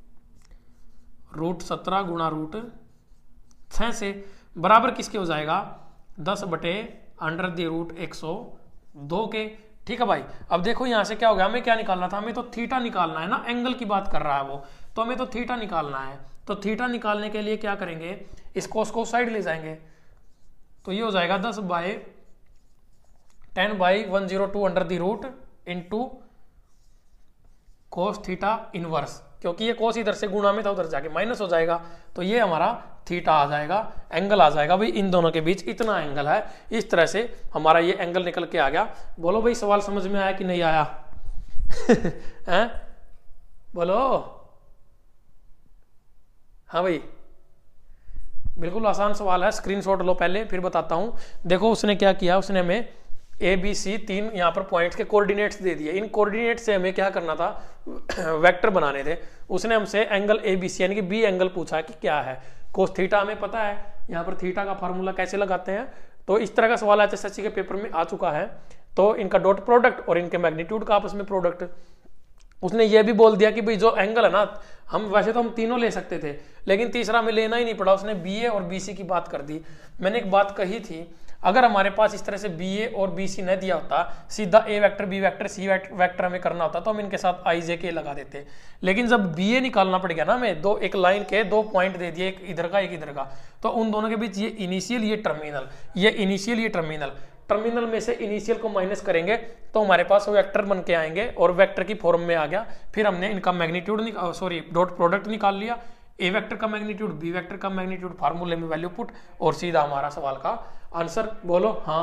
रूट सत्रह गुणा रूट छः से, बराबर किसके हो जाएगा, दस बटे अंडर दी रूट एक सौ दो के। ठीक है भाई। अब देखो यहां से क्या हो गया, हमें क्या निकालना था, हमें तो थीटा निकालना है ना, एंगल की बात कर रहा है वो, तो हमें तो थीटा निकालना है। तो थीटा निकालने के लिए क्या करेंगे, इस कोस को साइड ले जाएंगे, तो ये हो जाएगा दस by ten by one zero two under the root into cos theta inverse, क्योंकि ये कोस इधर से गुणा में था उधर जाके माइनस हो जाएगा, तो ये हमारा थीटा आ जाएगा, एंगल आ जाएगा भाई इन दोनों के बीच इतना एंगल है। इस तरह से हमारा ये एंगल निकल के आ गया। बोलो भाई सवाल समझ में आया कि नहीं आया? हैं बोलो। हाँ भाई बिल्कुल आसान सवाल है, स्क्रीनशॉट लो पहले फिर बताता हूं। देखो उसने क्या किया, उसने हमें ए बी सी तीन यहाँ पर पॉइंट्स के कोऑर्डिनेट्स दे दिए। इन कोऑर्डिनेट्स से हमें क्या करना था, वेक्टर बनाने थे। उसने हमसे एंगल ए बी सी यानी कि बी एंगल पूछा कि क्या है। कोस थीटा हमें पता है, यहाँ पर थीटा का फार्मूला कैसे लगाते हैं, तो इस तरह का सवाल एच एस एस सी के पेपर में आ चुका है। तो इनका डॉट प्रोडक्ट और इनके मैग्नीट्यूड का आपस में प्रोडक्ट। उसने ये भी बोल दिया कि भाई जो एंगल है ना, हम वैसे तो हम तीनों ले सकते थे लेकिन तीसरा हमें लेना ही नहीं पड़ा, उसने बी ए और बी सी की बात कर दी। मैंने एक बात कही थी, अगर हमारे पास इस तरह से बी ए और बी सी न दिया होता, सीधा A vector B vector C vector हमें करना होता, तो हम इनके साथ आई जे के लगा देते। लेकिन जब बी ए निकालना पड़ गया ना हमें, दो एक लाइन के दो पॉइंट दे दिए, एक इधर का एक इधर का, तो उन दोनों के बीच ये इनिशियल ये टर्मिनल, ये इनिशियल ये टर्मिनल, टर्मिनल में से इनिशियल को माइनस करेंगे तो हमारे पास वेक्टर बन के आएंगे और वेक्टर की फॉर्म में आ गया। फिर हमने इनका मैग्नीट्यूड निकाल सॉरी डॉट प्रोडक्ट निकाल लिया, ए वेक्टर का मैग्नीट्यूड बी वेक्टर का मैग्नीट्यूड, फार्मूले में वैल्यू पुट, और सीधा हमारा सवाल का आंसर। बोलो हाँ।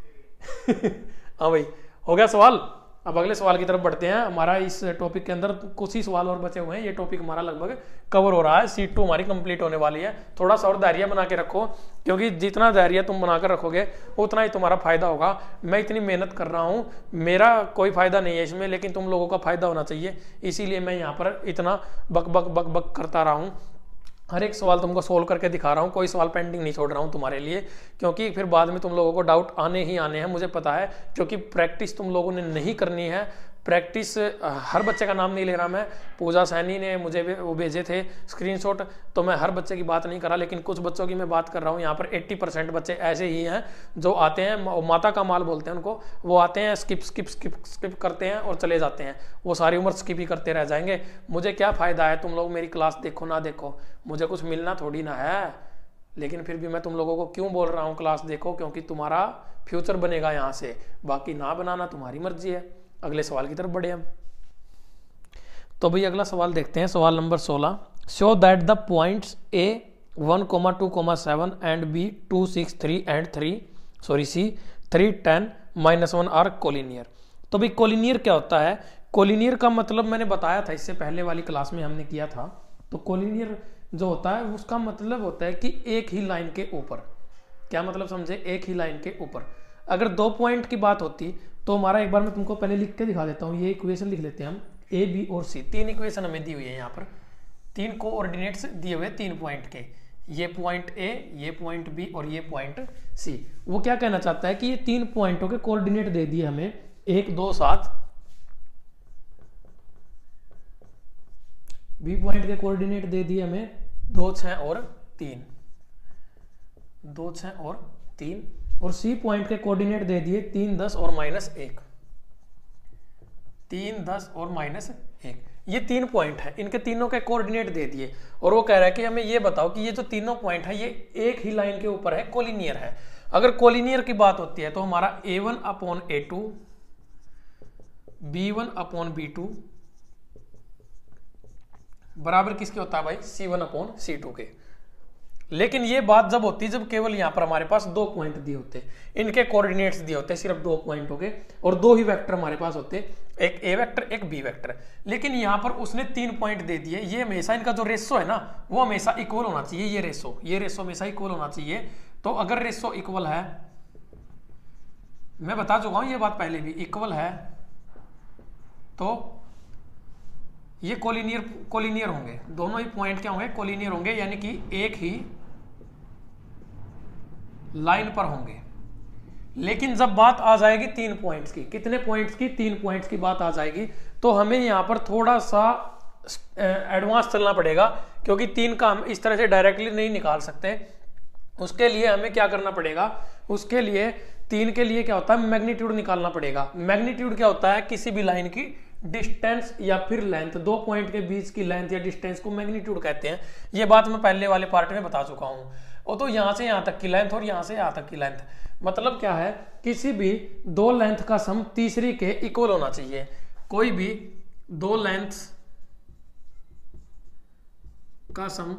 हाँ भाई हो गया सवाल। अब अगले सवाल की तरफ बढ़ते हैं। हमारा इस टॉपिक के अंदर कुछ ही सवाल और बचे हुए हैं, ये टॉपिक हमारा लगभग कवर हो रहा है, सीट टू हमारी कंप्लीट होने वाली है। थोड़ा सा और धैर्य बना के रखो, क्योंकि जितना धैर्य तुम बनाकर रखोगे उतना ही तुम्हारा फायदा होगा। मैं इतनी मेहनत कर रहा हूँ, मेरा कोई फायदा नहीं है इसमें, लेकिन तुम लोगों का फायदा होना चाहिए, इसीलिए मैं यहाँ पर इतना बक बक बक बक करता रहा हूँ। हर एक सवाल तुमको सोल्व करके दिखा रहा हूँ, कोई सवाल पेंडिंग नहीं छोड़ रहा हूँ तुम्हारे लिए, क्योंकि फिर बाद में तुम लोगों को डाउट आने ही आने हैं, मुझे पता है। क्योंकि प्रैक्टिस तुम लोगों ने नहीं करनी है। प्रैक्टिस हर बच्चे का नाम नहीं ले रहा मैं, पूजा सैनी ने मुझे वो भेजे थे स्क्रीनशॉट, तो मैं हर बच्चे की बात नहीं कर रहा, लेकिन कुछ बच्चों की मैं बात कर रहा हूँ। यहाँ पर अस्सी परसेंट बच्चे ऐसे ही हैं जो आते हैं, माता का माल बोलते हैं उनको, वो आते हैं स्किप स्किप स्किप स्किप करते हैं और चले जाते हैं, वो सारी उम्र स्किप ही करते रह जाएंगे। मुझे क्या फ़ायदा है, तुम लोग मेरी क्लास देखो ना देखो, मुझे कुछ मिलना थोड़ी ना है, लेकिन फिर भी मैं तुम लोगों को क्यों बोल रहा हूँ क्लास देखो, क्योंकि तुम्हारा फ्यूचर बनेगा यहाँ से, बाकी ना बनाना तुम्हारी मर्जी है। अगले सवाल की तरफ बढ़े हम। तो भाई अगला सवाल देखते हैं, सवाल नंबर सोलह। Show that the points A one comma two comma seven and B two six three and three sorry C three ten minus one are collinear. तो भाई कोलिनियर क्या होता है? कोलिनियर का मतलब मैंने बताया था, इससे पहले वाली क्लास में हमने किया था। तो कोलिनियर जो होता है उसका मतलब होता है कि एक ही लाइन के ऊपर, क्या मतलब समझे, एक ही लाइन के ऊपर। अगर दो पॉइंट की बात होती तो हमारा, एक बार मैं तुमको पहले लिख के दिखा देता हूँ, ये इक्वेशन लिख लेते हैं हम, ए बी और सी, तीन इक्वेशन हमें दी हुई है यहाँ पर, तीन कोऑर्डिनेट्स दिए हुए तीन पॉइंट के, ये पॉइंट ए, ये पॉइंट बी और ये पॉइंट सी। वो क्या कहना चाहता है कि ये तीन पॉइंटों के कोऑर्डिनेट दे दिए हमें, एक दो सात, बी पॉइंट के कोऑर्डिनेट दे दिए हमें दो छह और तीन, दो छह और तीन, और सी पॉइंट के कोऑर्डिनेट दे दिए तीन दस और माइनस एक, तीन दस और माइनस एक। ये तीन पॉइंट है, इनके तीनों के कोऑर्डिनेट दे दिए, और वो कह रहा है कि हमें ये बताओ कि ये जो तीनों पॉइंट है ये एक ही लाइन के ऊपर है, कोलिनियर है। अगर कोलिनियर की बात होती है तो हमारा A one upon A two, B one upon B two बराबर किसके होता है भाई, C one upon C two के। लेकिन ये बात जब होती है जब केवल यहां पर हमारे पास दो पॉइंट दिए होते, इनके कोऑर्डिनेट्स दिए होते, सिर्फ दो पॉइंट हो गए, और दो ही वेक्टर हमारे पास होते, एक ए वेक्टर एक बी वेक्टर। लेकिन यहां पर उसने तीन पॉइंट दे दिए, ये हमेशा इनका जो रेशो है ना वो हमेशा इक्वल होना चाहिए, ये रेशो ये रेशो हमेशा इक्वल होना चाहिए। तो अगर रेशो इक्वल है, मैं बता चुका हूं ये बात पहले भी, इक्वल है तो ये कोलिनियर कोलिनियर होंगे, दोनों ही पॉइंट क्या होंगे, कोलिनियर होंगे, यानी कि एक ही लाइन पर होंगे। लेकिन जब बात आ जाएगी तीन पॉइंट्स की, कितने पॉइंट्स की, तीन पॉइंट्स की बात आ जाएगी, तो हमें यहां पर थोड़ा सा एडवांस चलना पड़ेगा, क्योंकि तीन का हम इस तरह से डायरेक्टली नहीं निकाल सकते। उसके लिए हमें क्या करना पड़ेगा, उसके लिए तीन के लिए क्या होता है, मैग्नीट्यूड निकालना पड़ेगा। मैग्नीट्यूड क्या होता है, किसी भी लाइन की डिस्टेंस या फिर लेंथ, दो पॉइंट के बीच की लेंथ या डिस्टेंस को मैग्नीट्यूड कहते हैं। ये बात मैं पहले वाले पार्ट में बता चुका हूं। और तो यहां से यहां तक की लेंथ और यहां से यहां तक की लेंथ, मतलब क्या है, किसी भी दो लेंथ का सम तीसरी के इक्वल होना चाहिए। कोई भी दो लेंथ का सम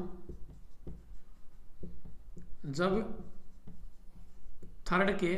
जब थर्ड के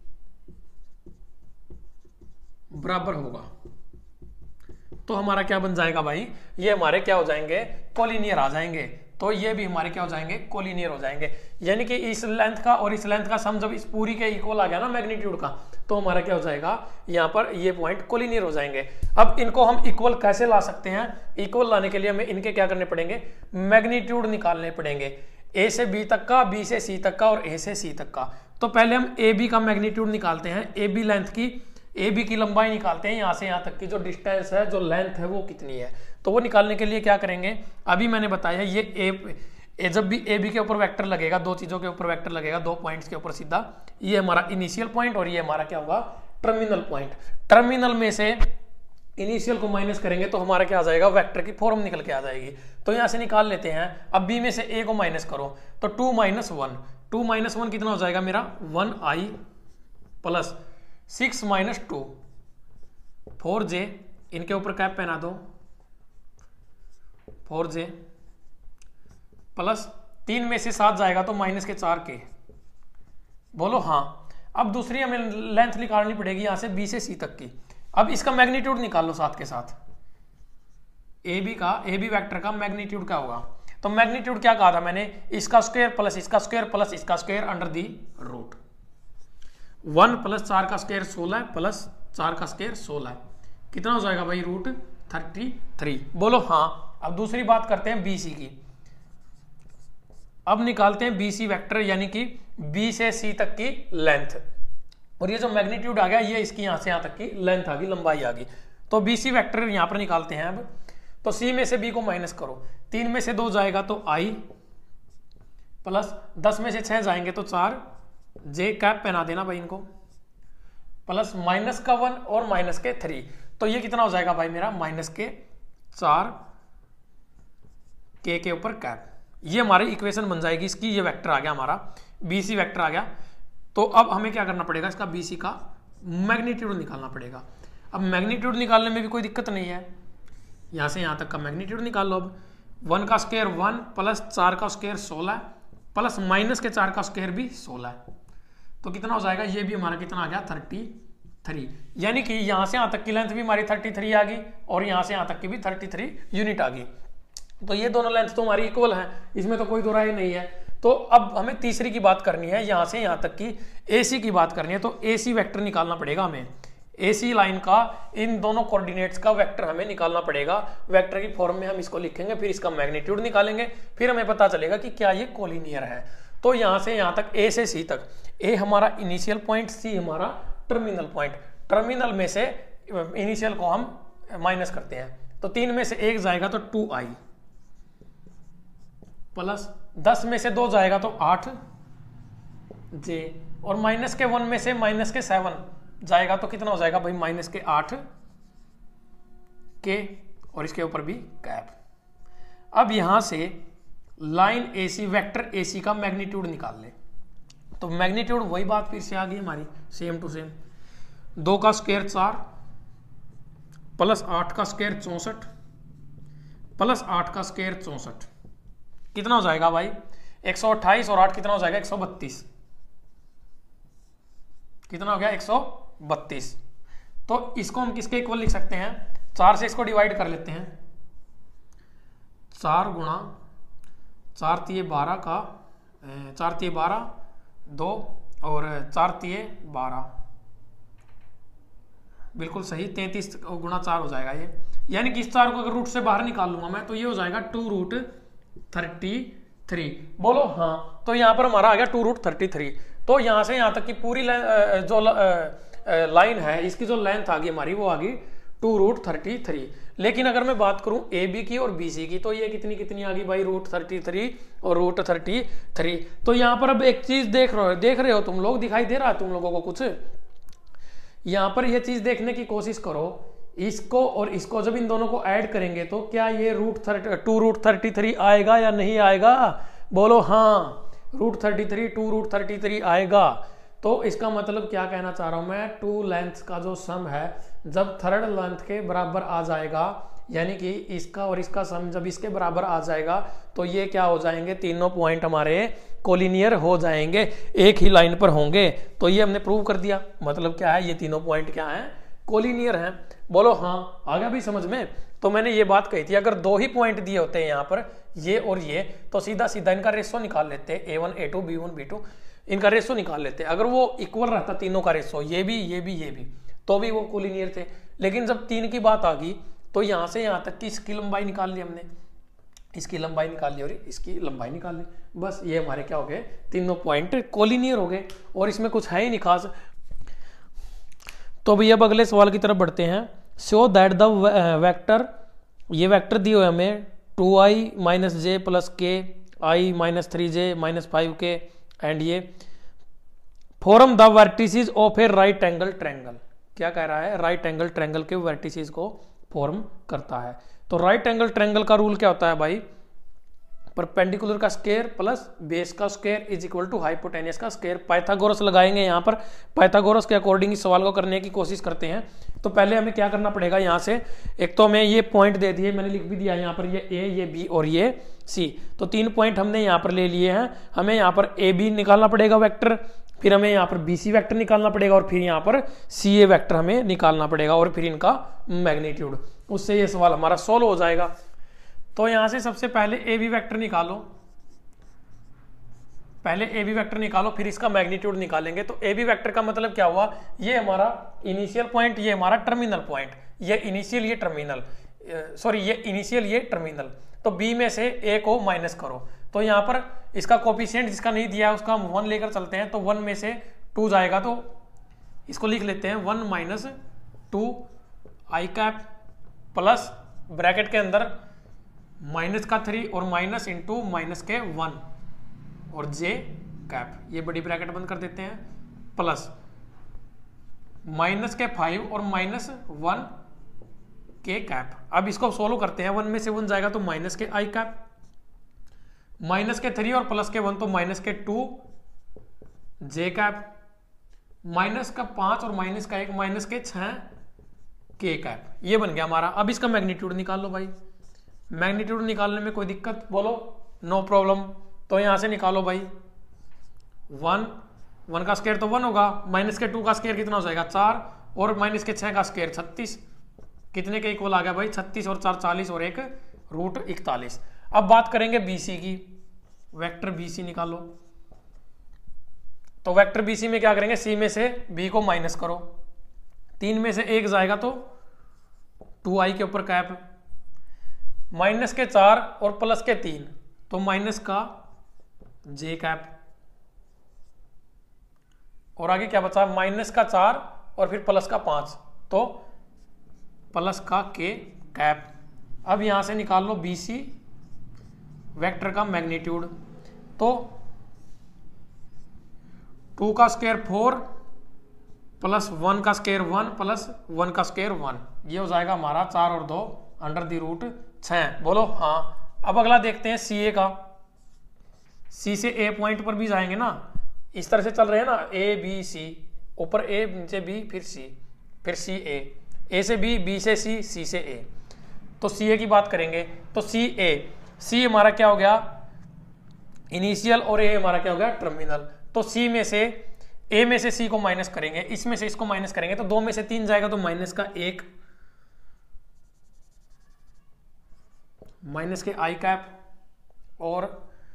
बराबर होगा तो हमारा क्या बन जाएगा भाई, ये हमारे क्या हो जाएंगे, कोलिनियर आ जाएंगे। तो ये भी हमारे क्या हो जाएंगे, कोलिनियर हो जाएंगे। यानी कि इस लेंथ का और इस लेंथ का सम जब इस पूरी के इक्वल आ गया ना मैग्नीट्यूड का, तो हमारा क्या हो जाएगा, यहाँ पर ये पॉइंट कोलिनियर हो जाएंगे। अब इनको हम इक्वल कैसे ला सकते हैं, इक्वल लाने के लिए हमें इनके क्या करने पड़ेंगे, मैग्नीट्यूड निकालने पड़ेंगे। ए से बी तक का, बी से सी तक का और ए से सी तक का। तो पहले हम ए बी का मैग्नीट्यूड निकालते हैं, ए बी लेंथ की, ए बी की लंबाई निकालते हैं, यहाँ से यहाँ तक की जो डिस्टेंस है, जो लेंथ है वो कितनी है। तो वो निकालने के लिए क्या करेंगे, अभी मैंने बताया ये ए, ए जब भी ए बी के ऊपर वेक्टर लगेगा, दो चीजों के ऊपर वेक्टर लगेगा, दो पॉइंट्स के ऊपर सीधा, ये हमारा इनिशियल पॉइंट और ये हमारा क्या होगा, टर्मिनल पॉइंट। टर्मिनल में से इनिशियल को माइनस करेंगे तो हमारा क्या आ जाएगा, वेक्टर की फॉर्म निकल के आ जाएगी। तो यहां से निकाल लेते हैं। अब बी में से ए को माइनस करो तो two minus one, two minus one कितना हो जाएगा मेरा, one I plus six minus two, four J, इनके ऊपर कैप पहना दो, फोर जे प्लस तीन में से सात जाएगा तो माइनस के चार के, बोलो हाँ। अब दूसरी हमें लेंथ निकालनी पड़ेगी यहां से बी से सी तक की। अब इसका मैग्नीट्यूड निकाल लो साथ के साथ, ए बी का, ए बी वेक्टर का मैग्नीट्यूड क्या होगा। तो मैग्नीट्यूड क्या कहा था मैंने, इसका स्क्वायर प्लस इसका स्क्वायर प्लस इसका square under the root. One plus चार का स्क्वायर सोलह प्लस चार का स्क्वायर सोलह, कितना हो जाएगा भाई, रूट थर्टी थ्री, बोलो हाँ। अब दूसरी बात करते हैं बी सी की। अब निकालते हैं बी सी वेक्टर, यानी कि बी से सी तक की लेंथ, और ये जो मैग्नीट्यूड आ गया ये इसकी यहां से यहां तक की लेंथ आ गई, लंबाई आ गई। तो बी सी वेक्टर यहां पर निकालते हैं। अब तो सी में से बी को माइनस करो, तीन में से दो जाएगा तो आई प्लस दस में से छह जाएंगे तो चार, जे कैप पहना देना भाई इनको, प्लस माइनस का वन और माइनस के थ्री, तो ये कितना हो जाएगा भाई मेरा, माइनस के चार के के ऊपर कैप। ये हमारी इक्वेशन बन जाएगी इसकी, ये वेक्टर आ गया हमारा, बी सी वेक्टर आ गया। तो अब हमें क्या करना पड़ेगा, इसका बी सी का मैग्नीट्यूड निकालना पड़ेगा। अब मैग्नीट्यूड निकालने में भी कोई दिक्कत नहीं है, यहां से यहां तक का मैग्नीट्यूड निकाल लो। अब वन का स्क्वायर वन प्लस चार का स्क्वायर सोलह प्लस माइनस के चार का स्क्वायर भी सोलह, तो कितना हो जाएगा, ये भी हमारा कितना आ गया, थर्टी थ्री। यानी कि यहां से यहां तक की लेंथ भी हमारी थर्टी थ्री आ गई और यहां से यहां तक की भी थर्टी थ्री यूनिट आ गई। तो ये दोनों लेंथ तो हमारी इक्वल है, इसमें तो कोई दो राय नहीं है। तो अब हमें तीसरी की बात करनी है, यहां से यहां तक की एसी की बात करनी है। तो एसी वेक्टर निकालना पड़ेगा हमें, एसी लाइन का इन दोनों कोऑर्डिनेट्स का वेक्टर हमें निकालना पड़ेगा। वेक्टर की फॉर्म में हम इसको लिखेंगे, फिर इसका मैग्नीट्यूड निकालेंगे, फिर हमें पता चलेगा कि क्या ये कोलिनियर है। तो यहां से यहां तक ए से सी तक, ए हमारा इनिशियल पॉइंट, सी हमारा टर्मिनल पॉइंट। टर्मिनल में से इनिशियल को हम माइनस करते हैं, तो तीन में से एक जाएगा तो टू आई प्लस दस में से दो जाएगा तो आठ जे, और माइनस के वन में से माइनस के सेवन जाएगा तो कितना हो जाएगा भाई, माइनस के आठ के, और इसके ऊपर भी कैप। अब यहां से लाइन एसी, वेक्टर एसी का मैग्नीट्यूड निकाल ले। तो मैग्नीट्यूड वही बात फिर से आ गई हमारी, सेम टू सेम, दो का स्क्वायर चार प्लस आठ का स्क्वायर चौसठ प्लस आठ का स्क्वायर चौसठ, कितना हो जाएगा भाई, एक सौ अट्ठाईस, और आठ कितना हो जाएगा, एक सौ बत्तीस। कितना हो गया, एक सौ बत्तीस। तो इसको हम किसके इक्वल लिख सकते हैं, चार से इसको डिवाइड कर लेते हैं, चार गुणा चार तीय बारह का, चार तीय बारह दो, और चार तीय बारह, बिल्कुल सही, तैंतीस गुणा चार हो जाएगा ये। यानी कि इस चार को अगर रूट से बाहर निकाल लूंगा मैं तो ये हो जाएगा टू रूट थर्टी थ्री, बोलो हाँ। तो यहां पर हमारा आ गया टू रूट थर्टी थ्री। तो यहां से यहां तक की पूरी जो लाइन है, इसकी जो लेंथ आ गई हमारी, वो आ गई टू रूट थर्टी थ्री। लेकिन अगर मैं बात करूं ए बी की और बी सी की, तो ये कितनी कितनी आ गई भाई, रूट थर्टी थ्री और रूट थर्टी थ्री। तो यहां पर अब एक चीज देख रहे हो, देख रहे हो तुम लोग, दिखाई दे रहा है तुम लोगों को कुछ, यहां पर यह चीज देखने की कोशिश करो, इसको और इसको जब इन दोनों को ऐड करेंगे तो क्या ये root thirty two root thirty three आएगा या नहीं आएगा? बोलो हाँ, root thirty three two root thirty three आएगा। तो इसका मतलब क्या कहना चाह रहा हूं मैं, टू लेंथ का जो सम है जब थर्ड लेंथ के बराबर आ जाएगा, यानी कि इसका और इसका सम जब इसके बराबर आ जाएगा तो ये क्या हो जाएंगे, तीनों पॉइंट हमारे कोलिनियर हो जाएंगे, एक ही लाइन पर होंगे। तो ये हमने प्रूव कर दिया। मतलब क्या है, ये तीनों पॉइंट क्या है, कोलिनियर हैं। बोलो हाँ, आ गया भी समझ में? तो मैंने ये बात कही थी, अगर दो ही पॉइंट दिए होते हैं यहाँ पर, ये और ये, तो सीधा सीधा इनका रेशो निकाल लेते हैं, A one A two B one B two, इनका रेशो निकाल लेते हैं। अगर वो इक्वल रहता तीनों का रेशो, ये भी ये भी ये भी, तो भी वो कोलिनियर थे। लेकिन जब तीन की बात आ गई तो यहाँ से यहाँ तक की इसकी लंबाई निकाल ली हमने, इसकी लंबाई निकाल ली और इसकी लंबाई निकाल ली, बस ये हमारे क्या हो गए, तीनों पॉइंट कोलिनियर हो गए। और इसमें कुछ है ही नहीं खास। तो भैया अब अगले सवाल की तरफ बढ़ते हैं। शो दैट द वेक्टर, ये वेक्टर दिए हुए हमें two I minus J plus K I minus three J minus five K and ये form the vertices of a right angle triangle. क्या कह रहा है, राइट एंगल ट्रायंगल के वर्टिसेस को फॉर्म करता है। तो राइट एंगल ट्रायंगल का रूल क्या होता है भाई, परपेंडिकुलर का स्क्वायर प्लस बेस का square is equal to hypotenuse का स्क्वायर। पाइथागोरस लगाएंगे यहाँ पर, पाइथागोरस के अकॉर्डिंग इस सवाल को करने की कोशिश करते हैं। तो पहले हमें क्या करना पड़ेगा, यहाँ से एक तो हमें ये पॉइंट दे दिए, मैंने लिख भी दिया यहाँ पर, ये ए ये बी और ये सी। तो तीन पॉइंट हमने यहाँ पर ले लिए हैं। हमें यहाँ पर ए बी निकालना पड़ेगा वेक्टर, फिर हमें यहाँ पर बी सी वैक्टर निकालना पड़ेगा और फिर यहाँ पर सी ए वैक्टर हमें निकालना पड़ेगा और फिर इनका मैग्नीट्यूड। उससे ये सवाल हमारा सोल्व हो जाएगा। तो यहाँ से सबसे पहले ए बी वैक्टर निकालो, पहले ए बी वैक्टर निकालो, फिर इसका मैग्नीट्यूड निकालेंगे। तो ए बी वैक्टर का मतलब क्या हुआ, ये हमारा इनिशियल पॉइंट, ये हमारा टर्मिनल पॉइंट, ये इनिशियल ये टर्मिनल, सॉरी ये इनिशियल ये टर्मिनल। तो बी में से ए को माइनस करो। तो यहाँ पर इसका कोफिशिएंट जिसका नहीं दिया है उसका हम वन लेकर चलते हैं। तो वन में से टू जाएगा, तो इसको लिख लेते हैं one minus two I cap plus bracket के अंदर माइनस का थ्री और माइनस इंटू माइनस के वन और जे कैप, ये बड़ी ब्रैकेट बंद कर देते हैं, प्लस माइनस के फाइव और माइनस वन के कैप। अब इसको सोल्व करते हैं, वन में से वन जाएगा तो माइनस के आई कैप, माइनस के थ्री और प्लस के वन तो माइनस के टू जे कैप, माइनस का पांच और माइनस का एक माइनस के छह के कैप। ये बन गया हमारा। अब इसका मैग्नीट्यूड निकाल लो भाई। मैग्नीट्यूड निकालने में कोई दिक्कत, बोलो नो प्रॉब्लम। तो यहां से निकालो भाई, वन वन का स्क्वायर तो वन होगा, माइनस के टू का स्क्वायर कितना हो जाएगा, चार, और माइनस के छह का स्क्वायर छत्तीस। कितने के इक्वल आ गया भाई, छत्तीस और चार चालीस और एक रूट इकतालीस। अब बात करेंगे बीसी की, वेक्टर बीसी निकालो। तो वेक्टर बीसी में क्या करेंगे, सी में से बी को माइनस करो, तीन में से एक जाएगा तो टू आई के ऊपर कैप, माइनस के चार और प्लस के तीन तो माइनस का जे कैप, और आगे क्या बचा, माइनस का चार और फिर प्लस का पांच तो प्लस का के कैप। अब यहां से निकाल लो बीसी वेक्टर का मैग्नीट्यूड। तो टू का स्क्वायर फोर प्लस वन का स्क्वायर वन प्लस वन का स्क्वायर वन, ये हो जाएगा हमारा चार और दो अंडर दी रूट छः। बोलो हाँ। अब अगला देखते हैं सी ए का। सी से ए पॉइंट पर भी जाएंगे ना, इस तरह से चल रहे हैं ना, ए बी सी, ऊपर ए नीचे बी फिर सी फिर सी ए, ए से बी, बी से सी, सी से ए। तो सी ए की बात करेंगे तो सी ए, सी हमारा क्या हो गया इनिशियल और ए हमारा क्या हो गया टर्मिनल। तो सी में से ए में से सी को माइनस करेंगे, इसमें से इसको माइनस करेंगे तो दो में से तीन जाएगा तो माइनस का एक, माइनस के आई कैप और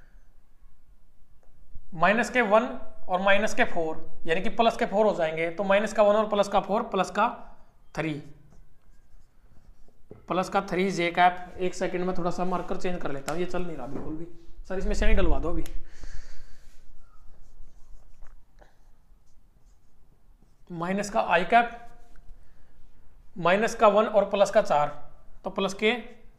माइनस के वन और माइनस के फोर, यानी कि प्लस के फोर हो जाएंगे। तो माइनस का वन और प्लस का फोर प्लस का थ्री, प्लस का थ्री जे कैप। एक सेकंड में थोड़ा सा मार्कर चेंज कर लेता हूं, ये चल नहीं रहा बिल्कुल भी। सर इसमें से नहीं डलवा दो अभी। माइनस का आई कैप, माइनस का वन और प्लस का चार तो plus K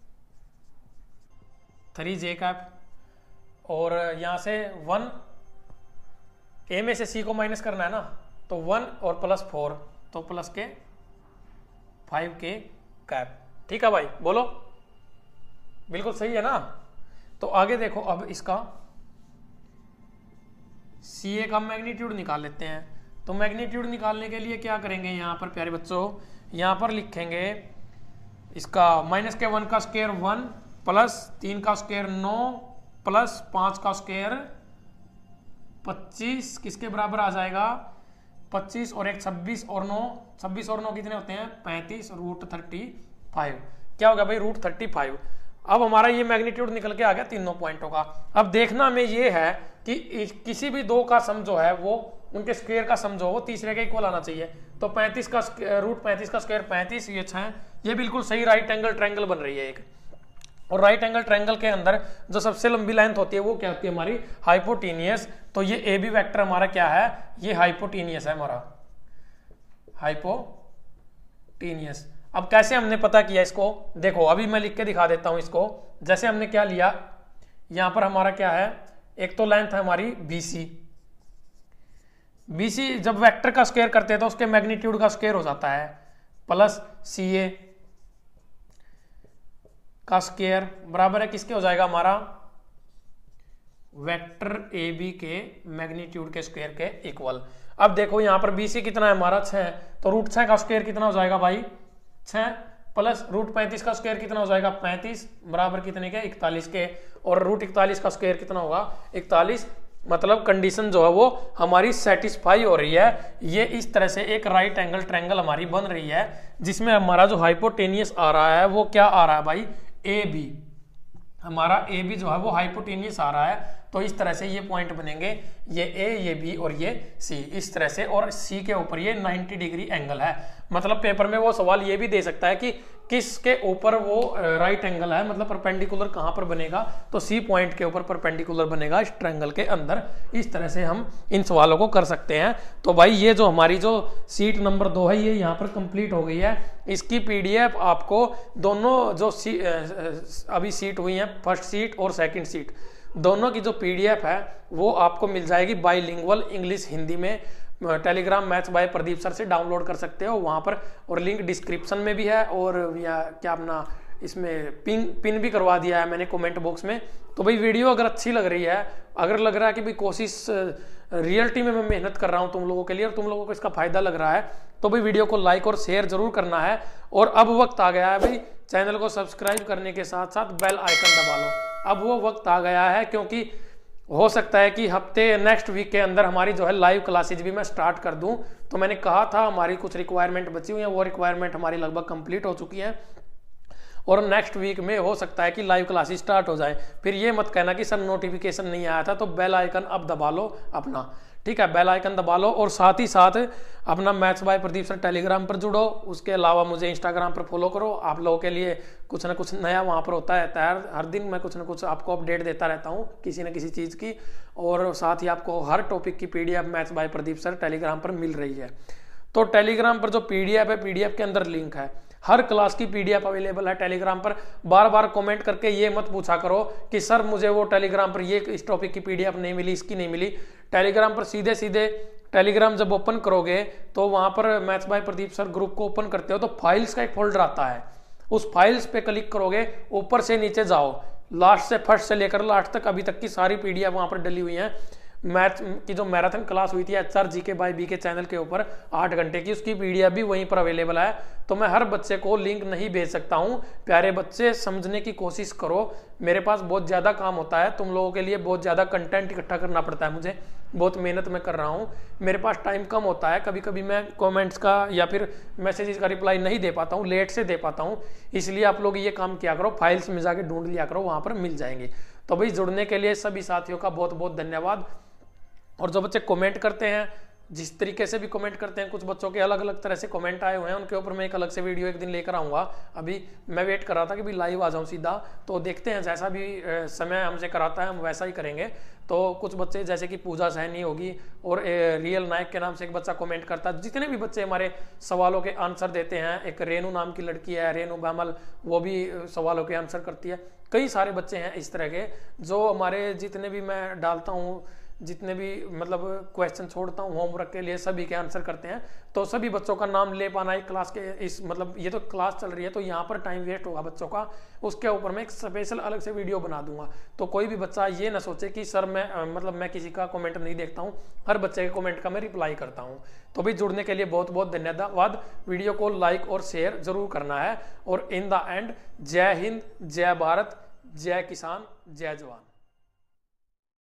three J cap, और यहां से वन, ए में से सी को माइनस करना है ना, तो वन और प्लस फोर तो प्लस के फाइव के कैप। ठीक है भाई, बोलो, बिल्कुल सही है ना। तो आगे देखो, अब इसका सी ए का मैग्नीट्यूड निकाल लेते हैं। तो मैग्नीट्यूड निकालने के लिए क्या करेंगे, यहाँ पर प्यारे बच्चों, यहाँ पर लिखेंगे इसका माइनस के वन का स्क्वायर वन प्लस तीन का स्क्वायर नौ प्लस पाँच का स्क्वायर पच्चीस, किसके बराबर आ जाएगा, पच्चीस और एक छब्बीस और नौ, छब्बीस और नौ कितने होते हैं, पैंतीस, रूट थर्टी फाइव। क्या होगा भाई, रूट थर्टी फाइव। अब हमारा ये मैग्नीट्यूड निकल के आ गया तीनों पॉइंटों का। अब देखना में ये है कि किसी भी दो का सम जो है वो उनके स्क्वायर का सम जो है वो तीसरे के इक्वल आना चाहिए। तो पैंतीस का रूट पैंतीस का स्क्वायर पैंतीस, ये छः, ये बिल्कुल सही राइट एंगल ट्रायंगल बन रही है एक। और राइट एंगल ट्रायंगल के अंदर जो सबसे लंबी लेंथ होती है वो क्या होती है हमारी, हाइपोटेनियस। तो ये ए बी वेक्टर हमारा क्या है, ये हाइपोटेनियस है हमारा, हाइपोटेनियस। अब कैसे हमने पता किया इसको, देखो अभी मैं लिख के दिखा देता हूं इसको। जैसे हमने क्या लिया, यहां पर हमारा क्या है, एक तो लेंथ है हमारी बीसी। बीसी जब वेक्टर का स्क्वायर करते हैं तो उसके मैग्नीट्यूड का स्क्वायर हो जाता है, प्लस सी ए का स्क्वायर बराबर है किसके हो जाएगा हमारा, वेक्टर ए बी के मैग्नीट्यूड के स्क्वायर के इक्वल। अब देखो यहां पर बीसी कितना है हमारा, छह, तो रूट छह का स्क्वायर कितना हो जाएगा भाई, छह, प्लस रूट पैंतीस का स्क्वायर कितना हो जाएगा, पैंतीस, बराबर कितने के, इकतालीस के। और रूट इकतालीस का स्क्वायर कितना होगा, इकतालीस। मतलब कंडीशन जो है वो हमारी सेटिस्फाई हो रही है। ये इस तरह से एक राइट एंगल ट्रायंगल हमारी बन रही है, जिसमें हमारा जो हाइपोटेनियस आ रहा है वो क्या आ रहा है भाई, ए बी। हमारा ए बी जो है वो हाइपोटेनियस आ रहा है। तो इस तरह से ये पॉइंट बनेंगे, ये ए, ये बी और ये सी, इस तरह से। और सी के ऊपर ये नब्बे डिग्री एंगल है। मतलब पेपर में वो सवाल ये भी दे सकता है कि किसके ऊपर वो राइट एंगल है, मतलब परपेंडिकुलर कहां पर बनेगा, तो सी पॉइंट के ऊपर परपेंडिकुलर बनेगा इस ट्रायंगल के अंदर। इस तरह से हम इन सवालों को कर सकते हैं। तो भाई ये जो हमारी जो सीट नंबर दो है ये यहाँ पर कंप्लीट हो गई है। इसकी पीडीएफ आपको दोनों जो सी, अभी सीट हुई है, फर्स्ट सीट और सेकंड सीट, दोनों की जो पीडीएफ है वो आपको मिल जाएगी बाईलिंगुअल, इंग्लिश हिंदी में। Telegram maths by Pradeep sir से डाउनलोड कर सकते हो वहाँ पर, और लिंक डिस्क्रिप्शन में भी है, और या क्या अपना इसमें पिन पिन भी करवा दिया है मैंने कमेंट बॉक्स में। तो भाई वीडियो अगर अच्छी लग रही है, अगर लग रहा है कि भाई कोशिश रियलिटी में मैं मेहनत कर रहा हूँ तुम लोगों के लिए और तुम लोगों को इसका फायदा लग रहा है, तो भाई वीडियो को लाइक और शेयर जरूर करना है। और अब वक्त आ गया है भाई चैनल को सब्सक्राइब करने के साथ साथ बेल आइकन दबा लो। अब वो वक्त आ गया है, क्योंकि हो सकता है कि हफ्ते नेक्स्ट वीक के अंदर हमारी जो है लाइव क्लासेज भी मैं स्टार्ट कर दूं। तो मैंने कहा था हमारी कुछ रिक्वायरमेंट बची हुई है, वो रिक्वायरमेंट हमारी लगभग कंप्लीट हो चुकी है, और नेक्स्ट वीक में हो सकता है कि लाइव क्लासेस स्टार्ट हो जाए। फिर ये मत कहना कि सर नोटिफिकेशन नहीं आया था, तो बेल आइकन अब दबा लो अपना, ठीक है, बेल आइकन दबा लो। और साथ ही साथ अपना maths by Pradeep sir Telegram पर जुड़ो, उसके अलावा मुझे इंस्टाग्राम पर फॉलो करो। आप लोगों के लिए कुछ ना कुछ नया वहाँ पर होता रहता है, हर दिन मैं कुछ ना कुछ आपको अपडेट देता रहता हूँ किसी न किसी चीज़ की। और साथ ही आपको हर टॉपिक की PDF maths by Pradeep sir Telegram पर मिल रही है। तो टेलीग्राम पर जो पीडीएफ है, पीडीएफ के अंदर लिंक है, हर क्लास की पीडीएफ अवेलेबल है टेलीग्राम पर। बार बार कमेंट करके ये मत पूछा करो कि सर मुझे वो टेलीग्राम पर ये इस टॉपिक की पीडीएफ नहीं मिली, इसकी नहीं मिली। टेलीग्राम पर सीधे सीधे टेलीग्राम जब ओपन करोगे तो वहां पर maths by Pradeep sir group को ओपन करते हो तो फाइल्स का एक फोल्डर आता है, उस फाइल्स पे क्लिक करोगे, ऊपर से नीचे जाओ, लास्ट से फर्स्ट से लेकर लास्ट तक अभी तक की सारी पीडीएफ वहां पर डली हुई है। मैथ की जो मैराथन क्लास हुई थी एच आर जी के बाय बी के चैनल के ऊपर आठ घंटे की, उसकी पीडीएफ भी वहीं पर अवेलेबल है। तो मैं हर बच्चे को लिंक नहीं भेज सकता हूं। प्यारे बच्चे समझने की कोशिश करो, मेरे पास बहुत ज़्यादा काम होता है, तुम लोगों के लिए बहुत ज़्यादा कंटेंट इकट्ठा करना पड़ता है, मुझे बहुत मेहनत मैं कर रहा हूँ, मेरे पास टाइम कम होता है, कभी कभी मैं कमेंट्स का या फिर मैसेजेस का रिप्लाई नहीं दे पाता हूँ, लेट से दे पाता हूँ। इसलिए आप लोग ये काम किया करो, फाइल्स में जाके ढूंढ लिया करो, वहाँ पर मिल जाएंगे। तो भाई जुड़ने के लिए सभी साथियों का बहुत बहुत धन्यवाद। और जो बच्चे कमेंट करते हैं, जिस तरीके से भी कमेंट करते हैं, कुछ बच्चों के अलग अलग तरह से कमेंट आए हुए हैं, उनके ऊपर मैं एक अलग से वीडियो एक दिन लेकर आऊँगा। अभी मैं वेट कर रहा था कि भी लाइव आ जाऊँ सीधा, तो देखते हैं जैसा भी समय हमसे कराता है हम वैसा ही करेंगे। तो कुछ बच्चे जैसे कि पूजा सैनी होगी और रियल नायक के नाम से एक बच्चा कमेंट करता है, जितने भी बच्चे हमारे सवालों के आंसर देते हैं, एक रेनू नाम की लड़की है, रेनू बामल, वो भी सवालों के आंसर करती है। कई सारे बच्चे हैं इस तरह के जो हमारे जितने भी मैं डालता हूँ जितने भी मतलब क्वेश्चन छोड़ता हूँ होमवर्क के लिए, सभी के आंसर करते हैं। तो सभी बच्चों का नाम ले पाना एक क्लास के इस मतलब ये तो क्लास चल रही है तो यहाँ पर टाइम वेस्ट होगा बच्चों का, उसके ऊपर मैं एक स्पेशल अलग से वीडियो बना दूंगा। तो कोई भी बच्चा ये ना सोचे कि सर मैं मतलब मैं किसी का कमेंट नहीं देखता हूँ, हर बच्चे के कमेंट का मैं रिप्लाई करता हूँ। तो भी जुड़ने के लिए बहुत बहुत धन्यवाद। वीडियो को लाइक और शेयर जरूर करना है। और इन द एंड जय हिंद, जय भारत, जय किसान, जय जवान।